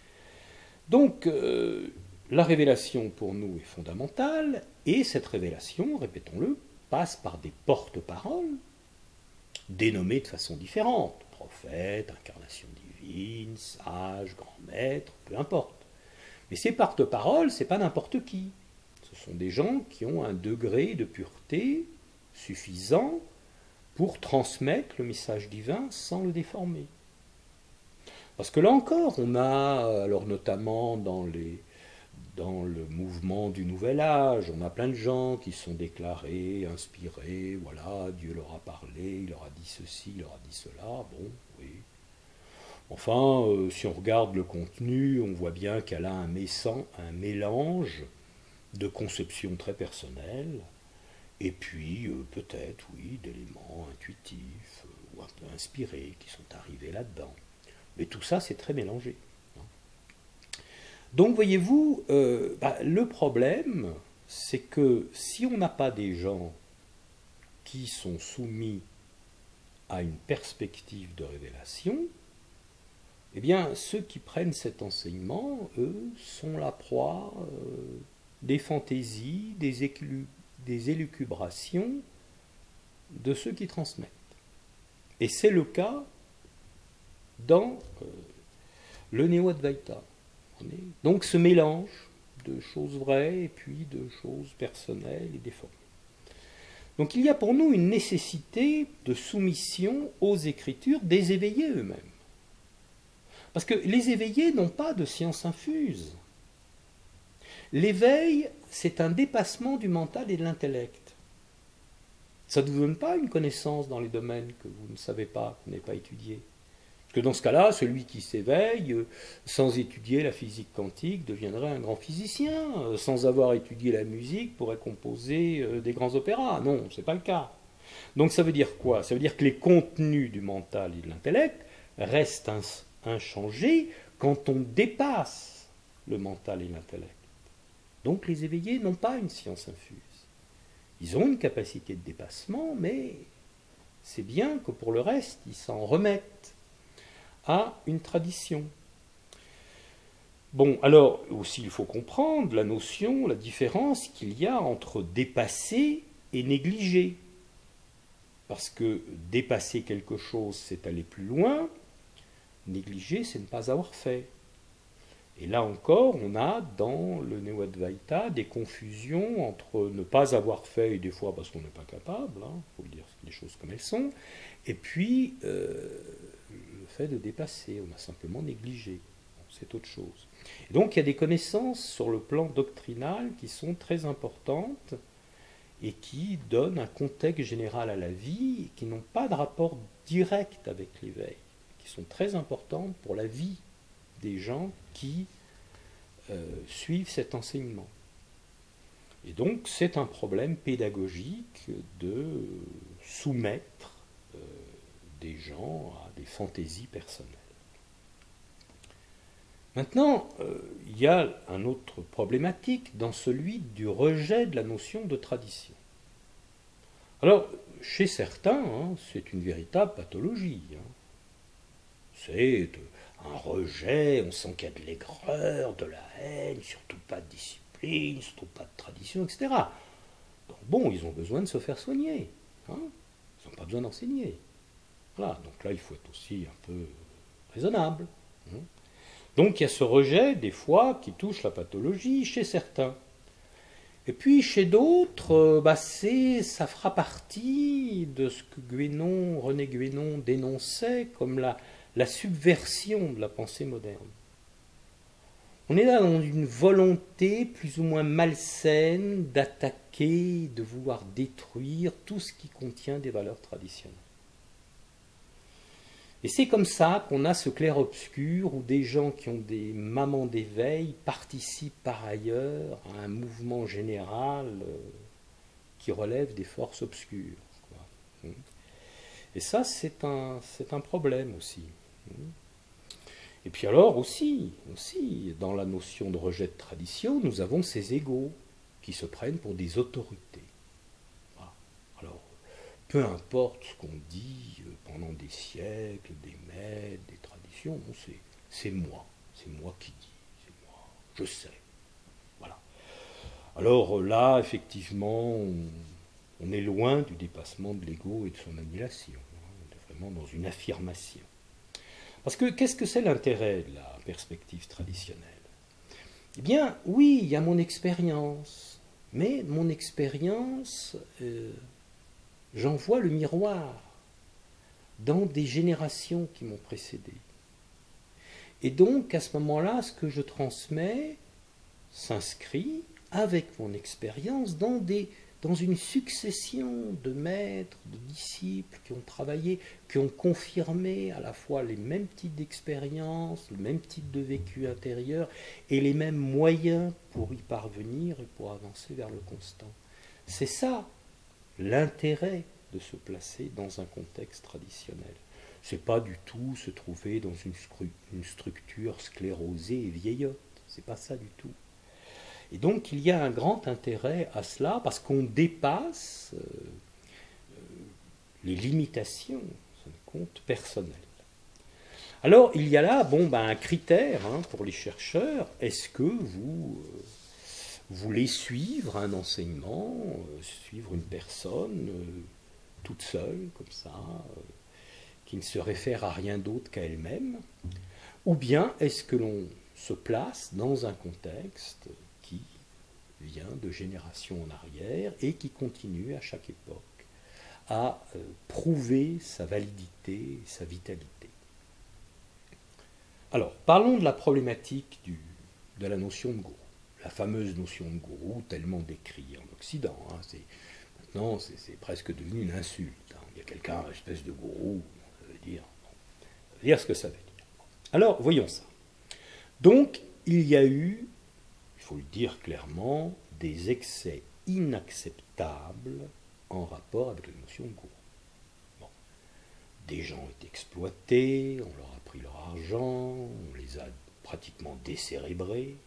Donc, la révélation pour nous est fondamentale, et cette révélation, répétons-le, passe par des porte-paroles, dénommés de façon différente, prophète, incarnation divine, sage, grand maître, peu importe. Mais ces porte-paroles, c'est pas n'importe qui. Ce sont des gens qui ont un degré de pureté suffisant pour transmettre le message divin sans le déformer. Parce que là encore, on a, alors notamment dans le mouvement du Nouvel Âge, on a plein de gens qui sont déclarés, inspirés, voilà, Dieu leur a parlé, il leur a dit ceci, il leur a dit cela, bon, oui. Enfin, si on regarde le contenu, on voit bien qu'elle a un mélange de conceptions très personnelles, et puis peut-être, oui, d'éléments intuitifs ou un peu inspirés qui sont arrivés là-dedans. Mais tout ça, c'est très mélangé. Donc, voyez-vous, le problème, c'est que si on n'a pas des gens qui sont soumis à une perspective de révélation, eh bien, ceux qui prennent cet enseignement, eux, sont la proie des fantaisies, des élucubrations de ceux qui transmettent. Et c'est le cas dans le Néo-Advaita. Donc ce mélange de choses vraies et puis de choses personnelles et déformées. Donc il y a pour nous une nécessité de soumission aux Écritures des éveillés eux-mêmes. Parce que les éveillés n'ont pas de science infuse. L'éveil, c'est un dépassement du mental et de l'intellect. Ça ne vous donne pas une connaissance dans les domaines que vous ne savez pas, que vous n'avez pas étudiés. Parce que dans ce cas-là, celui qui s'éveille, sans étudier la physique quantique, deviendrait un grand physicien. Sans avoir étudié la musique, pourrait composer des grands opéras. Non, ce n'est pas le cas. Donc ça veut dire quoi? Ça veut dire que les contenus du mental et de l'intellect restent inchangés quand on dépasse le mental et l'intellect. Donc les éveillés n'ont pas une science infuse. Ils ont une capacité de dépassement, mais c'est bien que pour le reste, ils s'en remettent à une tradition. Bon, alors aussi il faut comprendre la notion, la différence qu'il y a entre dépasser et négliger. Parce que dépasser quelque chose, c'est aller plus loin, négliger, c'est ne pas avoir fait. Et là encore, on a dans le Néo-Advaita des confusions entre ne pas avoir fait, et des fois parce qu'on n'est pas capable, il faut dire les choses comme elles sont, et puis le fait de dépasser, on a simplement négligé. Bon, c'est autre chose. Et donc il y a des connaissances sur le plan doctrinal qui sont très importantes et qui donnent un contexte général à la vie et qui n'ont pas de rapport direct avec l'éveil, qui sont très importantes pour la vie des gens qui suivent cet enseignement. Et donc c'est un problème pédagogique de soumettre des gens à des fantaisies personnelles. Maintenant, il y a un autre problématique dans celui du rejet de la notion de tradition. Alors, chez certains, c'est une véritable pathologie. C'est un rejet, on sent qu'il y a de l'aigreur, de la haine, surtout pas de discipline, surtout pas de tradition, etc. Donc bon, ils ont besoin de se faire soigner. Ils n'ont pas besoin d'enseigner. Voilà, donc là, il faut être aussi un peu raisonnable. Donc il y a ce rejet, des fois, qui touche la pathologie chez certains. Et puis chez d'autres, ça fera partie de ce que René Guénon dénonçait comme la subversion de la pensée moderne. On est là dans une volonté plus ou moins malsaine d'attaquer, de vouloir détruire tout ce qui contient des valeurs traditionnelles. Et c'est comme ça qu'on a ce clair-obscur où des gens qui ont des mamans d'éveil participent par ailleurs à un mouvement général qui relève des forces obscures. Et ça, c'est un problème aussi. Et puis alors aussi, dans la notion de rejet de tradition, nous avons ces égos qui se prennent pour des autorités. Voilà. Alors, peu importe ce qu'on dit pendant des siècles, des maîtres, des traditions, c'est moi qui dis, c'est moi, je sais. Voilà. Alors là, effectivement, on est loin du dépassement de l'ego et de son annihilation. On est vraiment dans une affirmation. Parce que qu'est-ce que c'est l'intérêt de la perspective traditionnelle? Eh bien, oui, il y a mon expérience, mais mon expérience, j'en vois le miroir dans des générations qui m'ont précédé. Et donc, à ce moment-là, ce que je transmets s'inscrit avec mon expérience dans une succession de maîtres, de disciples qui ont travaillé, qui ont confirmé à la fois les mêmes types d'expériences, le même type de vécu intérieur et les mêmes moyens pour y parvenir et pour avancer vers le constant. C'est ça l'intérêt de se placer dans un contexte traditionnel. C'est pas du tout se trouver dans une structure sclérosée et vieillotte. C'est pas ça du tout. Et donc il y a un grand intérêt à cela parce qu'on dépasse les limitations, ça compte personnel. Alors il y a là un critère pour les chercheurs. Est-ce que vous voulez suivre un enseignement, suivre une personne toute seule comme ça, qui ne se réfère à rien d'autre qu'à elle-même, ou bien est-ce que l'on se place dans un contexte qui vient de génération en arrière et qui continue à chaque époque à prouver sa validité, sa vitalité. Alors, parlons de la problématique de la notion de gourou, la fameuse notion de gourou tellement décrite en Occident. Maintenant, c'est presque devenu une insulte. Il y a quelqu'un, une espèce de gourou, ça veut dire ce que ça veut dire. Alors, voyons ça. Donc, il y a eu, il faut le dire clairement, des excès inacceptables en rapport avec la notion de gourou. Bon. Des gens ont été exploités, on leur a pris leur argent, on les a pratiquement décérébrés.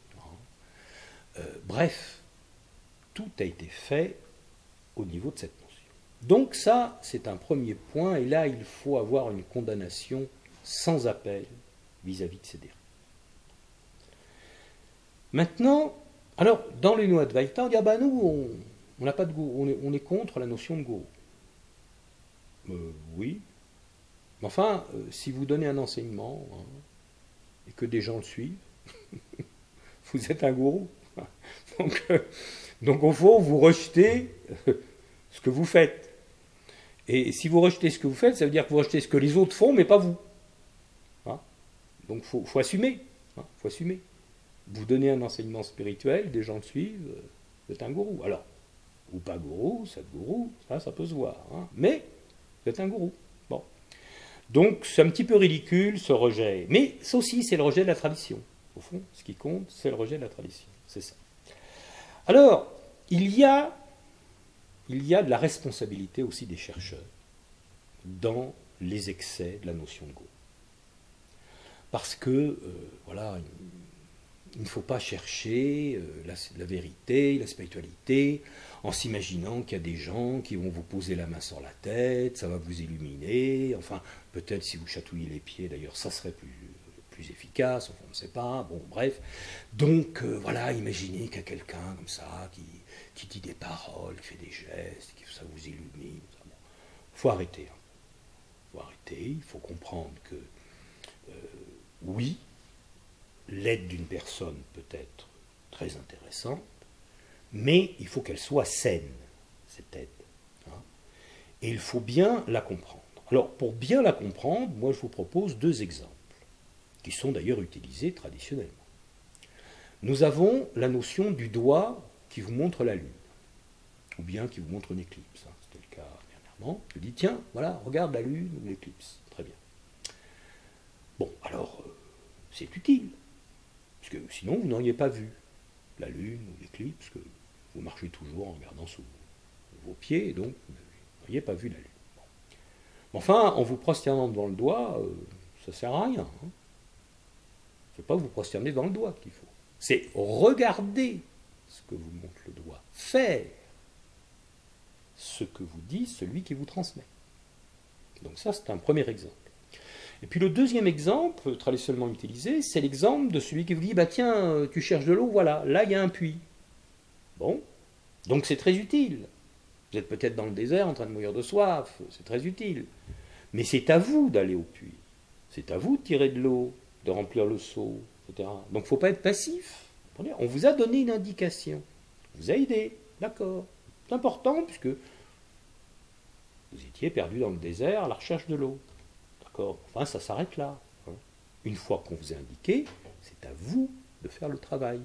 Bref, tout a été fait au niveau de cette notion. Donc ça, c'est un premier point, et là, il faut avoir une condamnation sans appel vis-à-vis de ces dérives. Maintenant, alors, dans les Advaita, on dit, ah ben nous, on n'a pas de gourou, on est contre la notion de gourou. Oui. Mais enfin, si vous donnez un enseignement, hein, et que des gens le suivent, vous êtes un gourou. Donc, donc au fond, vous rejetez ce que vous faites. Et si vous rejetez ce que vous faites, ça veut dire que vous rejetez ce que les autres font, mais pas vous. Hein. Donc il faut assumer. Hein, faut assumer. Vous donnez un enseignement spirituel, des gens le suivent, vous êtes un gourou. Alors, ou pas gourou, Sadhguru, ça peut se voir. Hein. Mais vous êtes un gourou. Bon. Donc c'est un petit peu ridicule ce rejet. Mais ça aussi, c'est le rejet de la tradition. Au fond, ce qui compte, c'est le rejet de la tradition. C'est ça. Alors, il y a de la responsabilité aussi des chercheurs dans les excès de la notion de gourou. Parce que, voilà, il ne faut pas chercher la vérité, la spiritualité, en s'imaginant qu'il y a des gens qui vont vous poser la main sur la tête, ça va vous illuminer, enfin, peut-être si vous chatouillez les pieds, d'ailleurs, ça serait plus efficace, enfin, on ne sait pas, bon, bref. Donc, voilà, imaginez qu'il y a quelqu'un comme ça, qui dit des paroles, qui fait des gestes, que ça vous illumine. Bon. Faut arrêter. Hein. Faut arrêter, il faut comprendre que, oui, l'aide d'une personne peut être très intéressante, mais il faut qu'elle soit saine, cette aide. Hein. Et il faut bien la comprendre. Alors, pour bien la comprendre, moi je vous propose 2 exemples, qui sont d'ailleurs utilisés traditionnellement. Nous avons la notion du doigt qui vous montre la Lune, ou bien qui vous montre une éclipse. Hein. C'était le cas dernièrement. Je dis, tiens, voilà, regarde la Lune ou l'éclipse. Très bien. Bon, alors, c'est utile. Parce que sinon, vous n'auriez pas vu la Lune ou l'éclipse, que vous marchez toujours en regardant sous vos pieds, et donc vous n'auriez pas vu la Lune. Bon. Enfin, en vous prosternant devant le doigt, ça ne sert à rien. Hein. Ce n'est pas vous prosterner devant le doigt qu'il faut. C'est regarder ce que vous montre le doigt. Faire ce que vous dit celui qui vous transmet. Donc ça, c'est un premier exemple. Et puis le deuxième exemple, traditionnellement utilisé, c'est l'exemple de celui qui vous dit, bah tiens, tu cherches de l'eau, voilà, là il y a un puits. Bon, donc c'est très utile. Vous êtes peut-être dans le désert en train de mourir de soif, c'est très utile. Mais c'est à vous d'aller au puits. C'est à vous de tirer de l'eau, de remplir le seau, etc. Donc il ne faut pas être passif. On vous a donné une indication. On vous a aidé, d'accord. C'est important puisque vous étiez perdu dans le désert à la recherche de l'eau. Enfin, ça s'arrête là. Hein. Une fois qu'on vous a indiqué, c'est à vous de faire le travail.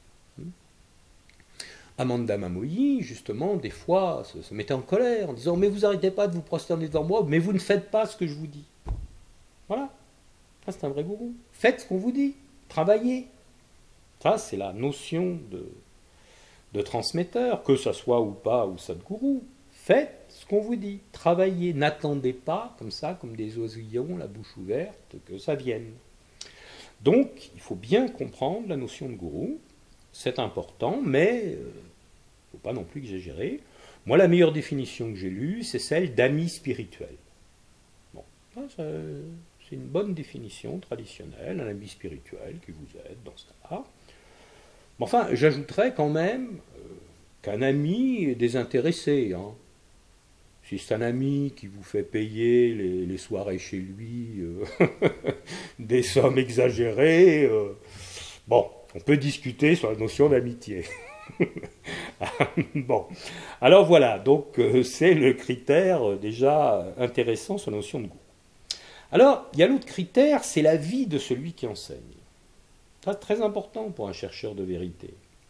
Amanda Mamoyi, justement, des fois, se mettait en colère en disant « Mais vous n'arrêtez pas de vous prosterner devant moi, mais vous ne faites pas ce que je vous dis. » Voilà. Ça, c'est un vrai gourou. Faites ce qu'on vous dit. Travaillez. Ça, c'est la notion de transmetteur, que ça soit ou pas ou Sadhguru. Faites ce qu'on vous dit. Travaillez. N'attendez pas, comme ça, comme des oisillons, la bouche ouverte, que ça vienne. Donc, il faut bien comprendre la notion de gourou. C'est important, mais il ne faut pas non plus exagérer. Moi, la meilleure définition que j'ai lue, c'est celle d'ami spirituel. Bon, c'est une bonne définition traditionnelle, un ami spirituel qui vous aide dans ce cas-là. Mais enfin, j'ajouterais quand même qu'un ami est désintéressé. Hein. Si c'est un ami qui vous fait payer les soirées chez lui des sommes exagérées, bon, on peut discuter sur la notion d'amitié. Bon, alors voilà, donc c'est le critère déjà intéressant sur la notion de goût. Alors, il y a l'autre critère, c'est la vie de celui qui enseigne. C'est très important pour un chercheur de vérité.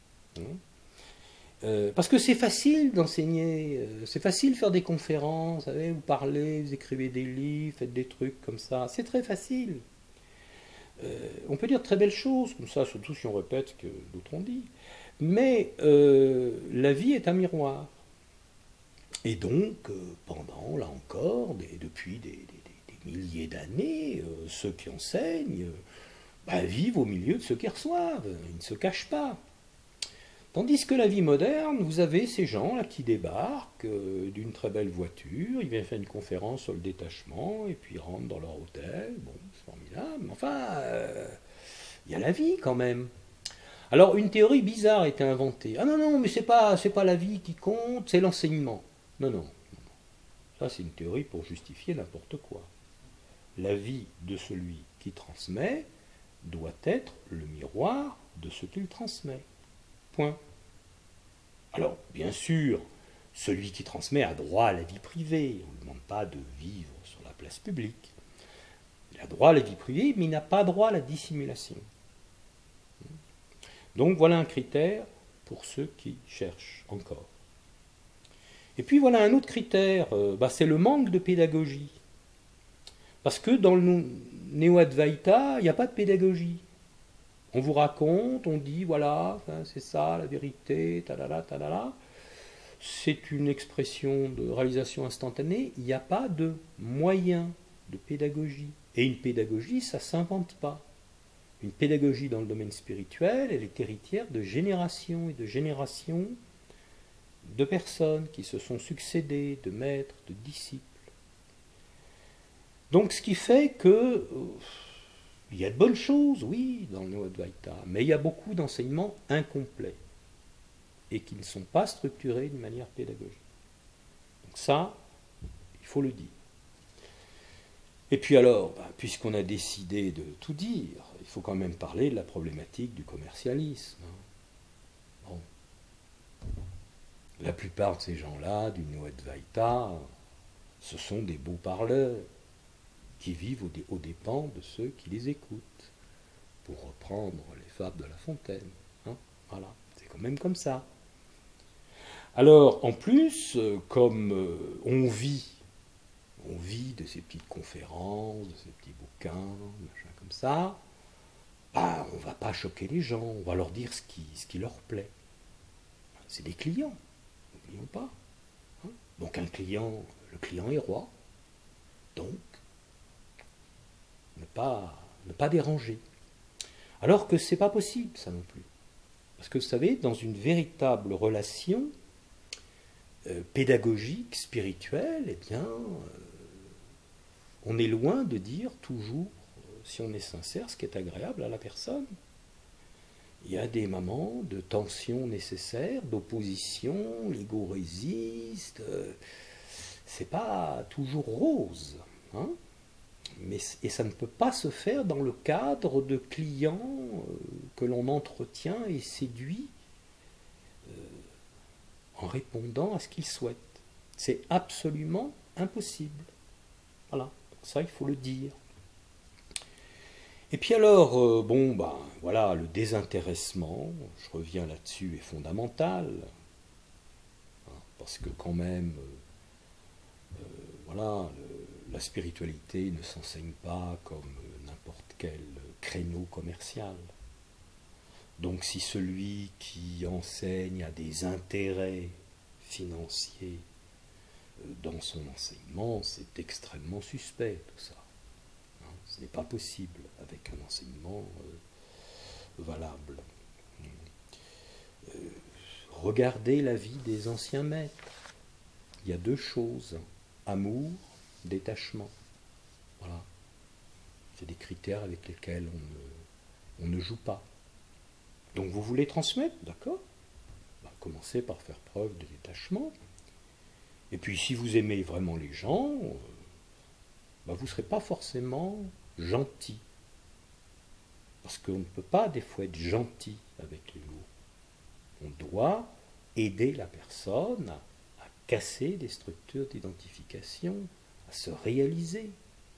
Parce que c'est facile d'enseigner, c'est facile de faire des conférences, vous savez, vous parlez, vous écrivez des livres, faites des trucs comme ça, c'est très facile. On peut dire de très belles choses, comme ça, surtout si on répète ce que d'autres ont dit. Mais la vie est un miroir. Et donc, pendant, là encore, depuis des milliers d'années, ceux qui enseignent vivent au milieu de ceux qui reçoivent. Ils ne se cachent pas. Tandis que la vie moderne, vous avez ces gens là qui débarquent d'une très belle voiture, ils viennent faire une conférence sur le détachement, et puis ils rentrent dans leur hôtel, bon, c'est formidable, mais enfin, il y a la vie quand même. Alors une théorie bizarre a été inventée. Ah non, non, mais c'est pas la vie qui compte, c'est l'enseignement. Non, non. Ça, c'est une théorie pour justifier n'importe quoi. La vie de celui qui transmet doit être le miroir de ce qu'il transmet. Point. Alors, bien sûr, celui qui transmet a droit à la vie privée. On ne lui demande pas de vivre sur la place publique. Il a droit à la vie privée, mais il n'a pas droit à la dissimulation. Donc voilà un critère pour ceux qui cherchent encore. Et puis voilà un autre critère, c'est le manque de pédagogie. Parce que dans le Néo-Advaita, il n'y a pas de pédagogie. On vous raconte, on dit, voilà, c'est ça la vérité, talala, talala. C'est une expression de réalisation instantanée, il n'y a pas de moyen de pédagogie. Et une pédagogie, ça ne s'invente pas. Une pédagogie dans le domaine spirituel, elle est héritière de générations et de générations de personnes qui se sont succédées, de maîtres, de disciples. Donc ce qui fait que il y a de bonnes choses, oui, dans le Néo-Advaita, mais il y a beaucoup d'enseignements incomplets et qui ne sont pas structurés d'une manière pédagogique. Donc ça, il faut le dire. Et puis alors, puisqu'on a décidé de tout dire, il faut quand même parler de la problématique du commercialisme. Bon. La plupart de ces gens-là, du Néo-Advaita, ce sont des beaux parleurs qui vivent aux dépens de ceux qui les écoutent, pour reprendre les fables de La Fontaine. Voilà, c'est quand même comme ça. Alors, en plus, comme on vit de ces petites conférences, de ces petits bouquins, machin comme ça, on ne va pas choquer les gens, on va leur dire ce qui leur plaît. C'est des clients, n'oublions pas. Donc un client, le client est roi, donc ne pas déranger. Alors que c'est pas possible, ça non plus. Parce que vous savez, dans une véritable relation pédagogique, spirituelle, eh bien, on est loin de dire toujours, si on est sincère, ce qui est agréable à la personne. Il y a des moments de tension nécessaire, d'opposition, l'ego résiste. C'est pas toujours rose, et ça ne peut pas se faire dans le cadre de clients que l'on entretient et séduit en répondant à ce qu'ils souhaitent. C'est absolument impossible. Voilà, ça il faut le dire. Et puis alors, voilà, le désintéressement, je reviens là-dessus, est fondamental. Parce que quand même, voilà, la spiritualité ne s'enseigne pas comme n'importe quel créneau commercial. Donc si celui qui enseigne a des intérêts financiers dans son enseignement, c'est extrêmement suspect tout ça. Ce n'est pas possible avec un enseignement valable. Regardez la vie des anciens maîtres. Il y a deux choses, amour, détachement. Voilà. C'est des critères avec lesquels on ne joue pas. Donc vous voulez transmettre, d'accord ? Commencez par faire preuve de détachement. Et puis si vous aimez vraiment les gens, vous ne serez pas forcément gentil. Parce qu'on ne peut pas des fois être gentil avec les mots. On doit aider la personne à casser des structures d'identification, à se réaliser.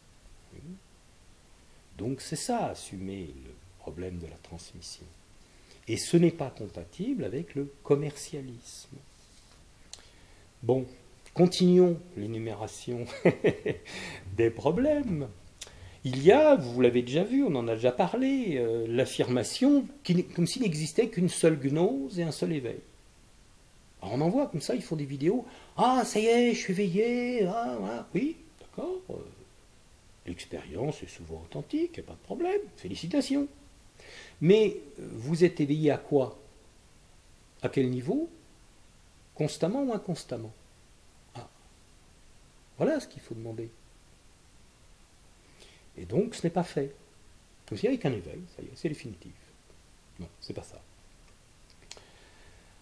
Donc c'est ça, assumer le problème de la transmission. Et ce n'est pas compatible avec le commercialisme. Bon, continuons l'énumération des problèmes. Il y a, vous l'avez déjà vu, on en a déjà parlé, l'affirmation comme s'il n'existait qu'une seule gnose et un seul éveil. Alors on en voit comme ça, ils font des vidéos. Ah, ça y est, je suis éveillé. Voilà. Oui, d'accord. L'expérience est souvent authentique, il n'y a pas de problème. Félicitations. Mais vous êtes éveillé à quoi? À quel niveau? Constamment ou inconstamment? Voilà ce qu'il faut demander. Et donc, ce n'est pas fait. Comme s'il n'y avait qu'un éveil, ça y est, c'est définitif. Non, c'est pas ça.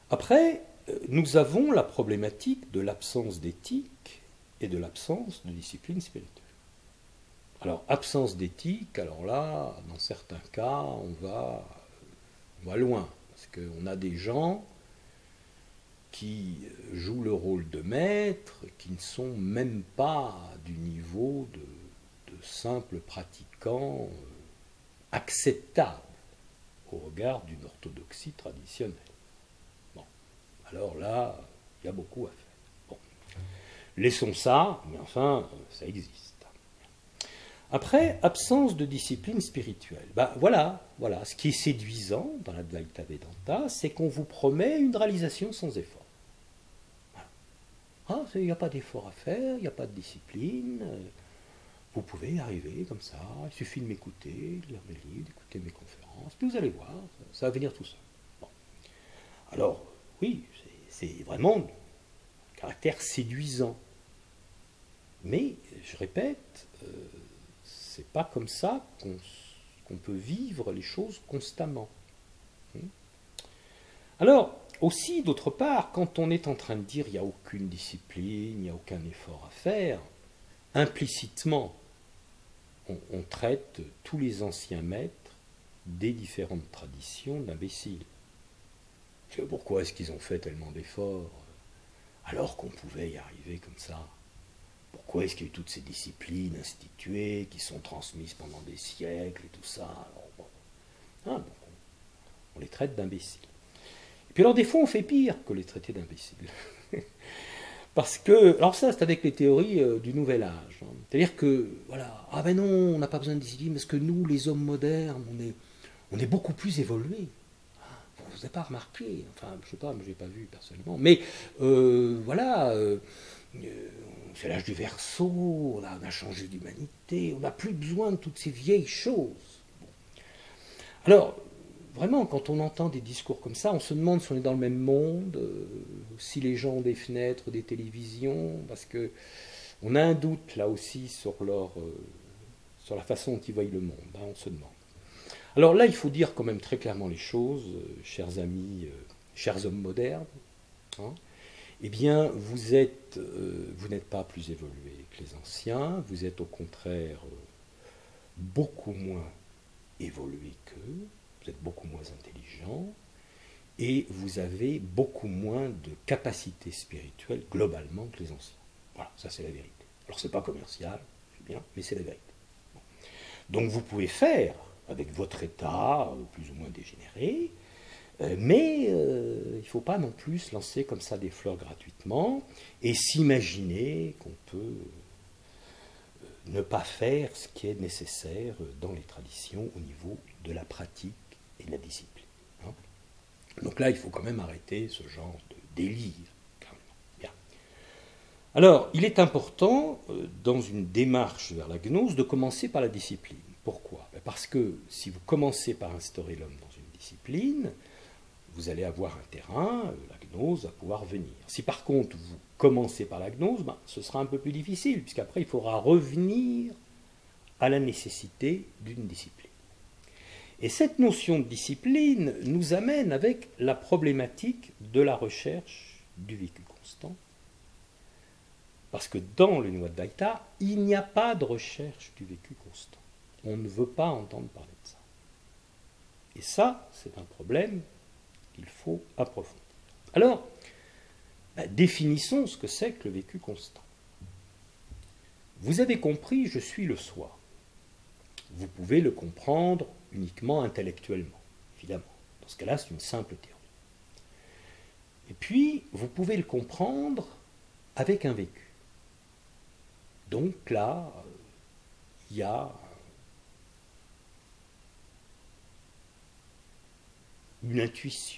Après, nous avons la problématique de l'absence d'éthique et de l'absence de discipline spirituelle. Alors, absence d'éthique, alors là, dans certains cas, on va loin. Parce qu'on a des gens qui jouent le rôle de maître, qui ne sont même pas du niveau de simples pratiquants acceptables au regard d'une orthodoxie traditionnelle. Bon, alors là, il y a beaucoup à faire. Bon. Laissons ça, mais enfin, ça existe. Après, absence de discipline spirituelle. Ben voilà, ce qui est séduisant dans l'Advaita Vedanta, c'est qu'on vous promet une réalisation sans effort. Voilà. Ah, il n'y a pas d'effort à faire, il n'y a pas de discipline. Vous pouvez y arriver comme ça, il suffit de m'écouter, de lire mes livres, d'écouter mes conférences, puis vous allez voir, ça va venir tout seul. Bon. Alors, oui, c'est vraiment un caractère séduisant. Mais, je répète, c'est pas comme ça qu'on peut vivre les choses constamment. Alors, aussi, d'autre part, quand on est en train de dire il n'y a aucune discipline, il n'y a aucun effort à faire, implicitement, on traite tous les anciens maîtres des différentes traditions d'imbéciles. Pourquoi est-ce qu'ils ont fait tellement d'efforts alors qu'on pouvait y arriver comme ça? Pourquoi est-ce qu'il y a eu toutes ces disciplines instituées qui sont transmises pendant des siècles et tout ça? Alors, bon, donc on les traite d'imbéciles. Et puis alors des fois on fait pire que les traiter d'imbéciles. Parce que, alors ça c'est avec les théories du nouvel âge. Hein. C'est-à-dire que, voilà, ah ben non, on n'a pas besoin de discipline parce que nous, les hommes modernes, on est beaucoup plus évolués. Vous n'avez pas remarqué, enfin je sais pas, je n'ai pas vu personnellement, mais voilà, c'est l'âge du Verseau, on a changé d'humanité, on n'a plus besoin de toutes ces vieilles choses. Bon. Alors, vraiment, quand on entend des discours comme ça, on se demande si on est dans le même monde, si les gens ont des fenêtres, des télévisions, parce que on a un doute là aussi sur la façon dont ils voient le monde, hein, on se demande. Alors là, il faut dire quand même très clairement les choses, chers amis, chers hommes modernes. Hein. Eh bien, vous n'êtes pas plus évolués que les anciens, vous êtes au contraire beaucoup moins évolués qu'eux, vous êtes beaucoup moins intelligents, et vous avez beaucoup moins de capacités spirituelles globalement que les anciens. Voilà, ça c'est la vérité. Alors c'est pas commercial, c'est bien, mais c'est la vérité. Bon. Donc vous pouvez faire avec votre état plus ou moins dégénéré, mais il ne faut pas non plus se lancer comme ça des fleurs gratuitement et s'imaginer qu'on peut ne pas faire ce qui est nécessaire dans les traditions au niveau de la pratique et de la discipline. Hein. Donc là, il faut quand même arrêter ce genre de délire. Bien. Alors, il est important, dans une démarche vers la gnose, de commencer par la discipline. Pourquoi? Parce que si vous commencez par instaurer l'homme dans une discipline, vous allez avoir un terrain, la gnose va pouvoir venir. Si par contre vous commencez par la gnose, ce sera un peu plus difficile, puisqu'après il faudra revenir à la nécessité d'une discipline. Et cette notion de discipline nous amène avec la problématique de la recherche du vécu constant. Parce que dans le Nivadvaita, il n'y a pas de recherche du vécu constant. On ne veut pas entendre parler de ça. Et ça, c'est un problème qu'il faut approfondir. Alors, définissons ce que c'est que le vécu constant. Vous avez compris, je suis le soi. Vous pouvez le comprendre uniquement intellectuellement, évidemment. Dans ce cas-là, c'est une simple théorie. Et puis, vous pouvez le comprendre avec un vécu. Donc là, il y a une intuition,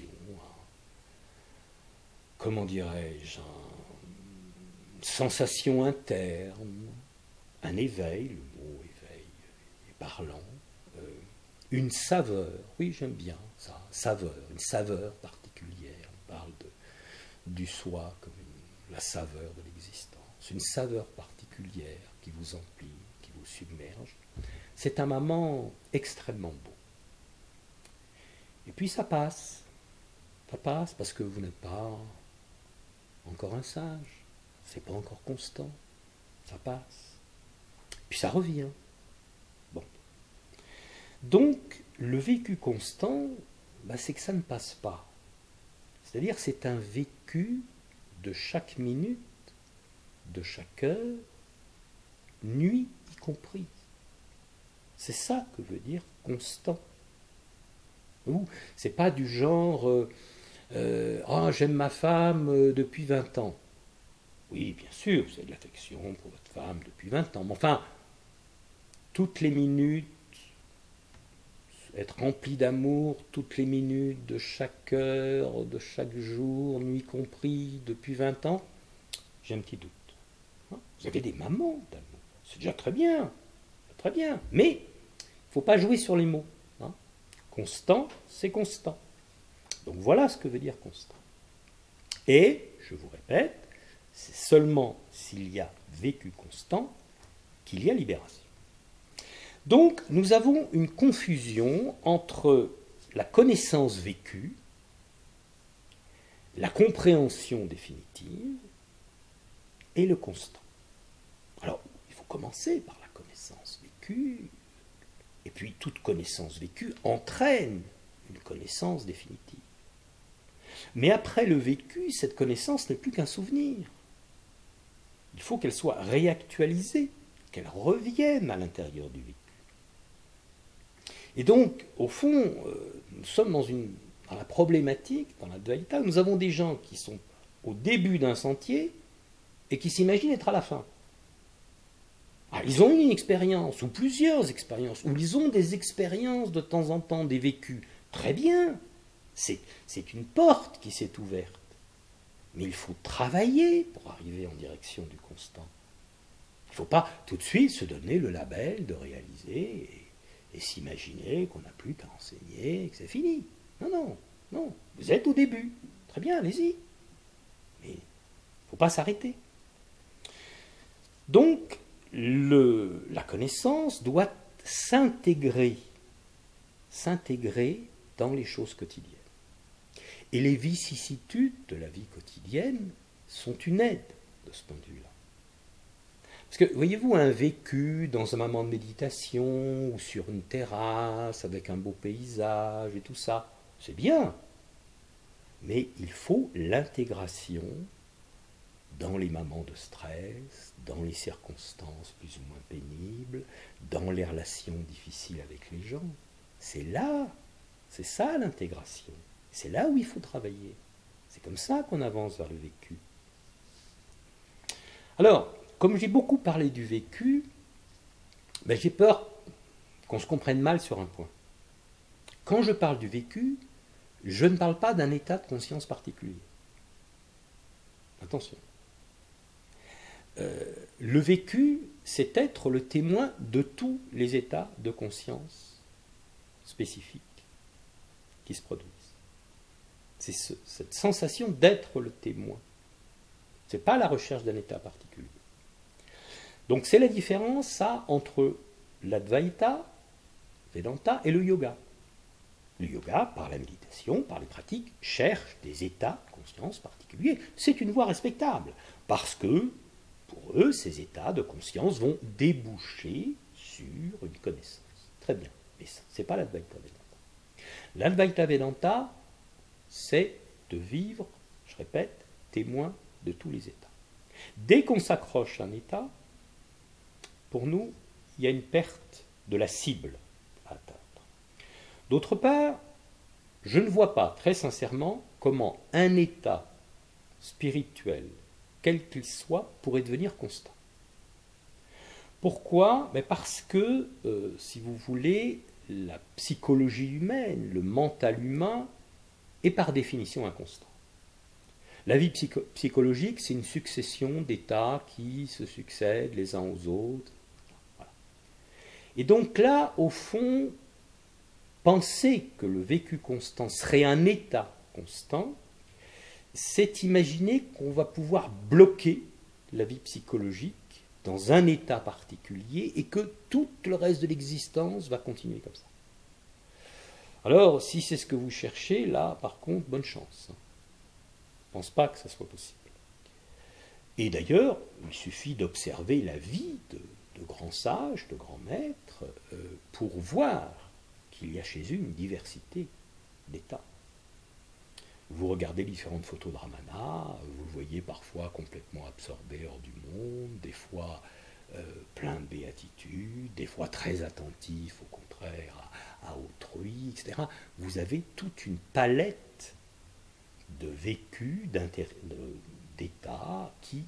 comment dirais-je, une sensation interne, un éveil, le mot éveil est parlant, une saveur, oui j'aime bien ça, saveur, une saveur particulière, on parle du soi comme la saveur de l'existence, une saveur particulière qui vous emplit, qui vous submerge. C'est un moment extrêmement beau. Et puis ça passe. Ça passe parce que vous n'êtes pas encore un sage. C'est pas encore constant. Ça passe. Puis ça revient. Bon. Donc, le vécu constant, c'est que ça ne passe pas. C'est-à-dire, c'est un vécu de chaque minute, de chaque heure, nuit y compris. C'est ça que veut dire constant. Ou c'est pas du genre j'aime ma femme depuis 20 ans. Oui, bien sûr, vous avez de l'affection pour votre femme depuis 20 ans. Mais enfin, toutes les minutes, être rempli d'amour toutes les minutes, de chaque heure, de chaque jour, nuit compris, depuis 20 ans, j'ai un petit doute. Vous avez des mamans d'amour, c'est déjà très bien, très bien. Mais il ne faut pas jouer sur les mots. Constant, c'est constant. Donc voilà ce que veut dire constant. Et, je vous répète, c'est seulement s'il y a vécu constant qu'il y a libération. Donc, nous avons une confusion entre la connaissance vécue, la compréhension définitive et le constant. Alors, il faut commencer par la connaissance vécue, et puis toute connaissance vécue entraîne une connaissance définitive. Mais après le vécu, cette connaissance n'est plus qu'un souvenir. Il faut qu'elle soit réactualisée, qu'elle revienne à l'intérieur du vécu. Et donc, au fond, nous sommes dans la problématique, dans la dualité, où nous avons des gens qui sont au début d'un sentier et qui s'imaginent être à la fin. Alors, ils ont eu une expérience, ou plusieurs expériences, ou ils ont des expériences de temps en temps, des vécus. Très bien, c'est une porte qui s'est ouverte. Mais il faut travailler pour arriver en direction du constant. Il ne faut pas tout de suite se donner le label de réaliser et s'imaginer qu'on n'a plus qu'à enseigner et que c'est fini. Non, non, non. Vous êtes au début. Très bien, allez-y. Mais il ne faut pas s'arrêter. Donc, la connaissance doit s'intégrer dans les choses quotidiennes. Et les vicissitudes de la vie quotidienne sont une aide de ce point de vue-là. Parce que, voyez-vous, un vécu dans un moment de méditation ou sur une terrasse avec un beau paysage et tout ça, c'est bien. Mais il faut l'intégration dans les moments de stress, dans les circonstances plus ou moins pénibles, dans les relations difficiles avec les gens. C'est ça l'intégration. C'est là où il faut travailler. C'est comme ça qu'on avance vers le vécu. Alors, comme j'ai beaucoup parlé du vécu, j'ai peur qu'on se comprenne mal sur un point. Quand je parle du vécu, je ne parle pas d'un état de conscience particulier. Attention. Le vécu, c'est être le témoin de tous les états de conscience spécifiques qui se produisent. C'est cette sensation d'être le témoin. Ce n'est pas la recherche d'un état particulier. Donc c'est la différence, ça, entre l'Advaita, Vedanta et le yoga. Le yoga, par la méditation, par les pratiques, cherche des états de conscience particuliers. C'est une voie respectable, parce que, pour eux, ces états de conscience vont déboucher sur une connaissance. Très bien, mais ce n'est pas l'Advaita Vedanta. L'Advaita Vedanta, c'est de vivre, je répète, témoin de tous les états. Dès qu'on s'accroche à un état, pour nous, il y a une perte de la cible à atteindre. D'autre part, je ne vois pas très sincèrement comment un état spirituel, quel qu'il soit, pourrait devenir constant. Pourquoi ? Parce que, si vous voulez, la psychologie humaine, le mental humain, est par définition inconstant. La vie psychologique, c'est une succession d'états qui se succèdent les uns aux autres. Voilà. Et donc là, au fond, penser que le vécu constant serait un état constant, c'est imaginer qu'on va pouvoir bloquer la vie psychologique dans un état particulier et que tout le reste de l'existence va continuer comme ça. Alors, si c'est ce que vous cherchez, là, par contre, bonne chance. Je ne pense pas que ça soit possible. Et d'ailleurs, il suffit d'observer la vie de grands sages, de grands maîtres, pour voir qu'il y a chez eux une diversité d'états. Vous regardez différentes photos de Ramana, vous le voyez parfois complètement absorbé hors du monde, des fois plein de béatitude, des fois très attentif au contraire à autrui, etc. Vous avez toute une palette de vécus, d'états qui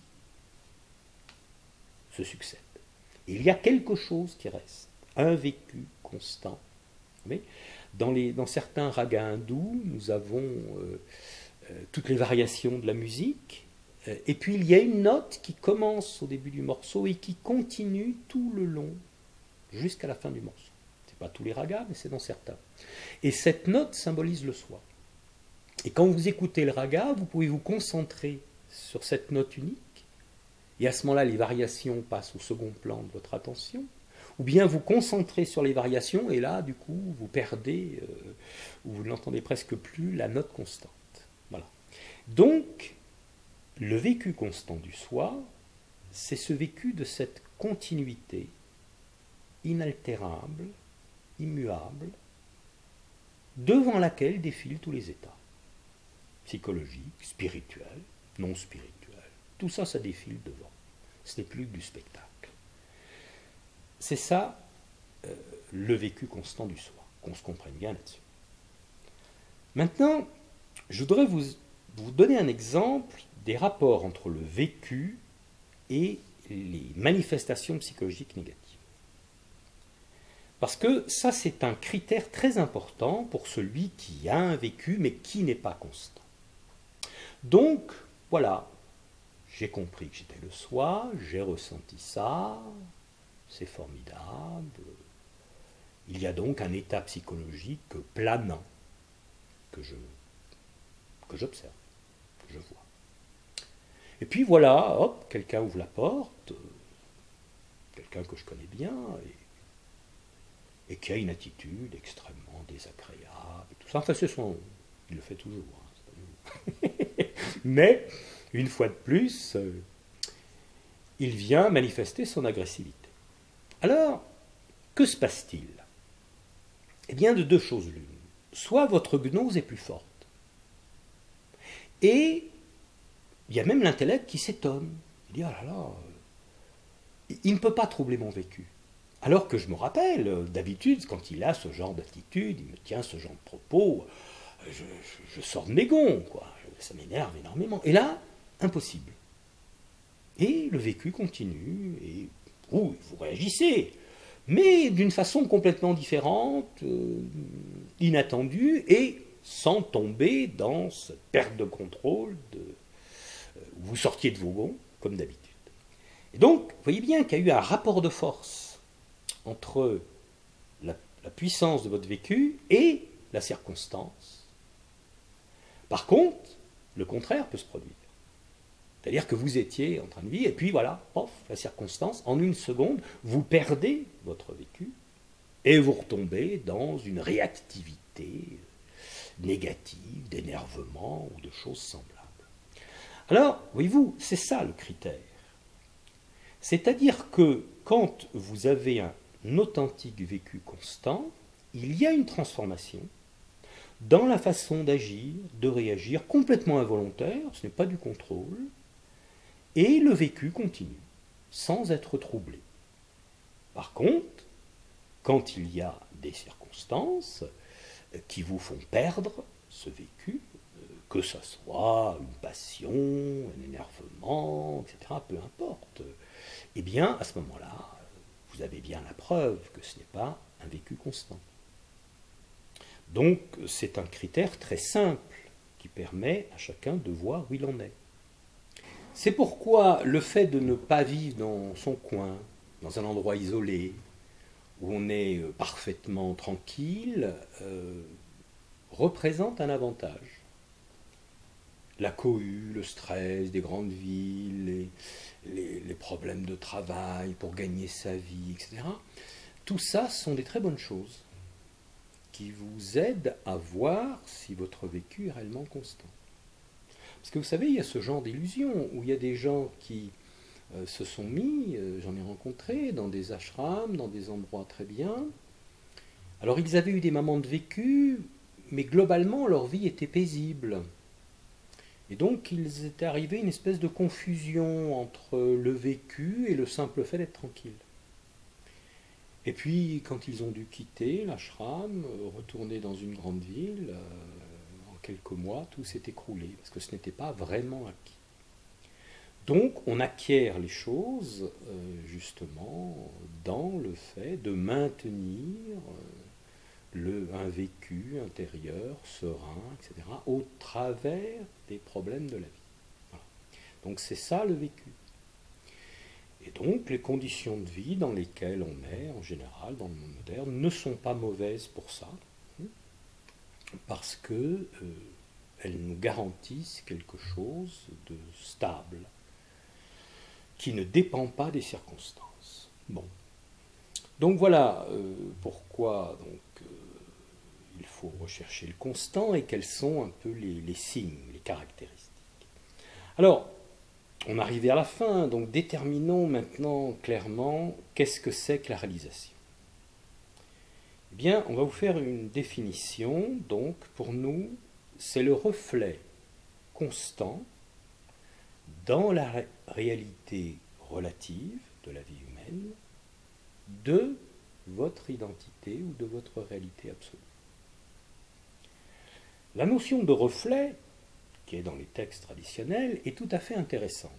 se succèdent. Il y a quelque chose qui reste, un vécu constant. Vous voyez, dans certains ragas hindous, nous avons toutes les variations de la musique, et puis il y a une note qui commence au début du morceau et qui continue tout le long, jusqu'à la fin du morceau. Ce n'est pas tous les ragas, mais c'est dans certains. Et cette note symbolise le soi. Et quand vous écoutez le raga, vous pouvez vous concentrer sur cette note unique, et à ce moment-là, les variations passent au second plan de votre attention, ou bien vous concentrez sur les variations, et là, du coup, vous perdez, ou vous n'entendez presque plus la note constante. Voilà. Donc, le vécu constant du soi, c'est ce vécu de cette continuité inaltérable, immuable, devant laquelle défilent tous les états. Psychologiques, spirituels, non spirituels. Tout ça, ça défile devant. Ce n'est plus que du spectacle. C'est ça, le vécu constant du soi, qu'on se comprenne bien là-dessus. Maintenant, je voudrais vous donner un exemple des rapports entre le vécu et les manifestations psychologiques négatives. Parce que ça, c'est un critère très important pour celui qui a un vécu, mais qui n'est pas constant. Donc, voilà, j'ai compris que j'étais le soi, j'ai ressenti ça, c'est formidable. Il y a donc un état psychologique planant que j'observe, que je vois. Et puis voilà, hop, quelqu'un ouvre la porte, quelqu'un que je connais bien, et qui a une attitude extrêmement désagréable. Tout ça, enfin, il le fait toujours. Hein, mais, une fois de plus, il vient manifester son agressivité. Alors, que se passe-t-il? Eh bien, de deux choses l'une. Soit votre gnose est plus forte, et il y a même l'intellect qui s'étonne. Il dit, ah là là, il ne peut pas troubler mon vécu. Alors que je me rappelle, d'habitude, quand il a ce genre d'attitude, il me tient ce genre de propos, je sors de mes gonds, quoi. Ça m'énerve énormément. Et là, impossible. Et le vécu continue, et vous réagissez, mais d'une façon complètement différente, inattendue, et sans tomber dans cette perte de contrôle, où vous sortiez de vos gonds, comme d'habitude. Et donc, vous voyez bien qu'il y a eu un rapport de force entre la puissance de votre vécu et la circonstance. Par contre, le contraire peut se produire. C'est-à-dire que vous étiez en train de vivre, et puis voilà, pof, la circonstance, en une seconde, vous perdez votre vécu, et vous retombez dans une réactivité négative, d'énervement, ou de choses semblables. Alors, voyez-vous, c'est ça le critère. C'est-à-dire que quand vous avez un authentique vécu constant, il y a une transformation dans la façon d'agir, de réagir, complètement involontaire, ce n'est pas du contrôle, et le vécu continue, sans être troublé. Par contre, quand il y a des circonstances qui vous font perdre ce vécu, que ce soit une passion, un énervement, etc., peu importe, eh bien, à ce moment-là, vous avez bien la preuve que ce n'est pas un vécu constant. Donc, c'est un critère très simple qui permet à chacun de voir où il en est. C'est pourquoi le fait de ne pas vivre dans son coin, dans un endroit isolé, où on est parfaitement tranquille, représente un avantage. La cohue, le stress des grandes villes, les problèmes de travail pour gagner sa vie, etc. Tout ça sont des très bonnes choses. qui vous aide à voir si votre vécu est réellement constant. Parce que vous savez, il y a ce genre d'illusion où il y a des gens qui se sont mis, j'en ai rencontré, dans des ashrams, dans des endroits très bien. Alors ils avaient eu des moments de vécu, mais globalement leur vie était paisible. Et donc ils étaient arrivés à une espèce de confusion entre le vécu et le simple fait d'être tranquille. Et puis quand ils ont dû quitter l'ashram, retourner dans une grande ville, en quelques mois, tout s'est écroulé, parce que ce n'était pas vraiment acquis. Donc on acquiert les choses justement dans le fait de maintenir un vécu intérieur, serein, etc., au travers des problèmes de la vie. Voilà. Donc c'est ça le vécu. Et donc les conditions de vie dans lesquelles on est, en général, dans le monde moderne, ne sont pas mauvaises pour ça, parce que elles nous garantissent quelque chose de stable, qui ne dépend pas des circonstances. Bon. Donc voilà pourquoi il faut rechercher le constant et quels sont un peu les signes, les caractéristiques. Alors, on arrive vers la fin, donc déterminons maintenant clairement qu'est-ce que c'est que la réalisation. Eh bien, on va vous faire une définition, donc pour nous, c'est le reflet constant dans la réalité relative de la vie humaine de votre identité ou de votre réalité absolue. La notion de reflet, qui est dans les textes traditionnels, est tout à fait intéressante.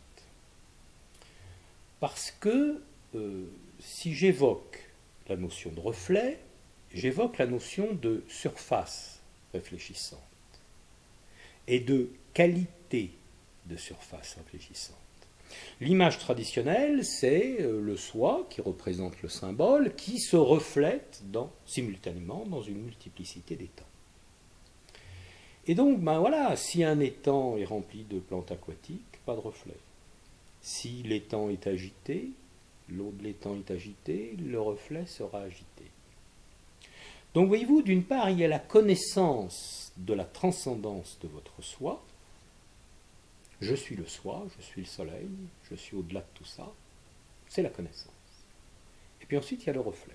Parce que si j'évoque la notion de reflet, j'évoque la notion de surface réfléchissante et de qualité de surface réfléchissante. L'image traditionnelle, c'est le soi qui représente le symbole, qui se reflète simultanément dans une multiplicité d'étangs. Et donc, ben voilà, si un étang est rempli de plantes aquatiques, pas de reflet. Si l'étang est agité, l'eau de l'étang est agitée, le reflet sera agité. Donc voyez-vous, d'une part, il y a la connaissance de la transcendance de votre soi. Je suis le soi, je suis le soleil, je suis au-delà de tout ça. C'est la connaissance. Et puis ensuite, il y a le reflet.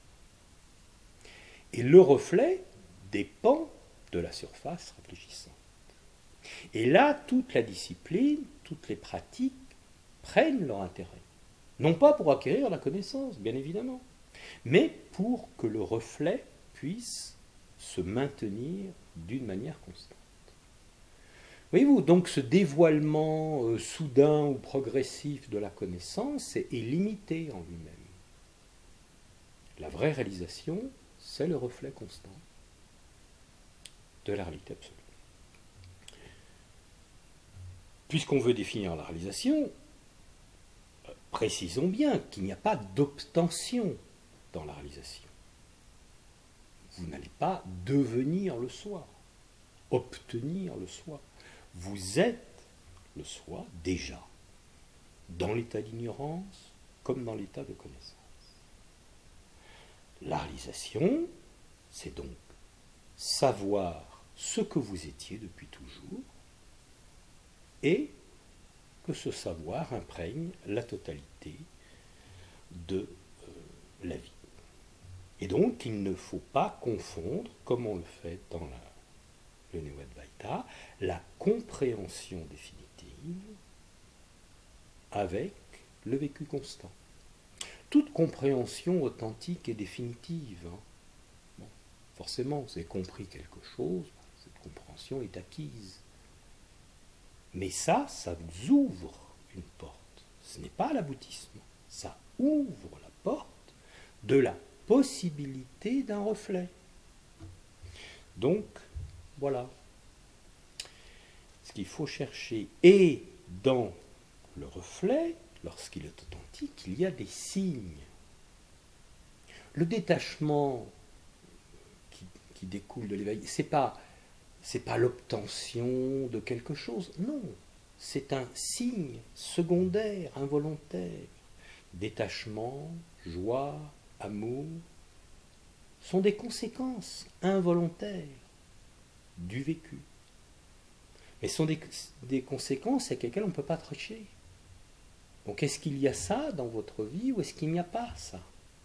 Et le reflet dépend de la surface réfléchissante. Et là, toute la discipline, toutes les pratiques prennent leur intérêt. Non pas pour acquérir la connaissance, bien évidemment, mais pour que le reflet puisse se maintenir d'une manière constante. Voyez-vous, donc ce dévoilement soudain ou progressif de la connaissance est limité en lui-même. La vraie réalisation, c'est le reflet constant de la réalité absolue. Puisqu'on veut définir la réalisation, précisons bien qu'il n'y a pas d'obtention dans la réalisation. Vous n'allez pas devenir le soi, obtenir le soi. Vous êtes le soi déjà, dans l'état d'ignorance comme dans l'état de connaissance. La réalisation, c'est donc savoir ce que vous étiez depuis toujours et que ce savoir imprègne la totalité de la vie. Et donc, il ne faut pas confondre, comme on le fait dans le Néo-Advaita, la compréhension définitive avec le vécu constant. Toute compréhension authentique et définitive. Bon, forcément, vous avez compris quelque chose, cette compréhension est acquise. Mais ça vous ouvre une porte. Ce n'est pas l'aboutissement. Ça ouvre la porte de la possibilité d'un reflet. Donc, voilà. Ce qu'il faut chercher, et dans le reflet, lorsqu'il est authentique, il y a des signes. Le détachement qui découle de l'éveil, c'est pas l'obtention de quelque chose, non, c'est un signe secondaire, involontaire. Détachement, joie, amour, sont des conséquences involontaires du vécu. Mais ce sont des conséquences avec lesquelles on ne peut pas tricher. Donc est-ce qu'il y a ça dans votre vie ou est-ce qu'il n'y a pas ça?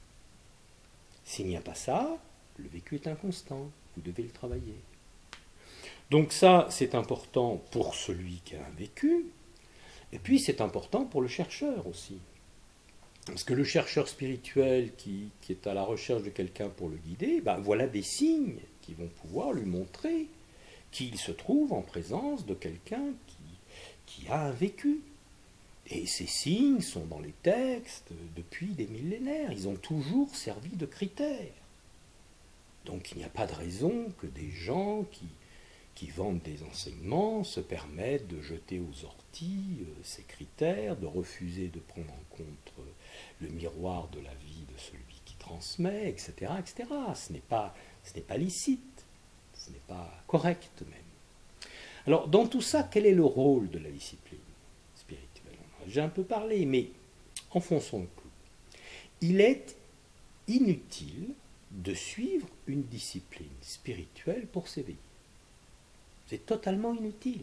S'il n'y a pas ça, le vécu est inconstant, vous devez le travailler. Donc ça, c'est important pour celui qui a un vécu, et puis c'est important pour le chercheur aussi. Parce que le chercheur spirituel qui est à la recherche de quelqu'un pour le guider, ben voilà des signes qui vont pouvoir lui montrer qu'il se trouve en présence de quelqu'un qui a un vécu. Et ces signes sont dans les textes depuis des millénaires, ils ont toujours servi de critères. Donc il n'y a pas de raison que des gens qui vendent des enseignements se permettent de jeter aux orties ces critères, de refuser de prendre en compte le miroir de la vie de celui qui transmet, etc. etc. Ce n'est pas licite, ce n'est pas correct même. Alors dans tout ça, quel est le rôle de la discipline spirituelle? J'ai un peu parlé, mais enfonçons le clou. Il est inutile de suivre une discipline spirituelle pour s'éveiller. C'est totalement inutile.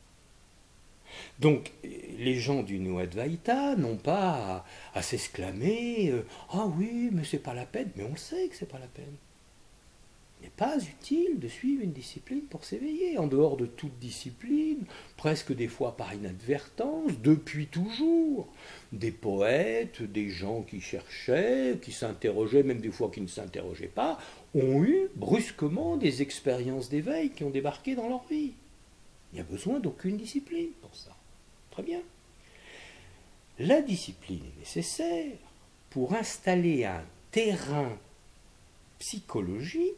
Donc, les gens du Nuvadvaita n'ont pas à s'exclamer « Ah oui, mais c'est pas la peine », mais on le sait que c'est pas la peine. Il n'est pas utile de suivre une discipline pour s'éveiller, en dehors de toute discipline, presque des fois par inadvertance, depuis toujours. Des poètes, des gens qui cherchaient, qui s'interrogeaient, même des fois qui ne s'interrogeaient pas, ont eu brusquement des expériences d'éveil qui ont débarqué dans leur vie. Il n'y a besoin d'aucune discipline pour ça. Très bien. La discipline est nécessaire pour installer un terrain psychologique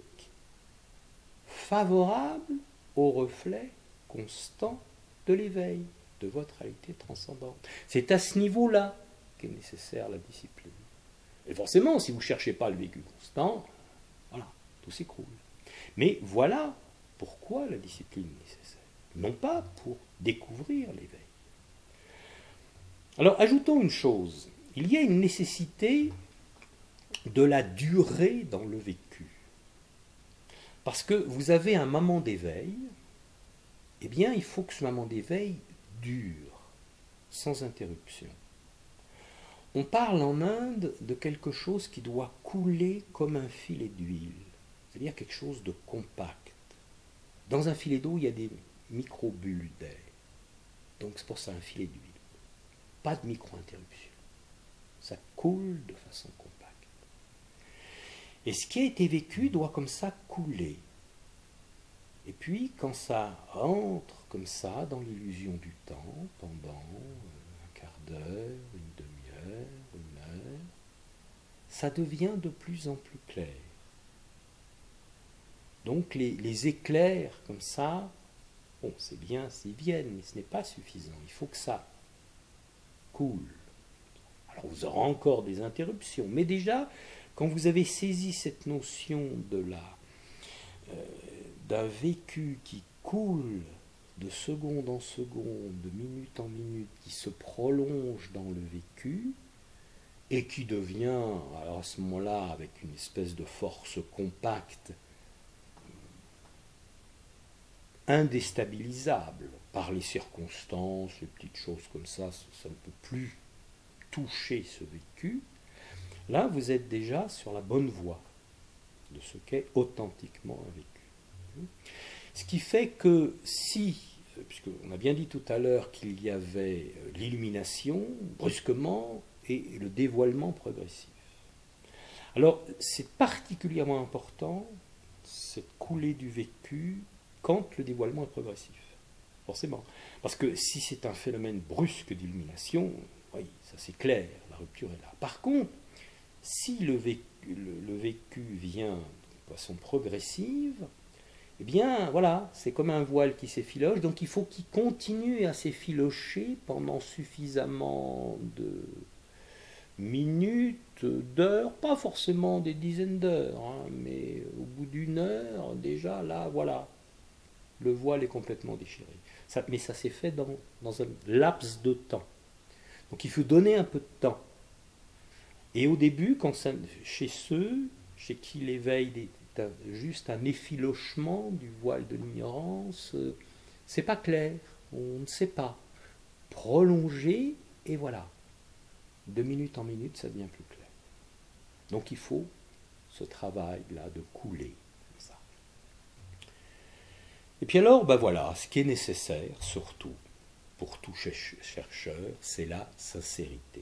favorable au reflet constant de l'éveil, de votre réalité transcendante. C'est à ce niveau-là qu'est nécessaire la discipline. Et forcément, si vous ne cherchez pas le vécu constant, voilà, tout s'écroule. Mais voilà pourquoi la discipline est nécessaire. Non pas pour découvrir l'éveil. Alors, ajoutons une chose. Il y a une nécessité de la durée dans le vécu. Parce que vous avez un moment d'éveil, eh bien, il faut que ce moment d'éveil dure, sans interruption. On parle en Inde de quelque chose qui doit couler comme un filet d'huile, c'est-à-dire quelque chose de compact. Dans un filet d'eau, il y a des micro-bulles d'air. Donc c'est pour ça un filet d'huile. Pas de micro-interruption. Ça coule de façon compacte. Et ce qui a été vécu doit comme ça couler. Et puis, quand ça entre comme ça dans l'illusion du temps, pendant un quart d'heure, une demi-heure, une heure, ça devient de plus en plus clair. Donc les éclairs comme ça, bon, c'est bien s'ils viennent, mais ce n'est pas suffisant. Il faut que ça coule. Alors vous aurez encore des interruptions, mais déjà, quand vous avez saisi cette notion d'un vécu qui coule de seconde en seconde, de minute en minute, qui se prolonge dans le vécu, et qui devient, alors à ce moment-là, avec une espèce de force compacte, indéstabilisable par les circonstances, les petites choses comme ça ne peut plus toucher ce vécu, là vous êtes déjà sur la bonne voie de ce qu'est authentiquement un vécu. Ce qui fait que si, puisqu'on a bien dit tout à l'heure qu'il y avait l'illumination brusquement et le dévoilement progressif. Alors c'est particulièrement important, cette coulée du vécu, quand le dévoilement est progressif, forcément. Parce que si c'est un phénomène brusque d'illumination, oui, ça c'est clair, la rupture est là. Par contre, si le vécu vient de façon progressive, eh bien voilà, c'est comme un voile qui s'effiloche, donc il faut qu'il continue à s'effilocher pendant suffisamment de minutes, d'heures, pas forcément des dizaines d'heures, hein, mais au bout d'une heure, déjà là, voilà. Le voile est complètement déchiré. Mais ça s'est fait dans un laps de temps. Donc il faut donner un peu de temps. Et au début, chez chez qui l'éveil est juste un effilochement du voile de l'ignorance, c'est pas clair, on ne sait pas. Prolonger, et voilà. De minute en minute, ça devient plus clair. Donc il faut ce travail-là de couler, comme ça. Et puis alors, ben voilà, ce qui est nécessaire, surtout, pour tout chercheur, c'est la sincérité.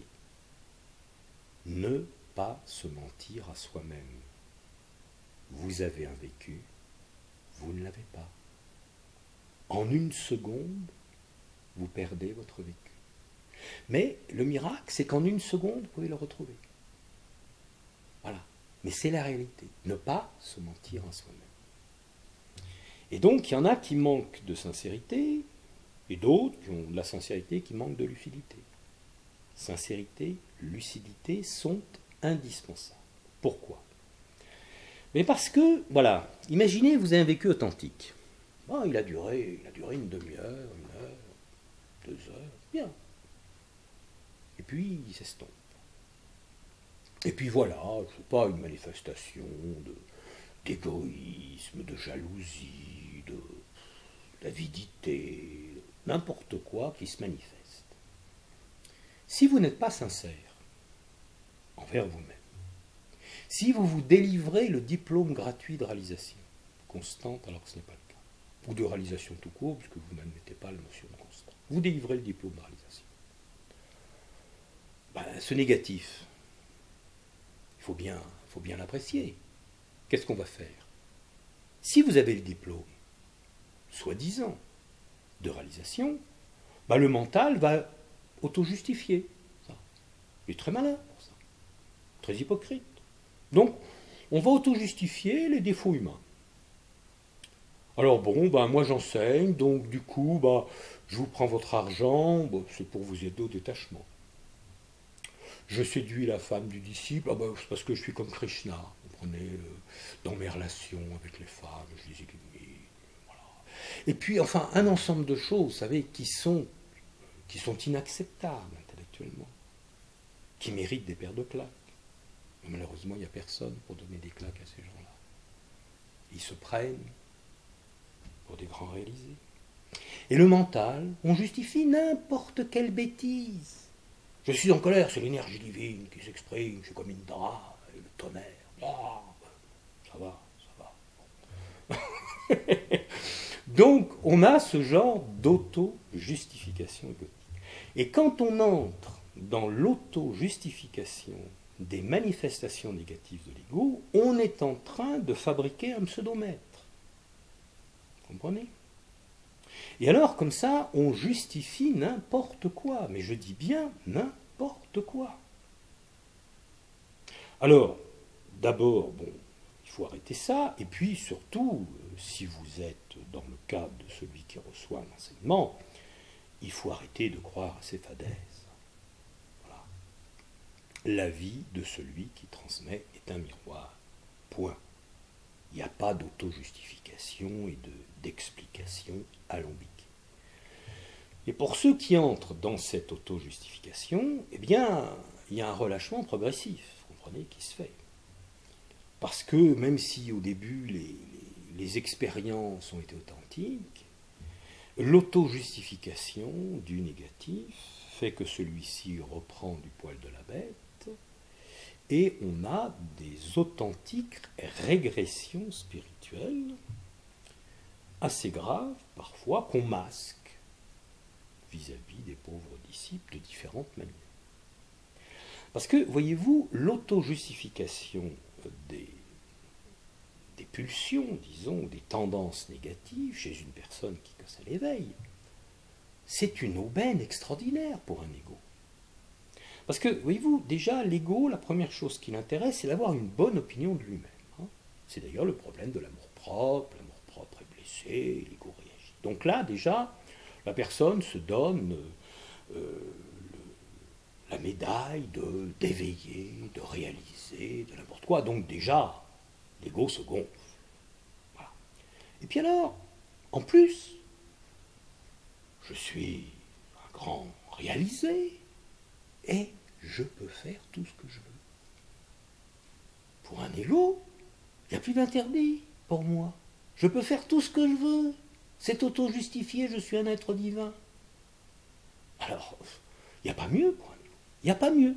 Ne pas se mentir à soi-même. Vous avez un vécu, vous ne l'avez pas. En une seconde, vous perdez votre vécu. Mais le miracle, c'est qu'en une seconde, vous pouvez le retrouver. Voilà. Mais c'est la réalité. Ne pas se mentir à soi-même. Et donc, il y en a qui manquent de sincérité, et d'autres qui ont de la sincérité qui manquent de lucidité. Sincérité, lucidité sont indispensables. Pourquoi? Mais parce que, voilà, imaginez, vous avez un vécu authentique. Bon, il a duré une demi-heure, 1 heure, 2 heures, bien. Et puis, il s'estompe. Et puis voilà, je ne sais pas, une manifestation d'égoïsme, de jalousie, d'avidité, n'importe quoi qui se manifeste. Si vous n'êtes pas sincère envers vous-même, si vous vous délivrez le diplôme gratuit de réalisation constante alors que ce n'est pas le cas, ou de réalisation tout court, puisque vous n'admettez pas la notion de constant, vous délivrez le diplôme de réalisation. Ben, ce négatif, il faut bien l'apprécier. Qu'est-ce qu'on va faire? Si vous avez le diplôme, soi-disant, de réalisation, ben le mental va auto-justifier ça. Il est très malin pour ça, très hypocrite. Donc, on va auto-justifier les défauts humains. Alors bon, ben moi j'enseigne, donc du coup, ben, je vous prends votre argent, ben, c'est pour vous aider au détachement. Je séduis la femme du disciple, ben, c'est parce que je suis comme Krishna. Vous comprenez, dans mes relations avec les femmes, je les illumine. Voilà. Et puis, enfin, un ensemble de choses, vous savez, qui sont inacceptables intellectuellement, qui méritent des paires de claques. Mais malheureusement, il n'y a personne pour donner des claques à ces gens-là. Ils se prennent pour des grands réalisés. Et le mental, on justifie n'importe quelle bêtise. Je suis en colère, c'est l'énergie divine qui s'exprime, je suis comme Indra, et le tonnerre. Oh, ça va. Donc, on a ce genre d'auto-justification égotique. Et quand on entre dans l'auto-justification des manifestations négatives de l'ego, on est en train de fabriquer un pseudomètre. Vous comprenez? Et alors, comme ça, on justifie n'importe quoi. Mais je dis bien n'importe quoi. Alors, d'abord, bon, il faut arrêter ça. Et puis, surtout, si vous êtes dans le cadre de celui qui reçoit un enseignement, il faut arrêter de croire à ces fadaises. Voilà. La vie de celui qui transmet est un miroir. Point. Il n'y a pas d'auto-justification et d'explication alambiquée. Et pour ceux qui entrent dans cette auto-justification, eh bien, il y a un relâchement progressif, vous comprenez, qui se fait. Parce que même si au début les expériences ont été authentiques, l'auto-justification du négatif fait que celui-ci reprend du poil de la bête, et on a des authentiques régressions spirituelles assez graves, parfois, qu'on masque vis-à-vis des pauvres disciples de différentes manières. Parce que, voyez-vous, l'auto-justification des pulsions, disons, des tendances négatives chez une personne qui connaît l'éveil, c'est une aubaine extraordinaire pour un ego. Parce que, voyez-vous, déjà, l'ego, la première chose qui l'intéresse, c'est d'avoir une bonne opinion de lui-même. Hein. C'est d'ailleurs le problème de l'amour-propre est blessé, l'ego réagit. Donc là, déjà, la personne se donne la médaille d'éveiller, de réaliser, de n'importe quoi. Donc déjà, l'ego se gonfle. Voilà. Et puis alors, en plus, je suis un grand réalisé et je peux faire tout ce que je veux. Pour un ego, Il n'y a plus d'interdit pour moi. Je peux faire tout ce que je veux. C'est auto-justifié, je suis un être divin. Alors, il n'y a pas mieux pour nous. Il n'y a pas mieux.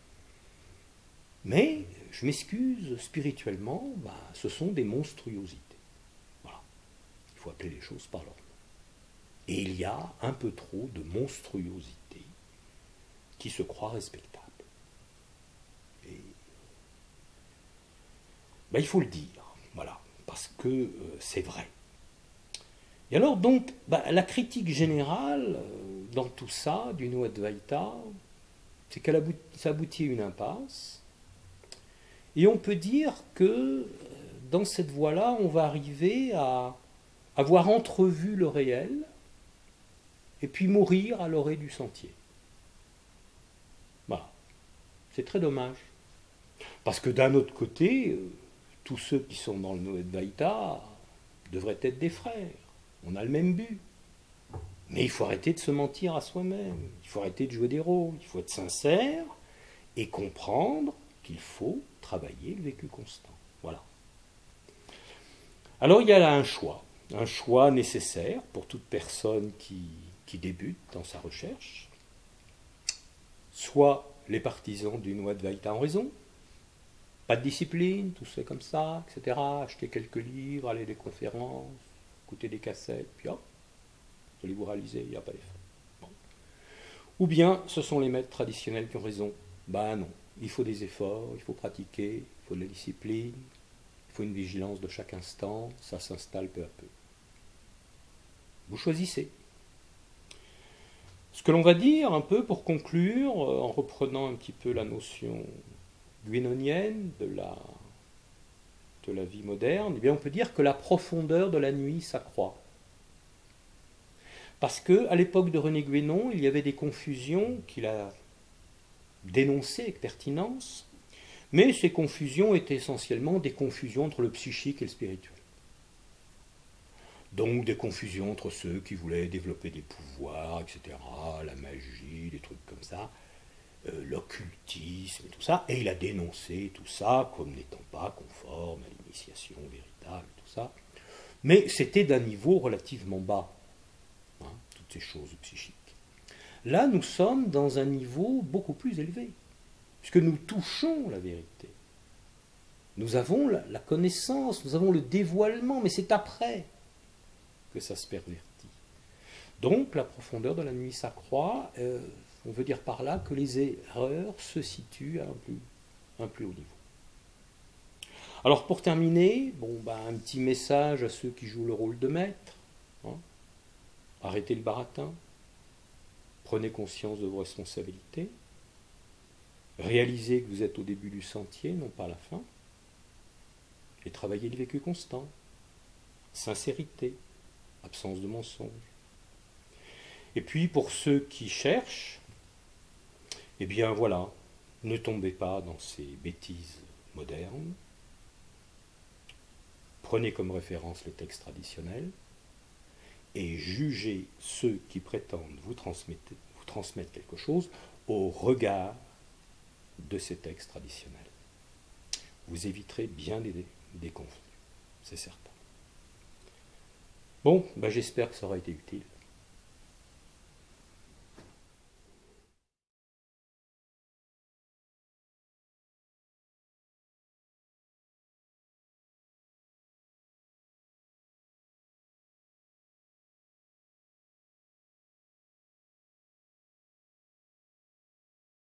Mais, je m'excuse, spirituellement, ce sont des monstruosités. Voilà. Il faut appeler les choses par leur nom. Et il y a un peu trop de monstruosités qui se croient respectables. Et il faut le dire, voilà, parce que c'est vrai. Et alors donc, la critique générale dans tout ça, du Noadvaita, c'est ça aboutit à une impasse. Et on peut dire que dans cette voie-là, on va arriver à avoir entrevu le réel et puis mourir à l'orée du sentier. Voilà. C'est très dommage. Parce que d'un autre côté, tous ceux qui sont dans le Noadvaita devraient être des frères. On a le même but. Mais il faut arrêter de se mentir à soi-même. Il faut arrêter de jouer des rôles. Il faut être sincère et comprendre qu'il faut travailler le vécu constant. Voilà. Alors il y a là un choix nécessaire pour toute personne qui débute dans sa recherche. Soit les partisans du Noadvaita ont raison, pas de discipline, tout se fait comme ça, etc. Acheter quelques livres, aller à des conférences, écouter des cassettes, puis hop, vous allez vous réaliser, il n'y a pas d'effort. Bon. Ou bien ce sont les maîtres traditionnels qui ont raison. Non, il faut des efforts, il faut pratiquer, il faut de la discipline, il faut une vigilance de chaque instant, ça s'installe peu à peu. Vous choisissez. Ce que l'on va dire un peu pour conclure, en reprenant un petit peu la notion guénonienne de la vie moderne, on peut dire que la profondeur de la nuit s'accroît. Parce qu'à l'époque de René Guénon, il y avait des confusions qu'il a dénoncées avec pertinence, mais ces confusions étaient essentiellement des confusions entre le psychique et le spirituel. Donc des confusions entre ceux qui voulaient développer des pouvoirs, etc., la magie, des trucs comme ça, l'occultisme et tout ça, et il a dénoncé tout ça comme n'étant pas conforme à l'initiation véritable, tout ça. Mais c'était d'un niveau relativement bas, toutes ces choses psychiques. Là, nous sommes dans un niveau beaucoup plus élevé, puisque nous touchons la vérité. Nous avons la connaissance, nous avons le dévoilement, mais c'est après que ça se pervertit. Donc, la profondeur de la nuit s'accroît. On veut dire par là que les erreurs se situent à un plus haut niveau. Alors, pour terminer, un petit message à ceux qui jouent le rôle de maître. Arrêtez le baratin. Prenez conscience de vos responsabilités. Réalisez que vous êtes au début du sentier, non pas à la fin. Et travaillez le vécu constant. Sincérité. Absence de mensonge. Et puis pour ceux qui cherchent, ne tombez pas dans ces bêtises modernes. Prenez comme référence les textes traditionnels et jugez ceux qui prétendent vous transmettre quelque chose au regard de ces textes traditionnels. Vous éviterez bien des déconvenus, c'est certain. Bon, j'espère que ça aura été utile.